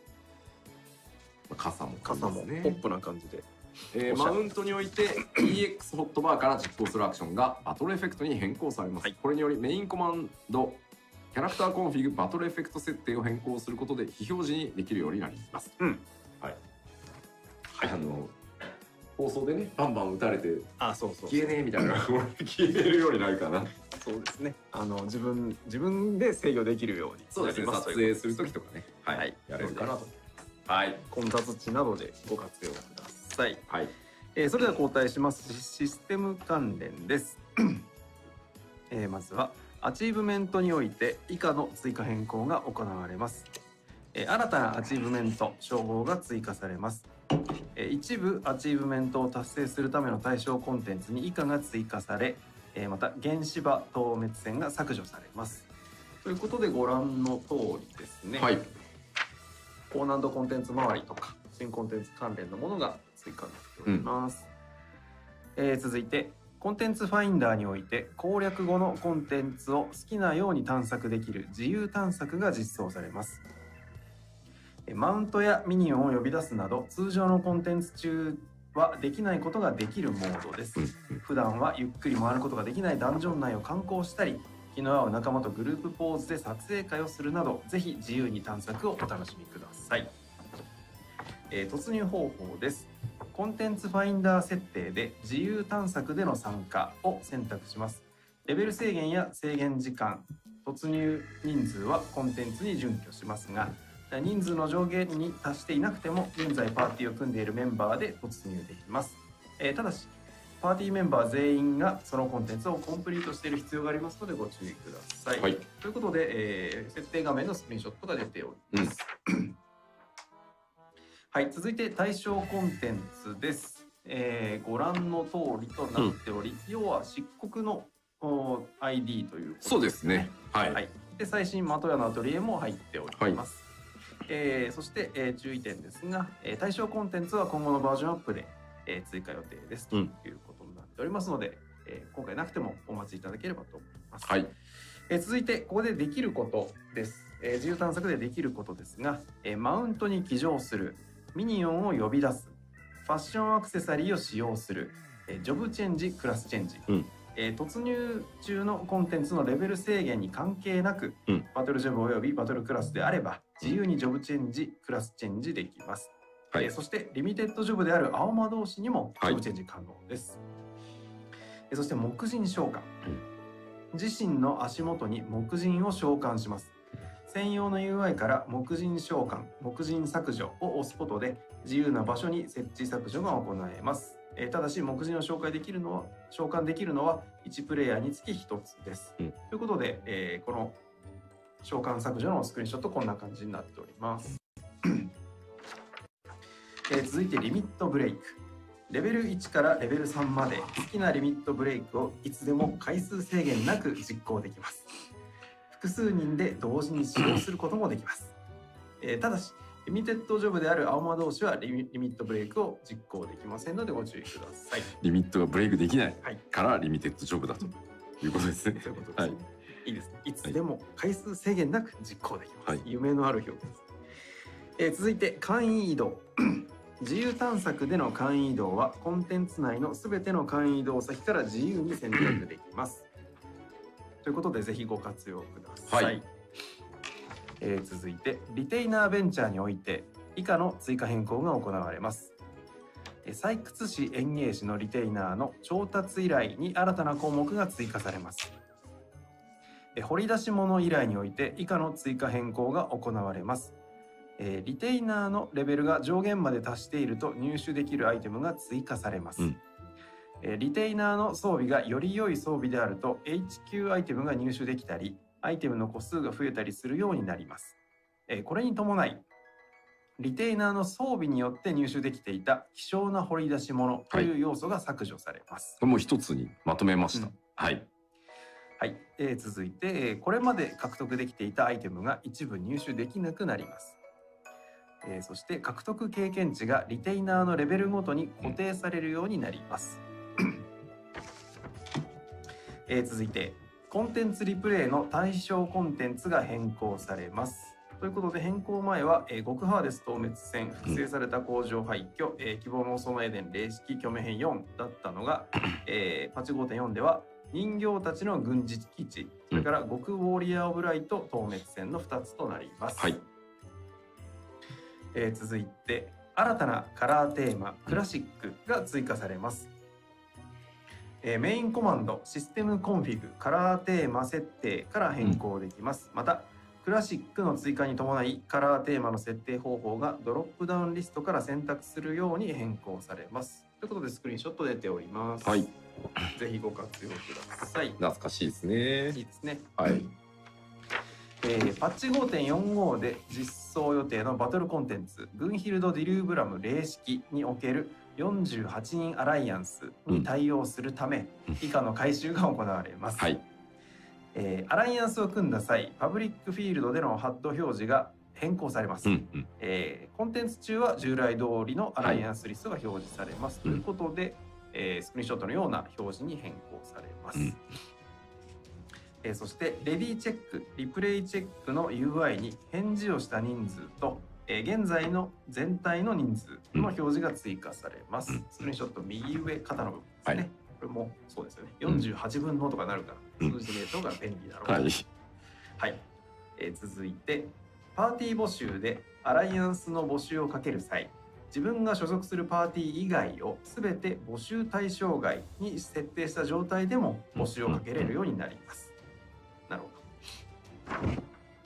B: 傘も
A: 傘もポップな感じで、
B: えー、マウントにおいて イーエックス ホットバーから実行するアクションがバトルエフェクトに変更されます、はい、これによりメインコマンドキャラクターコンフィグバトルエフェクト設定を変更することで非表示にできるようになります、うん、はい、はい、あの放送でねバンバン撃たれて
A: あそうそう
B: 消えねえみたいな消えれるようになるかな。
A: そうですね、あの自分自分で制御できるように
B: そうですね、撮影する時とかね、はい、はい、やれるかなと。はい、
A: 混雑地などでご活用ください。はい、えー、それでは交代します。システム関連です、えー、まずはアチーブメントにおいて以下の追加変更が行われます、えー、新たなアチーブメント称号が追加されます。一部アチーブメントを達成するための対象コンテンツに以下が追加され、また原子場透滅線が削除されます。ということでご覧の通りですね、はい、高難度コンテンツ周りとか新コンテンツ関連のものが追加になっております、うん、えー、続いてコンテンツファインダーにおいて攻略後のコンテンツを好きなように探索できる自由探索が実装されます。マウントやミニオンを呼び出すなど通常のコンテンツ中はできないことができるモードです。普段はゆっくり回ることができないダンジョン内を観光したり、気の合う仲間とグループポーズで撮影会をするなど、ぜひ自由に探索をお楽しみください。えー、突入方法です。コンテンツファインダー設定で自由探索での参加を選択します。レベル制限や制限時間、突入人数はコンテンツに準拠しますが、人数の上限に達していなくても現在パーティーを組んでいるメンバーで突入できます。えー、ただしパーティーメンバー全員がそのコンテンツをコンプリートしている必要がありますのでご注意ください。はい、ということで、えー、設定画面のスクリーンショットが出ております。うん、はい、続いて対象コンテンツです。えー、ご覧の通りとなっており、うん、要は漆黒の アイディー ということですね。そうですね。はい。はい、で最新的屋のアトリエも入っております。はい、えー、そして、えー、注意点ですが、えー、対象コンテンツは今後のバージョンアップで、えー、追加予定ですということになっておりますので、うん、えー、今回なくてもお待ちいただければと思います。はい、えー、続いてここでできることです。えー、自由探索でできることですが、えー、マウントに騎乗する、ミニオンを呼び出す、ファッションアクセサリーを使用する、えー、ジョブチェンジ、クラスチェンジ、うん、えー、突入中のコンテンツのレベル制限に関係なく、うん、バトルジョブおよびバトルクラスであれば自由にジョブチェンジ、クラスチェンジできます。はい、えー、そしてリミテッドジョブである青魔同士にもジョブチェンジ可能です。はい、えー、そして木人召喚、うん、自身の足元に木人を召喚します。専用の ユーアイ から木人召喚、木人削除を押すことで自由な場所に設置削除が行えます。えー、ただし木人を紹介できるのは召喚できるのはいちプレイヤーにつきひとつです。うん、ということで、えー、この召喚削除のスクリーンショットこんな感じになっております。えー、続いてリミットブレイク。レベルいちからレベルさんまで好きなリミットブレイクをいつでも回数制限なく実行できます。複数人で同時に使用することもできます。えー、ただしリミテッドジョブである青魔同士はリミ、リミットブレイクを実行できませんのでご注意ください。
B: リミットがブレイクできないからリミテッドジョブだということですね。
A: そういうことです、ね。はい、いいですね。いつでも回数制限なく実行できます。はい、夢のある表現です。えー、続いて簡易移動。自由探索での簡易移動はコンテンツ内のすべての簡易移動先から自由に選択できます。ということでぜひご活用ください。はい、えー、続いてリテイナーベンチャーにおいて以下の追加変更が行われます。採掘士園芸士のリテイナーの調達依頼に新たな項目が追加されます。掘り出し物依頼において以下の追加変更が行われます。リテイナーのレベルが上限まで達していると入手できるアイテムが追加されます。うん、リテイナーの装備がより良い装備であると エイチキュー アイテムが入手できたりアイテムの個数が増えたりするようになります。これに伴いリテイナーの装備によって入手できていた希少な掘り出し物という要素が削除されます。
B: これも一つにまとめました。うん、はい、
A: はい、えー、続いてこれまで獲得できていたアイテムが一部入手できなくなります。えー、そして獲得経験値がリテイナーのレベルごとに固定されるようになります。えー、続いてコンテンツリプレイの対象コンテンツが変更されます。ということで変更前は、えー、極ハーデス透滅戦、複製された工場廃墟、えー、希望の園エデン霊式虚名編よんだったのが、えー、パッチ ごてんよん では人形たちの軍事基地、それから極ウォーリアー・オブ・ライト透滅戦のふたつとなります。はい、えー、続いて新たなカラーテーマクラシックが追加されます。えー、メインコマンドシステムコンフィグカラーテーマ設定から変更できます。またクラシックの追加に伴いカラーテーマの設定方法がドロップダウンリストから選択するように変更されます。ということでスクリーンショット出ております。はい、ぜひご活用ください。
B: 懐かしいですね。
A: いいですね。
B: はい。
A: えー、パッチ ごてんよんご で実装予定のバトルコンテンツグンヒルド・ディリューブラム霊式におけるよんじゅうはちにんアライアンスに対応するため、うん、以下の改修が行われます。はい、えー、アライアンスを組んだ際パブリックフィールドでのハッド表示が変更されます。うんうん、えー、コンテンツ中は従来通りのアライアンスリストが表示されます。はい、ということで、えー、スクリーンショットのような表示に変更されます。うん、えー、そしてレディチェックリプレイチェックの ユーアイ に返事をした人数とえー、現在の全体の人数の表示が追加されます。うん、スクリーンショット右上肩の部分ですね。はい、これもそうですよね。よんじゅうはちぶんのとかなるから、うん、数字で見るとが便利だろう。はい。はい、えー、続いてパーティー募集でアライアンスの募集をかける際、自分が所属するパーティー以外をすべて募集対象外に設定した状態でも募集をかけれるようになります。なるほど。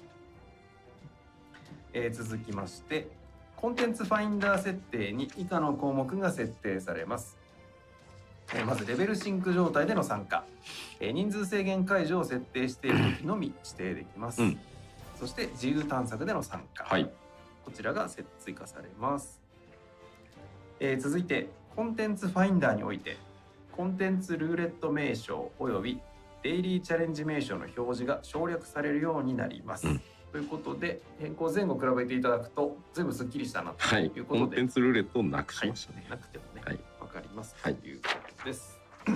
A: えー、続きましてコンテンツファインダー設定に以下の項目が設定されます。えー、まずレベルシンク状態での参加、えー、人数制限解除を設定している時のみ指定できます。うん、そして自由探索での参加、はい、こちらが追加されます。えー、続いてコンテンツファインダーにおいてコンテンツルーレット名称およびデイリーチャレンジ名称の表示が省略されるようになります。うん、ということで変更前後比べていただくと全部すっきりしたなということで、はい、コンテンツルーレットをなくしましたね。はい、なくてもね、はい、分かりますということです。はい、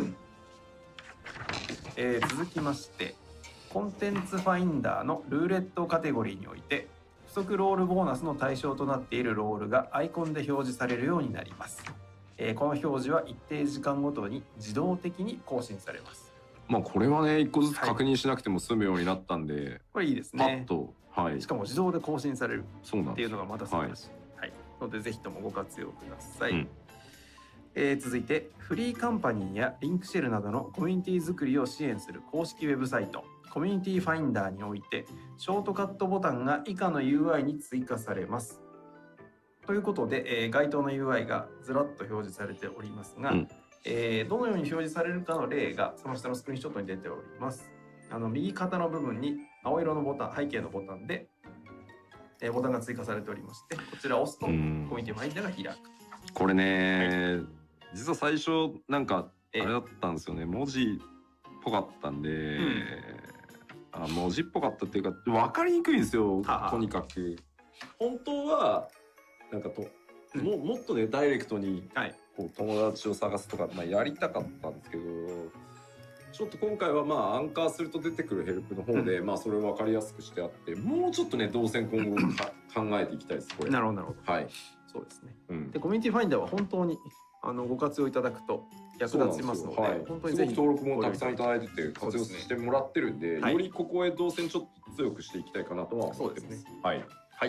A: えー、続きましてコンテンツファインダーのルーレットカテゴリーにおいて不足ロールボーナスの対象となっているロールがアイコンで表示されるようになります。えー、この表示は一定時間ごとに自動的に更新されます。まあこれはね一個ずつ確認しなくても済むようになったんで、はい、これいいですね。パッと、はい、しかも自動で更新されるっていうのがまた素晴らしい。はい、のでぜひともご活用ください。うん、えー、続いてフリーカンパニーやリンクシェルなどのコミュニティ作りを支援する公式ウェブサイトコミュニティファインダーにおいてショートカットボタンが以下の ユーアイ に追加されます。ということで、えー、該当の ユーアイ がずらっと表示されておりますが、うん、えー、どのように表示されるかの例がその下のスクリーンショットに出ております。あの右肩の部分に青色のボタン、背景のボタンで、えー、ボタンが追加されておりまして、こちらを押すとコミュニティファインダーが開く。
B: これね、はい、実は最初なんかあれだったんですよね、文字っぽかったんで、うん、あ文字っぽかったっていうか分かりにくいんですよ。とにかく本当はなんかと、うん、も, もっとねダイレクトにこう友達を探すとか、まあ、やりたかったんですけど、ちょっと今回はまあアンカーすると出てくるヘルプの方で、うん、まあそれを分かりやすくしてあって、もうちょっとね動線今後考えていきたいです。これなるほどなるほど。はい、そうですね。うん、でコミュニティファインダーは本当にあのご活用いただくと役立ちますので、はい、本当にぜひ登録もたくさんいただいてて活用してもらってるんで、はい、よりここへ動線ちょっと強くしていきたいかなとは思ってます。はい。はい。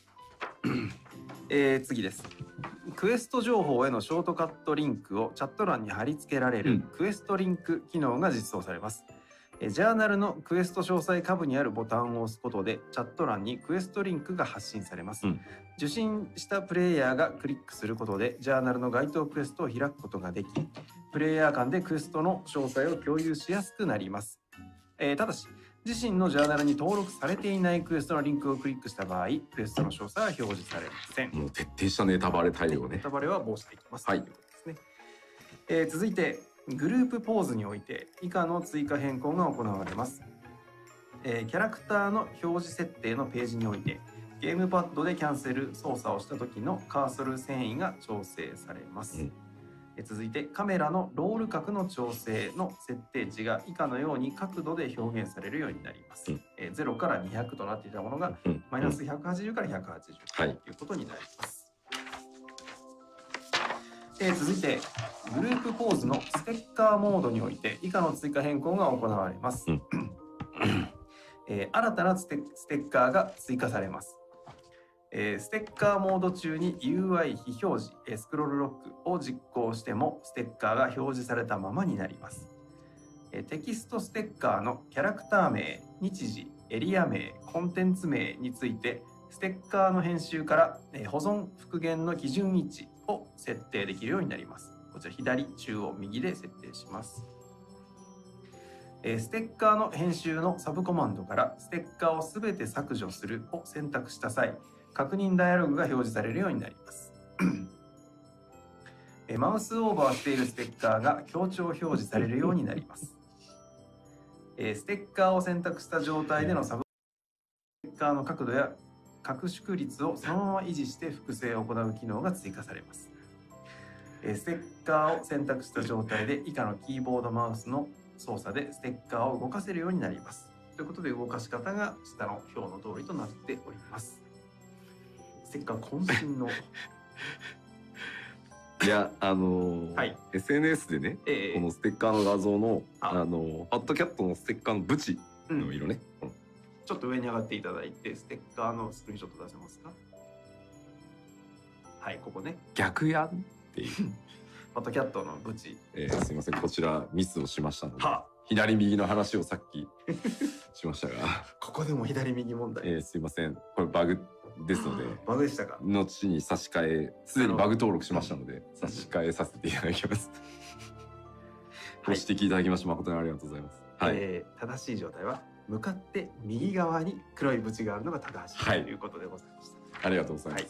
A: えー、次です。クエスト情報へのショートカットリンクをチャット欄に貼り付けられる、うん、クエストリンク機能が実装されます。えー、ジャーナルのクエスト詳細下部にあるボタンを押すことでチャット欄にクエストリンクが発信されます。うん、受信したプレイヤーがクリックすることでジャーナルの該当クエストを開くことができ、プレイヤー間でクエストの詳細を共有しやすくなります。えー、ただし自身のジャーナルに登録されていないクエストのリンクをクリックした場合、クエストの詳細は表示されません。
B: もう徹底したネタバレ対応ね。
A: ネタバレは防止できます。はい。ということですね。えー、続いてグループポーズにおいて以下の追加変更が行われます。えー、キャラクターの表示設定のページにおいてゲームパッドでキャンセル操作をした時のカーソル遷移が調整されます。うん、続いてカメラのロール角の調整の設定値が以下のように角度で表現されるようになります。うん、えー、ゼロからにひゃくとなっていたものが、うん、マイナスひゃくはちじゅうからひゃくはちじゅうということになります。はい、えー、続いてグループポーズのステッカーモードにおいて以下の追加変更が行われます。うんえー、新たなステッカーが追加されます。えー、ステッカーモード中に ユーアイ 非表示、えー、スクロールロックを実行してもステッカーが表示されたままになります。えー、テキストステッカーのキャラクター名、日時、エリア名、コンテンツ名についてステッカーの編集から、えー、保存復元の基準位置を設定できるようになります。こちら左、中央、右で設定します。えー、ステッカーの編集のサブコマンドからステッカーをすべて削除するを選択した際、確認ダイアログが表示されるようになります。えマウスオーバーしているステッカーが強調表示されるようになります。えステッカーを選択した状態でのサブステッカーの角度や拡縮率をそのまま維持して複製を行う機能が追加されます。えステッカーを選択した状態で以下のキーボードマウスの操作でステッカーを動かせるようになります。ということで動かし方が下の表の通りとなっております。 ステッカー渾身の
B: いやあのーはい、エスエヌエス でね、えー、このステッカーの画像のあのー、ファットキャットのステッカーのブチの色ね、うん、
A: ちょっと上に上がっていただいてステッカーのスクリーンショット出せますか。はい、ここね。
B: 逆やんっていうフ
A: ァットキャットのブチ、
B: えー、すいません、こちらミスをしましたので左右の話をさっきしましたが
A: ここでも左右問題、
B: えー、すいません、これバグですので、
A: バグでしたか。
B: 後に差し替え、すでにバグ登録しましたので差し替えさせていただきます。ご指摘いただきまして誠にありがとうございます。
A: はい、えー、正しい状態は向かって右側に黒い縁があるのが正しい、はい、ということでございました。
B: ありがとうございます。はい、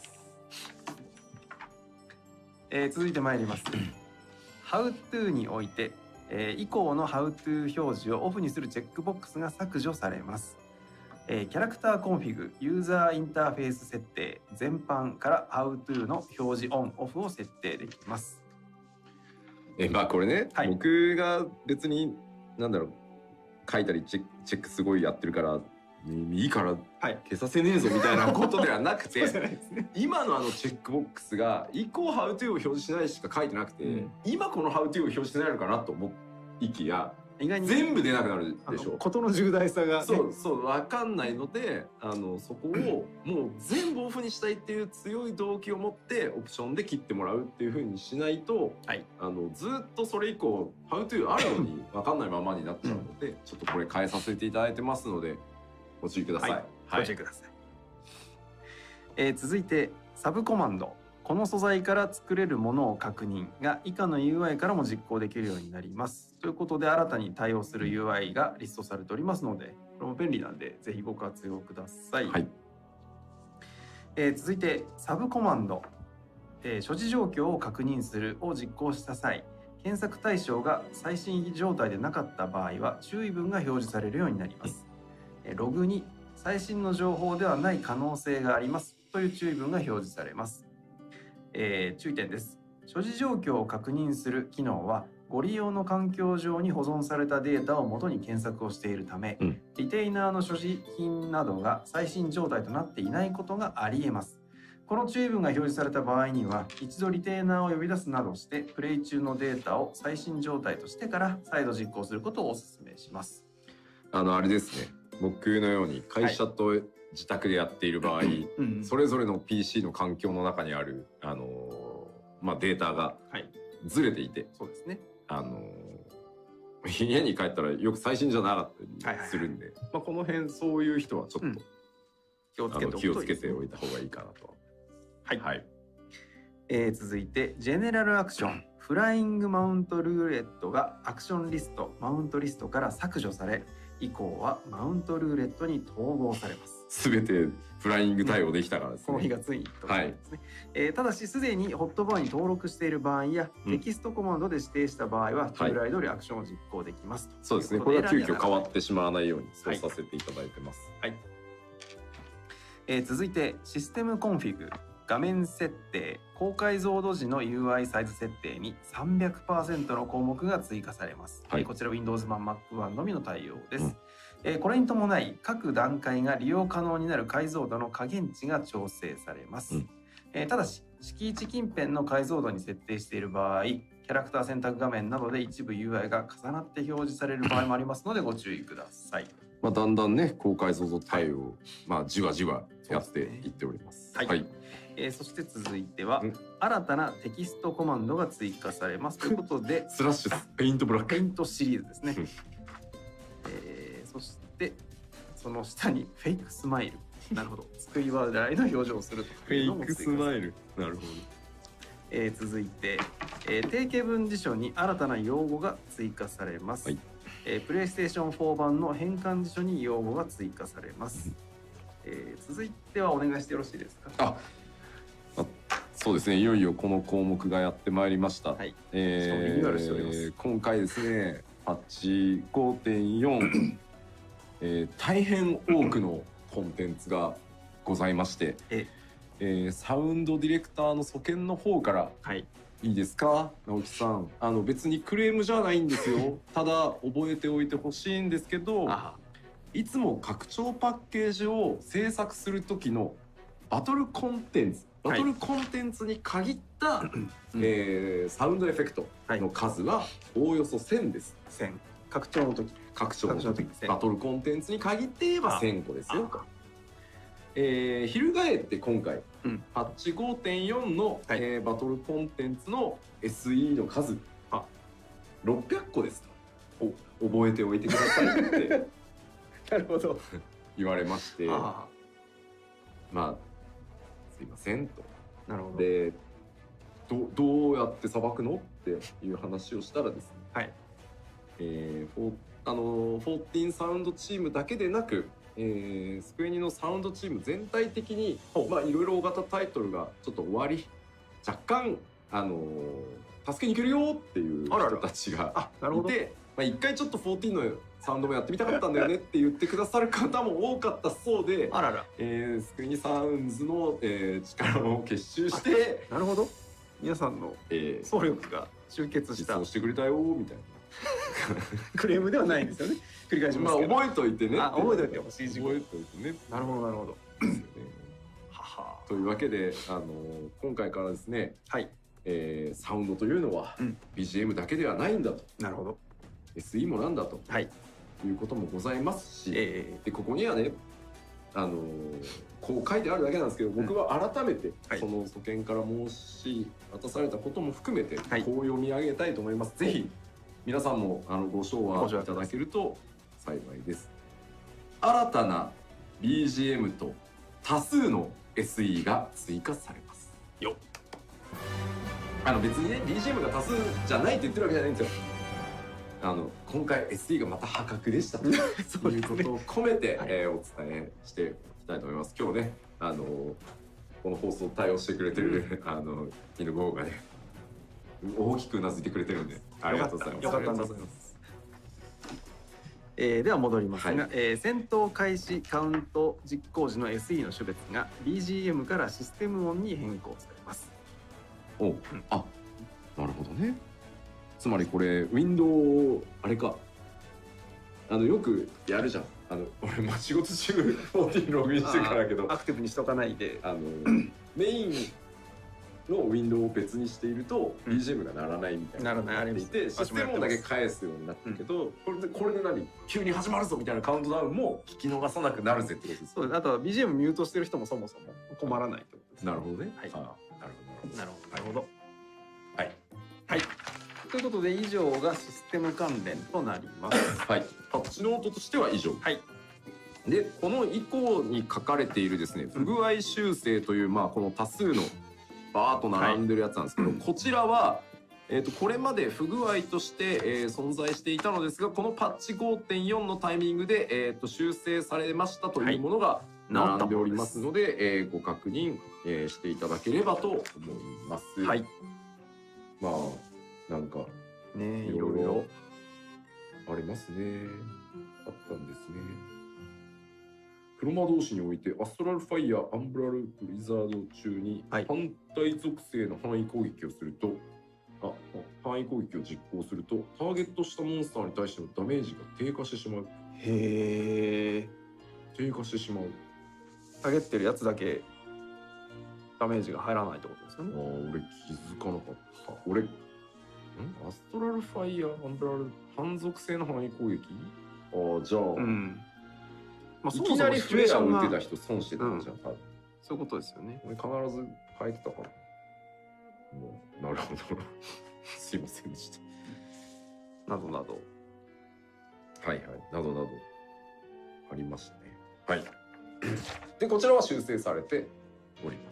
A: えー、続いてまいります。How to において、えー、以降の How to 表示をオフにするチェックボックスが削除されます。えー、キャラクターコンフィグ、ユーザーインターフェース設定全般から How to の表示オンオフを設定できます。
B: えまあこれね、はい、僕が別に何だろう書いたりチェック、チェックすごいやってるからいいから消させねえぞみたいなことではなくて、ね、今のあのチェックボックスが以降 How to を表示しないしか書いてなくて、うん、今この How to を表示してないのかなと思いきや意外に全部出なくなるでしょ。
A: 事の重大さが、ね、
B: そうそう分かんないので、あのそこをもう全部オフにしたいっていう強い動機を持ってオプションで切ってもらうっていうふうにしないと、はい、あのずっとそれ以降 How to あるのに分かんないままになっちゃうので、うん、ちょっとこれ変えさせていただいてますのでご注意ください。はい
A: はい、ご注意ください。えー、続いてサブコマンド。この素材から作れるものを確認が以下の ユーアイ からも実行できるようになります。ということで新たに対応する ユーアイ がリストされておりますので、これも便利なんでぜひご活用ください。はい、えー、続いてサブコマンド、えー、所持状況を確認するを実行した際、検索対象が最新状態でなかった場合は注意文が表示されるようになります。えー、ログに最新の情報ではない可能性がありますという注意文が表示されます。えー、注意点です。所持状況を確認する機能はご利用の環境上に保存されたデータを元に検索をしているため、うん、リテイナーの所持品などが最新状態となっていないことがあり得ます。この注意文が表示された場合には一度リテイナーを呼び出すなどしてプレイ中のデータを最新状態としてから再度実行することをお勧めします。
B: あのあれですね、僕のように会社と、はい、自宅でやっている場合、うんうん、それぞれの ピーシー の環境の中にある、あのーまあ、データがずれていて、はい、
A: そうですね、
B: あのー、家に帰ったらよく最新じゃなかったりするんで、まあ、この辺そういう人はちょっと、うん、
A: 気をつけておくといいですね。
B: 気をつけておいた方がいいかなと。
A: はい、はい、えー、続いてジェネラルアクションフライングマウントルーレットがアクションリストマウントリストから削除され以降はマウントルーレットに統合されます。
B: すべてフライング対応できたからですね。
A: この日がついにということですね。はい、えー、ただしすでにホットバーに登録している場合や、うん、テキストコマンドで指定した場合は従来通りアクションを実行できますと、
B: はい、そうですね。これは急遽変わってしまわないようにそうさせていただいてます。はい。はい、
A: えー、続いてシステムコンフィグ画面設定高解像度時の ユーアイ サイズ設定に さんびゃくパーセント の項目が追加されます。はい、こちら Windows 版 マック 版のみの対応です。うん、えー、これに伴い各段階が利用可能になる解像度の加減値が調整されます。うん、えー、ただし敷地近辺の解像度に設定している場合キャラクター選択画面などで一部 ユーアイ が重なって表示される場合もありますのでご注意ください。
B: まあだんだんね高解像度対応、はい、まあじわじわやっていっております。
A: はい、はい、えー、そして続いては新たなテキストコマンドが追加されますということで
B: スラッシュペイントブラック
A: ペイントシリーズですね。えー、そしてその下にフェイクスマイルなるほど救い笑いの表情をするというのも追加されます。
B: フェイクスマイルなるほど。
A: えー、続いて、えー、定型文辞書に新たな用語が追加されます。はい、えー、プレイステーションフォー版の変換辞書に用語が追加されます。えー、続いてはお願いしてよろしいですか。
B: ああそうですね、いよいよこの項目がやってまいりました。はい、えー、今回ですねパッチ ごてんよん、えー、大変多くのコンテンツがございまして、ええー、サウンドディレクターの所見の方から、はい、いいですか直樹さん、あの別にクレームじゃないんですよただ覚えておいてほしいんですけどいつも拡張パッケージを制作する時のバトルコンテンツバトルコンテンツに限った、はいえー、サウンドエフェクトの数はおおよそせんです。
A: せん拡張の時
B: 拡張の時バトルコンテンツに限って言えばせんこですよと。えー、翻って今回、うん、パッチ ごてんよん の、はいえー、バトルコンテンツの エスイー の数あろっぴゃっこですと覚えておいてくださいって
A: なるほど
B: 言われましてあまあすいませんと。
A: なるほど。
B: でどどうやってさばくのっていう話をしたらですね、はいえー、フォあのフォーティーンサウンドチームだけでなくえー、スクエニのサウンドチーム全体的にまあいろいろ大型タイトルがちょっと終わり若干あのー、助けに来るよっていう人たちがいてまあ一回ちょっとフォーティーンのサウンドもやってみたかったんだよねって言ってくださる方も多かったそうで
A: あらら、
B: えー、スクエニサウンズの、えー、力を結集して
A: なるほど皆さんの総力が集結した、
B: えー、実装してくれたよみたいな
A: クレームではないんですよね。繰り返しますけど。
B: まあ覚えといてね。
A: あ、覚えといてほしい。
B: 覚えといてね。
A: なるほどなるほど。
B: はは。というわけで、あの今回からですね、はい、えー、サウンドというのは、うん、ビージーエム だけではないんだと。
A: なるほど。
B: エスイー もなんだと。はい。いうこともございますし、えー、でここにはね、あのこう書いてあるだけなんですけど、僕は改めて、うんはい、その祖権から申し渡されたことも含めて、はい、こう読み上げたいと思います。ぜひ。皆さんもあのご唱和いただけると幸いです。新たな ビージーエム と多数の エスイー が追加されますよ。あの別にね ビージーエム が多数じゃないって言ってるわけじゃないんですよ。あの今回 エスイー がまた破格でしたということを込めて、はいえー、お伝えしていきたいと思います。今日ねあのこの放送対応してくれてるあの犬号がね大きくうなずいてくれてるんでありがとうございます。
A: よかったんだと思います。えー、では戻りますが、はいえー、戦闘開始カウント実行時の エスイー の種別が ビージーエム からシステム音に変更されます。
B: お、うん、あ、なるほどね。つまりこれウィンドウあれかあのよくやるじゃん。あの俺まあ仕事中フォーティーンログインしてるからだけど
A: アクティブにしとかないで
B: あのメインのウィンドウを別にしていると ビージーエム が鳴らないみたいなのがあっていて、システム音だけ返すようになったけど、これでこれで何急に始まるぞみたいなカウントダウンも聞き逃さなくなるぜってことです。
A: そうです。あとは ビージーエム ミュートしてる人もそもそも困らないってことです。
B: なるほどね。
A: はい。
B: なる
A: ほどなるほどなるほど。
B: はい
A: はい。ということで以上がシステム関連となります。
B: はい。パッチノートとしては以上。はい。でこの以降に書かれているですね不具合修正というまあこの多数のバーッと並んでるやつなんですけど、はい、こちらは、えー、とこれまで不具合として、えー、存在していたのですがこのパッチ ごてんよん のタイミングで、えー、と修正されましたというものが並んでおりますので、はい、えー、ご確認、えー、していただければと思います。はい、まあなんか
A: ねいろいろ
B: ありますね。あったんですね。黒魔導士においてアストラルファイヤーアンブラルブリザード中に反対属性の範囲攻撃をすると、はい、あ範囲攻撃を実行するとターゲットしたモンスターに対してのダメージが低下してしまう。
A: へえ。
B: 低下してしまう。
A: タゲってるやつだけダメージが入らないってことですよね。
B: ああ俺気づかなかった。俺んアストラルファイヤーアンブラル反属性の範囲攻撃。ああじゃあ。うん
A: まあ、
B: いきなりフレアを打ってた人損してたんじゃん、うん、
A: そういうことですよね。
B: 俺必ず変えてたから。なるほど。すいませんでした。
A: などなど。
B: はいはい。などなどありましたね。はい。でこちらは修正されております。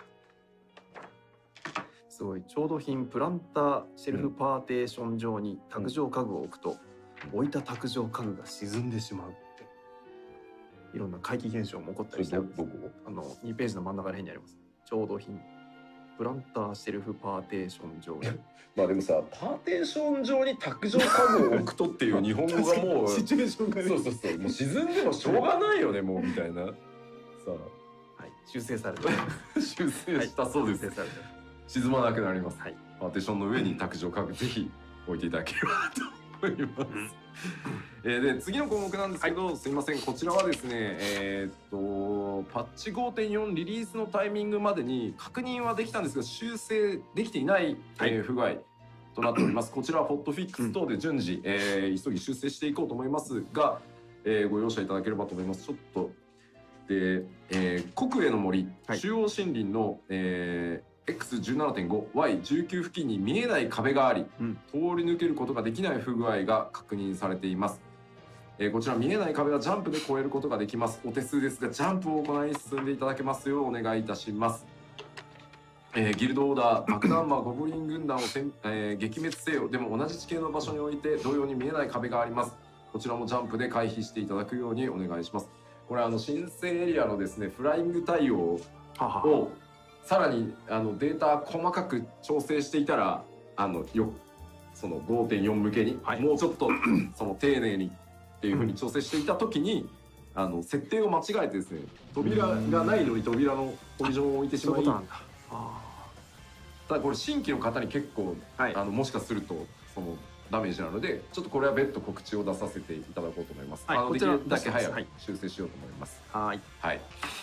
A: すごい調度品プランターシェルフパーテーション上に卓上家具を置くと、うん、置いた卓上家具が沈んでしまう。いろんな怪奇現象も起こったりして、あのにページの真ん中ら辺にあります。調度品プランターシェルフパーテーション上に
B: まあでもさパーテーション上に卓上家具を置くとっていう日本語がもう
A: シチュエーションがね
B: そうそうそうもう沈んでもしょうがないよねもうみたいなさ
A: あ、はい、修正されて
B: 修正したそうです、はい、沈まなくなります、はい、パーテーションの上に卓上家具ぜひ置いていただければと思います。えー、で次の項目なんですけど、はい、すいません、こちらはですね、えー、っとパッチ ごてんよん リリースのタイミングまでに確認はできたんですが修正できていない、はい、えー、不具合となっております。こちらはポッドフィックス等で順次、えー、急ぎ修正していこうと思いますが、えー、ご容赦いただければと思います。ちょっとで、えー、国営の森、はい、中央森林の、えーエックスじゅうななてんごワイじゅうきゅう 付近に見えない壁があり、うん、通り抜けることができない不具合が確認されています。えー、こちら見えない壁はジャンプで越えることができます。お手数ですがジャンプを行い進んでいただけますようお願いいたします。えー、ギルドオーダー爆弾魔ゴブリン軍団をせん、えー、撃滅せよ。でも同じ地形の場所において同様に見えない壁があります。こちらもジャンプで回避していただくようにお願いします。これあの申請エリアのですねフライング対応をははさらにあのデータ細かく調整していたらあのよその ごてんよん 向けに、はい、もうちょっとその丁寧にっていうふうに調整していた時に、うん、あの設定を間違えてですね扉がないのに扉のポジションを置いてしまい、ただこれ新規の方に結構、はい、あのもしかするとそのダメージなのでちょっとこれは別途告知を出させていただこうと思います。はい、あのできるだけ早く修正しようと思います。はい、はい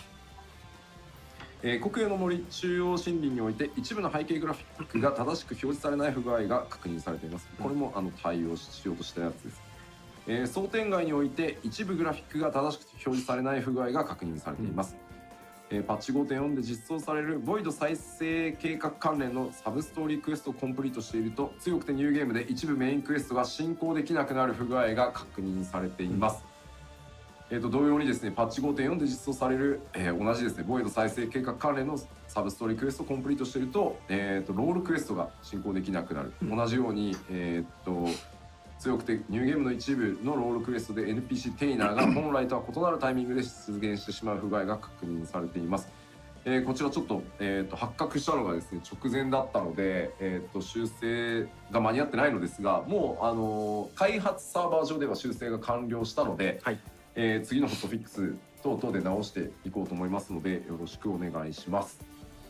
B: えー、国営の森中央森林において一部の背景グラフィックが正しく表示されない不具合が確認されています。これもあの対応しようとしたやつです。えー、争点外において一部グラフィックが正しく表示されない不具合が確認されています。うん、えー、パッチ ごてんよん で実装されるボイド再生計画関連のサブストーリークエストをコンプリートしていると強くてニューゲームで一部メインクエストが進行できなくなる不具合が確認されています。うんえー、と同様にですねパッチ ごてんよん で実装される、えー、同じですねボイド再生計画関連のサブストーリークエストをコンプリートしていると,、えー、とロールクエストが進行できなくなる、うん、同じように、えー、と強くてニューゲームの一部のロールクエストで エヌピーシー テイナーが本来とは異なるタイミングで出現してしまう不具合が確認されています。えー、こちらちょっと,、えー、と発覚したのがですね直前だったので、えー、と修正が間に合ってないのですがもう、あのー、開発サーバー上では修正が完了したので、はいえー、次のホットフィックス等々で直していこうと思いますのでよろしくお願いします。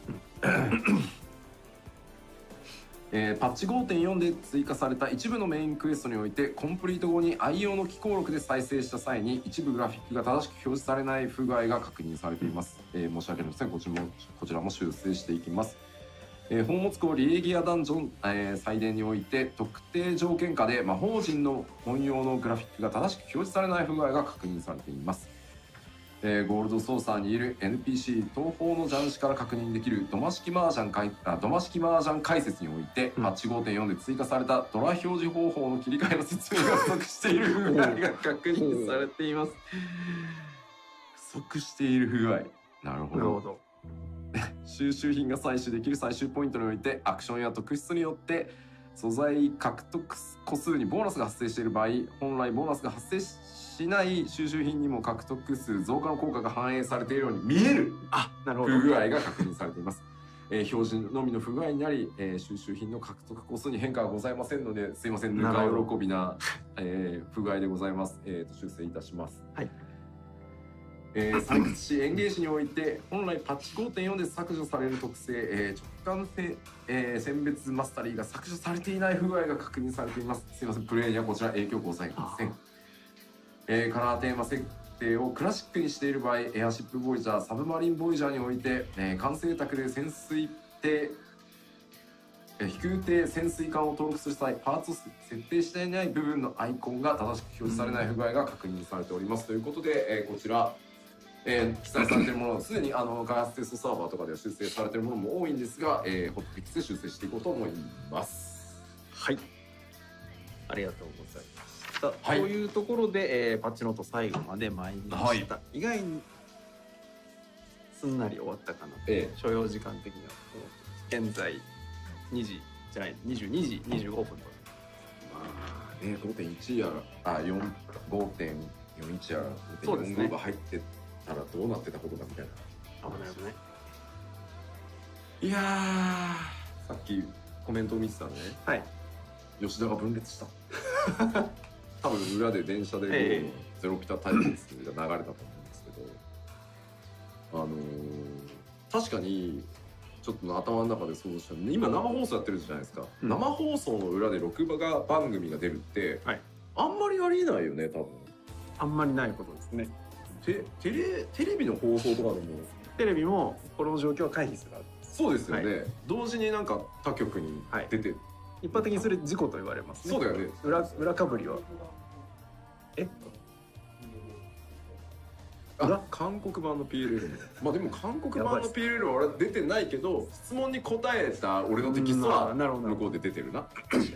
B: えー、パッチ ごてんよん で追加された一部のメインクエストにおいてコンプリート後に愛用の機構録で再生した際に一部グラフィックが正しく表示されない不具合が確認されています。えー、申し訳ありません。こちらもこちらも修正していきます。えー、宝物庫リエギアダンジョン、えー、祭殿において特定条件下で魔法陣の文様のグラフィックが正しく表示されない不具合が確認されています。えー、ゴールドソーサーにいる エヌピーシー 東方の雀士から確認できるドマ式麻雀解あドマ式麻雀解説において、うん、パッチ ごてんよん で追加されたドラ表示方法の切り替えの説明が不足している不具合が確認されています。不足している不具合。なるほど。なるほど。収集品が採取できる最終ポイントにおいてアクションや特質によって素材獲得個数にボーナスが発生している場合本来ボーナスが発生しない収集品にも獲得数増加の効果が反映されているように見える不具合が確認されています。えー、表示のみの不具合になり、えー、収集品の獲得個数に変化はございませんのですいませんぬか喜びな、えー、不具合でございます。えー、と修正いたします。はいえー、採掘し園芸士において本来パッチ ごてんよん で削除される特性、えー、直感性、えー、選別マスタリーが削除されていない不具合が確認されています。すいませんプレイにはこちら影響ございません。えー、カラーテーマ設定をクラシックにしている場合エアシップボイジャーサブマリンボイジャーにおいて、えー、管制卓で潜水艇飛空艇潜水艦を登録する際パーツを設定していない部分のアイコンが正しく表示されない不具合が確認されております。ということで、えー、こちらえー、記載されているものすでにあの開発テストサーバーとかでは修正されているものも多いんですが、えー、ホットフィックスで修正していこうと思います。
A: はいありがとうございました、はい、というところで、えー、パッチノート最後まで参りました、はい、意外にすんなり終わったかなと、えー、所要時間的には現在にじじゃないにじゅうにじにじゅうごふんとま
B: あね ごてんいち やらあ ごてんよんいち やらごてんよんごが入ってたらどうなってたことかみたいな。
A: 危ないよね。
B: いやーさっきコメントを見てたらね、はい、吉田が分裂した多分裏で電車で、えー、ゼロピタ対決が流れたと思うんですけどあのー、確かにちょっと頭の中で想像したんで、今生放送やってるじゃないですか、うん、生放送の裏で録画番組が出るって、はい、あんまりありえないよね多分。
A: あんまりないことですね。
B: テ, テ, レテレビの放送とかでも
A: テレビもこの状況は回避する。
B: そうですよね、はい、同時になんか他局に出て、はい、
A: 一般的にそれ事故と言われますね。
B: そうだよね。
A: 裏, 裏かぶりはえ
B: あ、韓国版の ピーエルエル もまあでも韓国版の ピーエルエル は俺は出てないけど、質問に答えた俺のテキストは向こうで出てるな。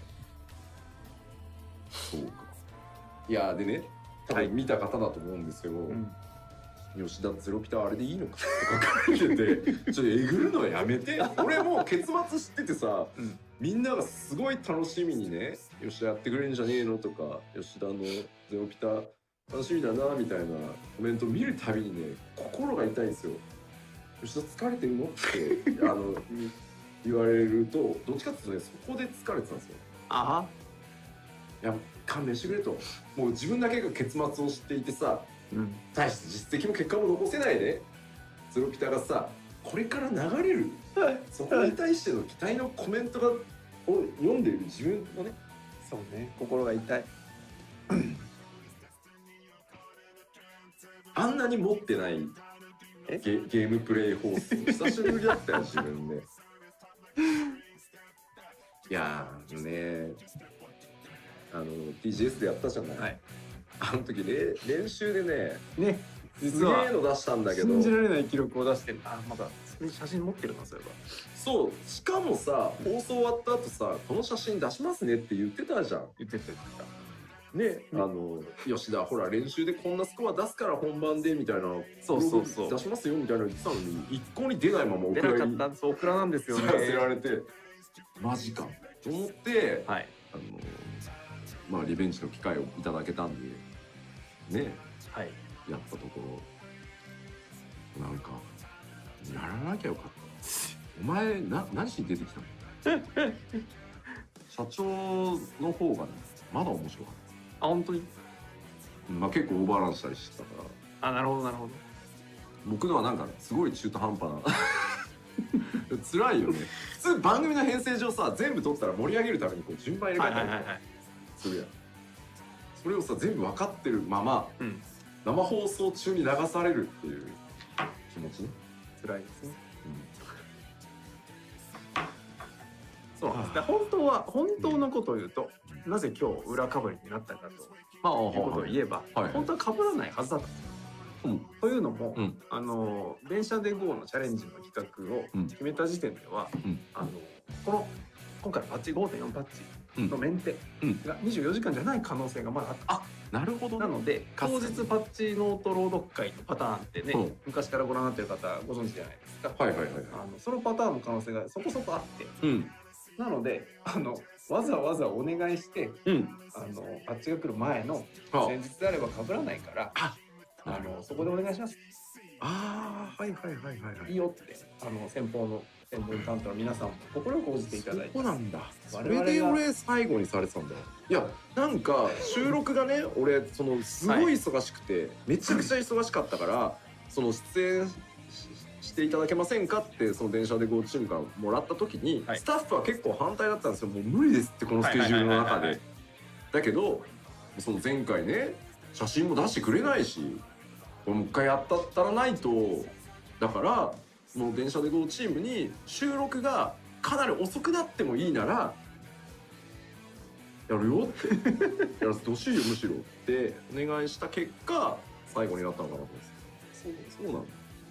B: そうか。いやでね、多分見た方だと思うんですよ、はい、うん、吉田ゼロピタあれでいいのかって書かれててちょっとえぐるのはやめて。俺もう結末知っててさ、うん、みんながすごい楽しみにね、吉田やってくれるんじゃねえのとか、吉田のゼロピタ楽しみだなみたいなコメントを見るたびにね、心が痛いんですよ。吉田疲れてるのってあの言われると、どっちかっていうとね、そこで疲れてたんですよ。ああ、いや勘弁してくれと。もう自分だけが結末を知っていてさ、うん、大して実績も結果も残せないでゼロピタがさ、これから流れるそこに対しての期待のコメントがを読んでいる自分のね、
A: そうね、心が痛い。
B: あんなに持ってないゲ、ゲームプレイ放送久しぶりだったよ自分で。いやーね、あの ティージーエス でやったじゃない、はい、あの時れ練習でねねすげえの出したんだけど、
A: 信じられない記録を出してる。あ、まだそれ写真持ってるな、そういえば。
B: そう、しかもさ、放送終わった後さ、この写真出しますねって言ってたじゃん。
A: 言ってた言ってた
B: ね、あの吉田ほら練習でこんなスコア出すから本番でみたいな、
A: そうそうそう
B: 出しますよみたいなの言ってたのに、一向に出ないまま
A: 送られ出なかった。そう、オクラなんですよね。
B: させられて、マジかと思って、はい、あのまあリベンジの機会をいただけたんでね、はい、やったところなんかやらなきゃよかった。お前な何しに出てきたの？社長の方がね、まだ面白かった。
A: あ、本当に？
B: まあ結構オーバーランしたりしてたから。
A: あ、なるほどなるほど。
B: 僕のはなんかすごい中途半端な辛いよね。普通番組の編成上さ、全部撮ったら盛り上げるためにこう順番入れ替えたりとかするやん。それをさ全部分かってるまま、うん、生放送中に流されるっていう気持ちね。
A: 辛いですね。うん、そうなんですね。本当は本当のことを言うと、うん、なぜ今日裏かぶりになったかということを言えば、はいはい、本当はかぶらないはずだったんですよ。うん、というのも、うん、あの電車で ゴー のチャレンジの企画を決めた時点では、うん、あのこの今回のパッチ ごてんよん パッチのメンテがにじゅうよじかんじゃない可能性がまだあった。
B: あ、なるほど、ね。
A: なので当日パッチノート朗読会のパターンってね、うん、昔からご覧になってる方ご存知じゃないですか。はいはいはい、はい、あのそのパターンの可能性がそこそこあって、うん、なのであのわざわざお願いして、うん、あのパッチが来る前の前日であれば被らないから。ああのそこでお願いします。
B: ああ、はいはいはいはいはい。
A: いいよってあの先方の専門担当の皆さんも心よく応じていただいて。
B: そうなんだ。それで俺最後にされてたんだよ。いやなんか収録がね、俺そのすごい忙しくて、はい、めちゃくちゃ忙しかったから、その出演 し, していただけませんかってその電車で ゴー チームからもらった時に、はい、スタッフは結構反対だったんですよ。もう無理ですってこのスケジュールの中で。だけどその前回ね写真も出してくれないし。もう一回やったったらないと、だからもう電車で ゴー チームに収録がかなり遅くなってもいいならやるよってやらせてほしいよむしろってお願いした結果最後になったのかなと思います。そうそうなんだ。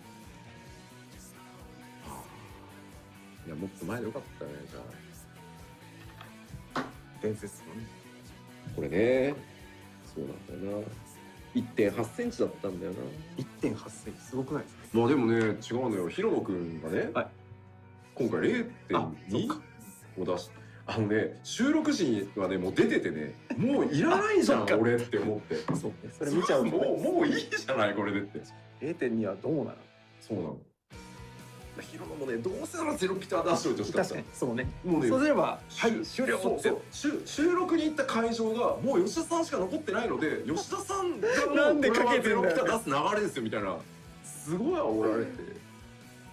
B: いやもっと前でよかったね。じゃあ
A: 伝説のね
B: これね、そうなんだよな。いってんはちセンチだったんだよな。
A: いってんはちセンチすごくないですか。
B: まあでもね違うのよ。広野くんがね、はい、今回 れいてんに を出して、あのね収録時にはねもう出ててね、もういらないじゃん俺って思って。
A: そうそれ見ちゃう
B: もうもういいじゃないこれでって。
A: れいてんに はどうなの。
B: そうなの。広野もねどうせならゼロピター出しておいてほしかった。
A: 確かにそうね。もうねそうすればはい終了って
B: 収録に行った会場がもう吉田さんしか残ってないので吉田さんがもう
A: なんでかけて
B: ゼロピター出す流れですよみたいなすごい煽られて。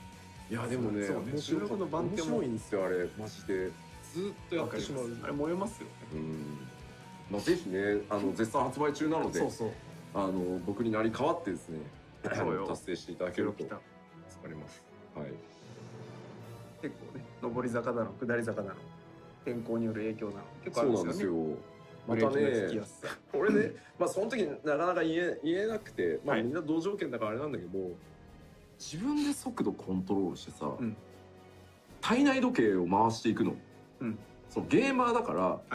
B: いやでもね、
A: そうね、収録の番手も
B: 面白いんですよあれマジで。ずっとやってしまう。
A: あれ燃えますよね。
B: うん。まあぜひね、あの絶賛発売中なので、
A: そうそう。
B: あの僕になり代わってですね、
A: そうよ
B: 達成していただけると助かります。はい。
A: 結構ね、上り坂だの下り坂だの天候による影響なの結構あるんですよね。
B: またね、これで、まあその時なかなか言え言えなくて、まあみんな同条件だからあれなんだけど、自分で速度コントロールしてさ、体内時計を回していくの。そのゲーマーだから、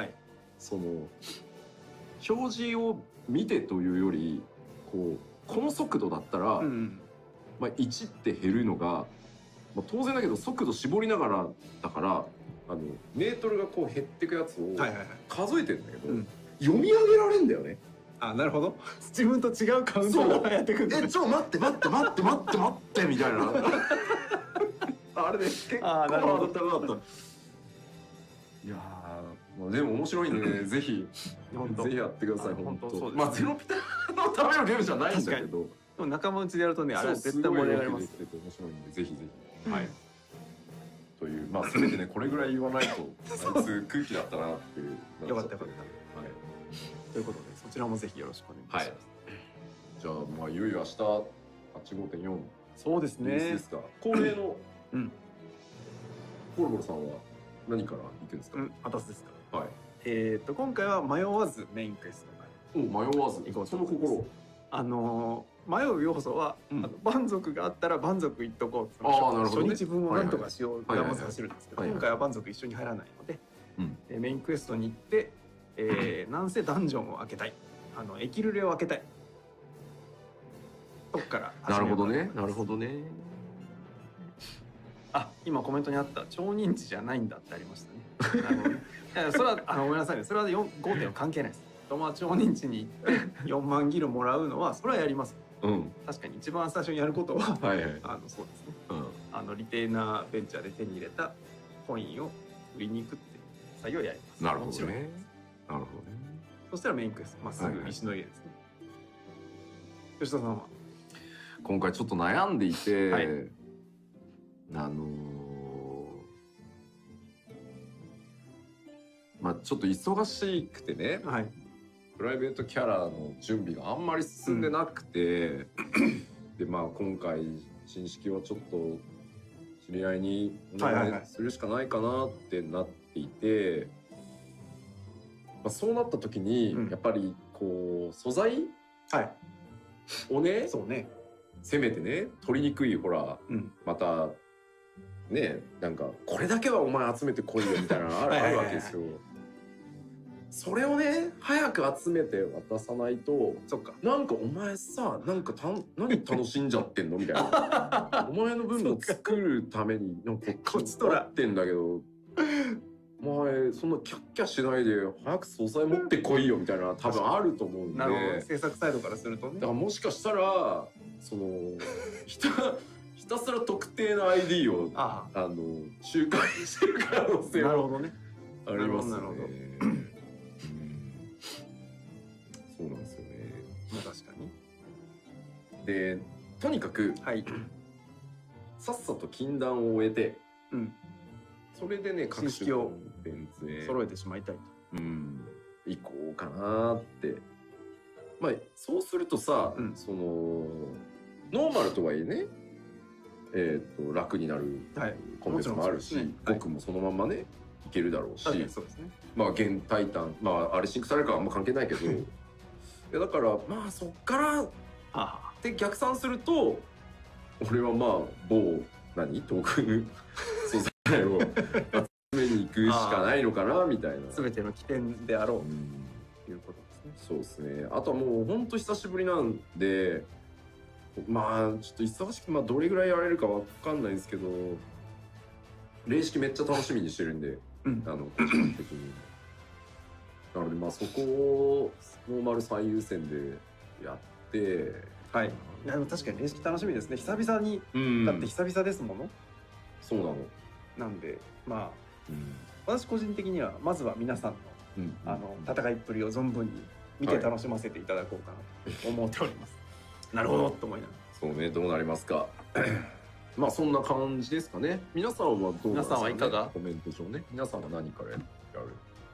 B: その表示を見てというより、こうこの速度だったら、まあいちって減るのが、まあ当然だけど速度絞りながらだから。あのメートルがこう減っていくやつを数えてるんだけど、読み上げられるんだよね。
A: あ、なるほど。自分と違うカウントがやってくる。
B: え、ちょ待って待って待って待って待ってみたいな。あれで結構ハードル高かった。いやー、でも面白いんでね、ぜひぜひやってください。本当。まあゼロピタのためのゲームじゃないんだけど、
A: 仲間内でやるとね、あれ絶対盛り上がります。
B: 面白いんでぜひぜひ。はい。という、まあせめてねこれぐらい言わないとあいつ空気だったなっていう。
A: よかったよかった。はい。ということでそちらもぜひよろしくお願いします。はい。
B: じゃあまあいよいよ明日 はちじゅうごてんよん。
A: そうですね。
B: ですか。恒例のうん。コロコロさんは何から行くんですか。うん。私ですか。はい。えっと今回は迷わずメインクエスト。お、迷わず。行こう。その心。あの。迷う要素は、うん、あの蛮族があったら蛮族行っとこうって初日分を何とかしようがまず走るんですけど、今回は蛮族一緒に入らないので、うん、えメインクエストに行って、えー、なんせダンジョンを開けたい、あのエキルレを開けたいとこから始めようと思います。なるほどね、なるほどね。あ、今コメントにあった超認知じゃないんだってありましたね。なるほどね。いやそれはあのごめんなさいね、それはごてん関係ないです。友達超認知に行ってよんまんギルもらうのはそれはやります。うん、確かに一番最初にやることははい、はい、あのそうですね、うん、あのリテーナーベンチャーで手に入れたコインを売りに行くっていう作業をやります。なるほどね。なるほどね。そしたらメインクエストまっすぐ石の家ですね。はい、吉田さんは今回ちょっと悩んでいて、はい、あのー、まあちょっと忙しくてね、はい、プライベートキャラの準備があんまり進んでなくて、うん、でまあ今回新式はちょっと知り合いにお願いするしかないかなってなっていて、まあ、そうなった時に、うん、やっぱりこう素材、はい、をね、そうね、せめてね取りにくいほら、うん、またねなんかこれだけはお前集めてこいよみたいなのがある、あるわけですよ。それをね早く集めて渡さないと、そっか、なんかお前さなんかた何楽しんじゃってんのみたいなお前の分も作るためになんかこっちとらってんだけどお前そんなキャッキャしないで早く素材持ってこいよみたいな多分あると思うんで。なるほど、制作サイドからするとね。だからもしかしたらそのひたひたすら特定の アイディー をああの周回してる可能性はありますね。そうなんですよね。まあ確かに。で、とにかく、はい、さっさと禁断を終えて、うん、それでね各種コンテンツへ揃えてしまいたいと、うん、行こうかなって。まあそうするとさ、うん、そのノーマルとはいえね、えっと楽になるコンテンツもあるし、はい、僕もそのままねいけるだろうし、そうですね。まあ現タイタン、まああれシンクされるかはあんま関係ないけど。だからまあそっからで逆算すると俺はまあ某何トークン素材を集めに行くしかないのかなみたいな。全ての起点であろうということですね。そうですね。あとはもうほんと久しぶりなんでまあちょっと忙しく、まあどれぐらいやれるかわかんないですけど霊式めっちゃ楽しみにしてるんで、うん、あの個人的に。なのでまあそこをノーマル最優先でやって、はい。いやでも確かに霊式楽しみですね。久々に、うん、だって久々ですもの。そうなの。なんでまあ、うん、私個人的にはまずは皆さんの、うん、あの戦いっぷりを存分に見て楽しませていただこうかなと思っております。はい、なるほどと思いながら。そうね、どうなりますか。 まあそんな感じですかね。皆さんはどうなんですかね。
A: 皆さんはいかが？
B: コメント上ね。皆さんは何からやるのかな。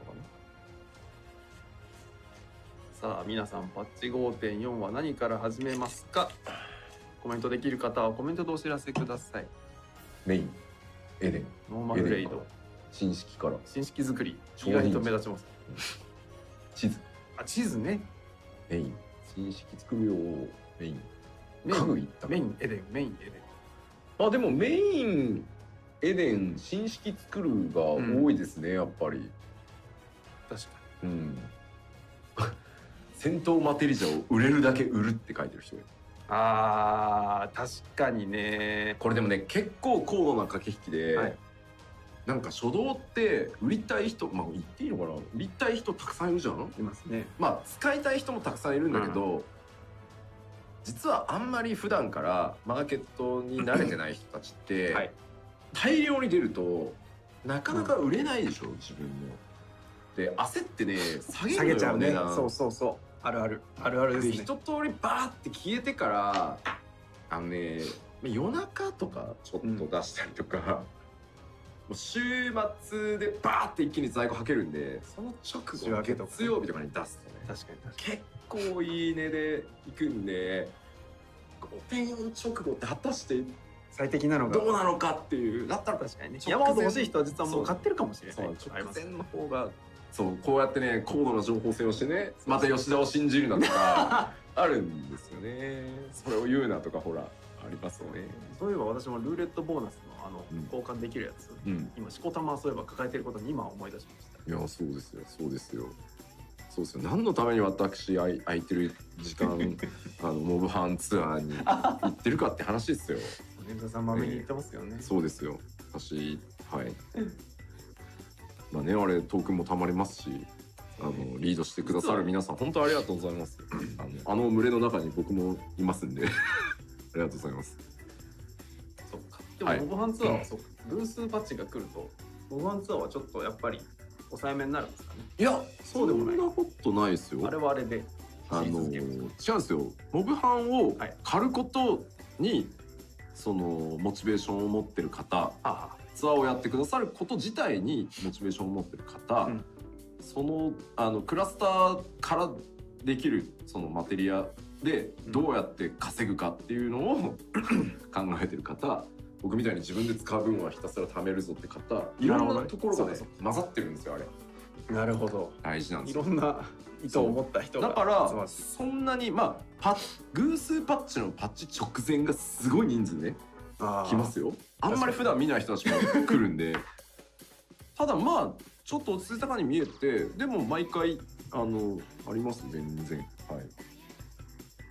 A: さあ皆さんパッチ ごてんよん は何から始めますか？コメントできる方はコメントでお知らせください。
B: メイン、エデン、
A: ノーマルレイド、
B: 新式から
A: 新式作り、意外と目立ちます。
B: 地図、
A: あ、地図ね。
B: メイン、新式作るよ。メイン、
A: メイ
B: 家具いった
A: ン、メインエデン、メインエデン。
B: あ、でもメイン、エデン、新式作るが多いですね、うん、やっぱり。
A: 確か
B: に。うん。戦闘マテリジャを売れるだけ売るって書いてる人がいる。
A: あー、確かにね。
B: これでもね、結構高度な駆け引きで、はい、なんか書道って売りたい人、まあ言っていいのかな、売りたい人たくさんいるじゃん。
A: いますね。
B: まあ使いたい人もたくさんいるんだけど、うん、実はあんまり普段からマーケットに慣れてない人たちって、はい、大量に出るとなかなか売れないでしょ、うん、自分も。で焦ってね下げるのよね。下げちゃうね。
A: そうそうそう。あるあるあるあるですね。
B: で一通りバーって消えてからあのね夜中とかちょっと出したりとか、うん、もう週末でバーって一気に在庫はけるんで、その直後月曜日とかに出すとね、
A: 確かに確か
B: に結構いい値でいくんで、ごてんよん直後って果たして
A: 最適なのか
B: どうなのかっていう。だったら
A: 確かにね、山ほど欲しい人は実はもう買ってるかもしれない。
B: 直前の方がそうこうやってね高度な情報戦をしてね、また吉田を信じるなとかあるんですよね。それを言うなとかほらありますよね。
A: そういえば私もルーレットボーナスのあの、うん、交換できるやつ、うん、今しこたまそういえば抱えてることに今思い出しました。
B: いやそうですよそうですよそうですよ。何のために私空い空いてる時間あのモブハンツアーに行ってるかって話ですよ。
A: 年田さんまめに言ってますよね。
B: そうですよ。私はいまあね、あれトークンもたまりますし、あのリードしてくださる皆さん本当ありがとうございます。あのあの群れの中に僕もいますんでありがとうございます。
A: そっか。でもモブハンツアーはそうか、偶数パッチが来るとモブハンツアーはちょっとやっぱり抑えめになるんですかね。
B: いやそうでもない。そんなことないですよ。
A: あれはあれで
B: あの違うんですよ。モブハンを狩ることに、はい、そのモチベーションを持ってる方、あツアーをやってくださること自体にモチベーションを持ってる方、うん、そのあのクラスターからできるそのマテリアでどうやって稼ぐかっていうのを、うん、考えてる方、僕みたいに自分で使う分はひたすら貯めるぞって方、いろんなところがね混ざってるんですよあれ。
A: なるほど。
B: 大事なんですよ。
A: いろんな意図を持った人が
B: だからそんなにまあパ偶数パッチのパッチ直前がすごい人数ね来ますよ。あんまり普段見ない人たちも来るんでただまあちょっと落ち着いたかに見えて、でも毎回あのあります全然。はい、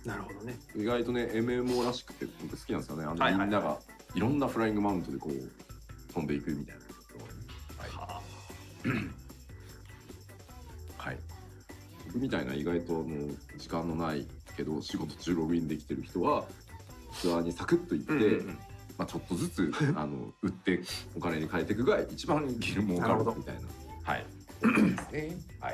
A: なるほどね。
B: 意外とね エムエムオー らしくて僕好きなんですよね。あのみんながいろんなフライングマウントでこう飛んでいくみたいなところ。はい、はい、僕みたいな意外ともう時間のないけど仕事中ログインできてる人はツアーにサクッと行って、うんうんうん、まあちょっとずつあの売ってお金に変えていくが一番ギル儲かるみたいな。はい。ですね。はい。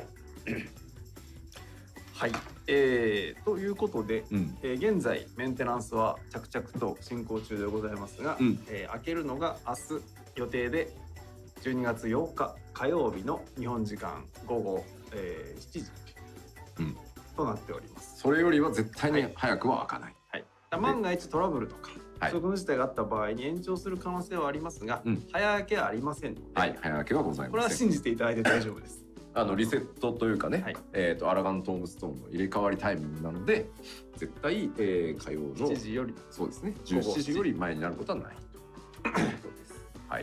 A: はい。えー、ということで、うん、えー、現在メンテナンスは着々と進行中でございますが、うん、えー、開けるのが明日予定でじゅうにがつようか火曜日の日本時間午後、えー、しちじ、うん、となっております。
B: それよりは絶対に早くは開かない。
A: はい。万が一トラブルとか、はい、そういうこと自体があった場合に延長する可能性はありますが、うん、早開けはありませんので、
B: はい、早開けはございません。
A: これは信じていただいて大丈夫です。
B: あのリセットというかね、はい、えーとアラガントームストーンの入れ替わりタイミングなので絶対、えー、火曜の
A: しちじより
B: そうですねじゅうしちじより前になることはないということです。はい。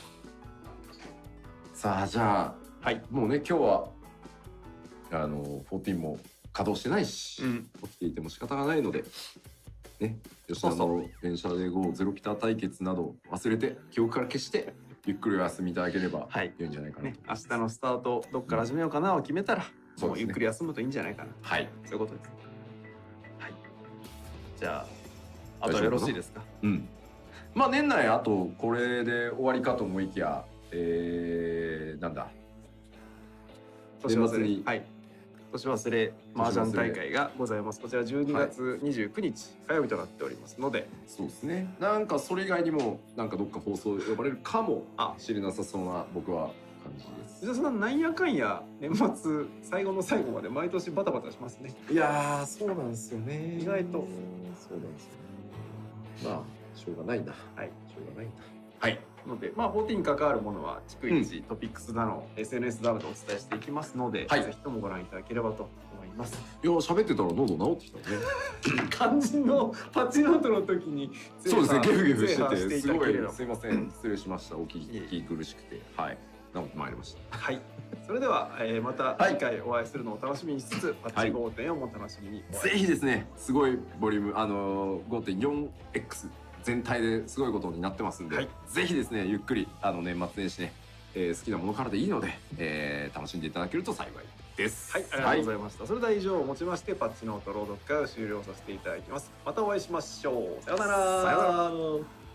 B: さあじゃあ、はい、もうね今日はあのじゅうよんも稼働してないし、うん、起きていても仕方がないので。ね、吉田の電車で ゴー ゼロピタ対決など忘れて記憶から消してゆっくりお休みいただければいいんじゃないかなと、
A: はいね、明日のスタートどっから始めようかなを決めたら、うん、もうゆっくり休むといいんじゃないかな。
B: はい、
A: そういうことです。はい、じゃああとよろしいですか。
B: うん。まあ年内あとこれで終わりかと思いきや、えー、なんだ
A: 年末に、はい、 年忘れ麻雀大会がございます。こちらじゅうにがつにじゅうくにち火曜日となっておりますので、
B: そうですね。なんかそれ以外にもなんかどっか放送呼ばれるかもしれなさそうな僕は感じです。
A: じゃあそんななんやかんや年末最後の最後まで毎年バタバタしますね。
B: いやーそうなんですよね。
A: 意外と
B: そうなんですよね。まあしょうがないな。
A: はい。
B: しょうがないな。はい。
A: ので、まあ、フォーティーンに関わるものは逐一、うん、トピックスだの エスエヌエス だのでお伝えしていきますので、はい、ぜひともご覧いただければと思います。
B: いや喋ってたら喉治ってきたね。
A: 肝心のパチノートの時に
B: そうですねゲフゲフしててすごいすいません失礼しました。お聞き苦しくてはい治ってまいりました。
A: はい。それでは、えー、また次回お会いするのを楽しみにしつつ、はい、パッチ ごてんよん も楽しみに、
B: はい、ぜひですねすごいボリュームあのー、ごてんよんエックス全体ですごいことになってますんで、はい、ぜひですねゆっくりあの年末年始ね、えー、好きなものからでいいので、えー、楽しんでいただけると幸いです。
A: はい、ありがとうございました。はい、それでは以上をもちましてパッチノート朗読会を終了させていただきます。またお会いしましょう。さようなら。
B: さようなら。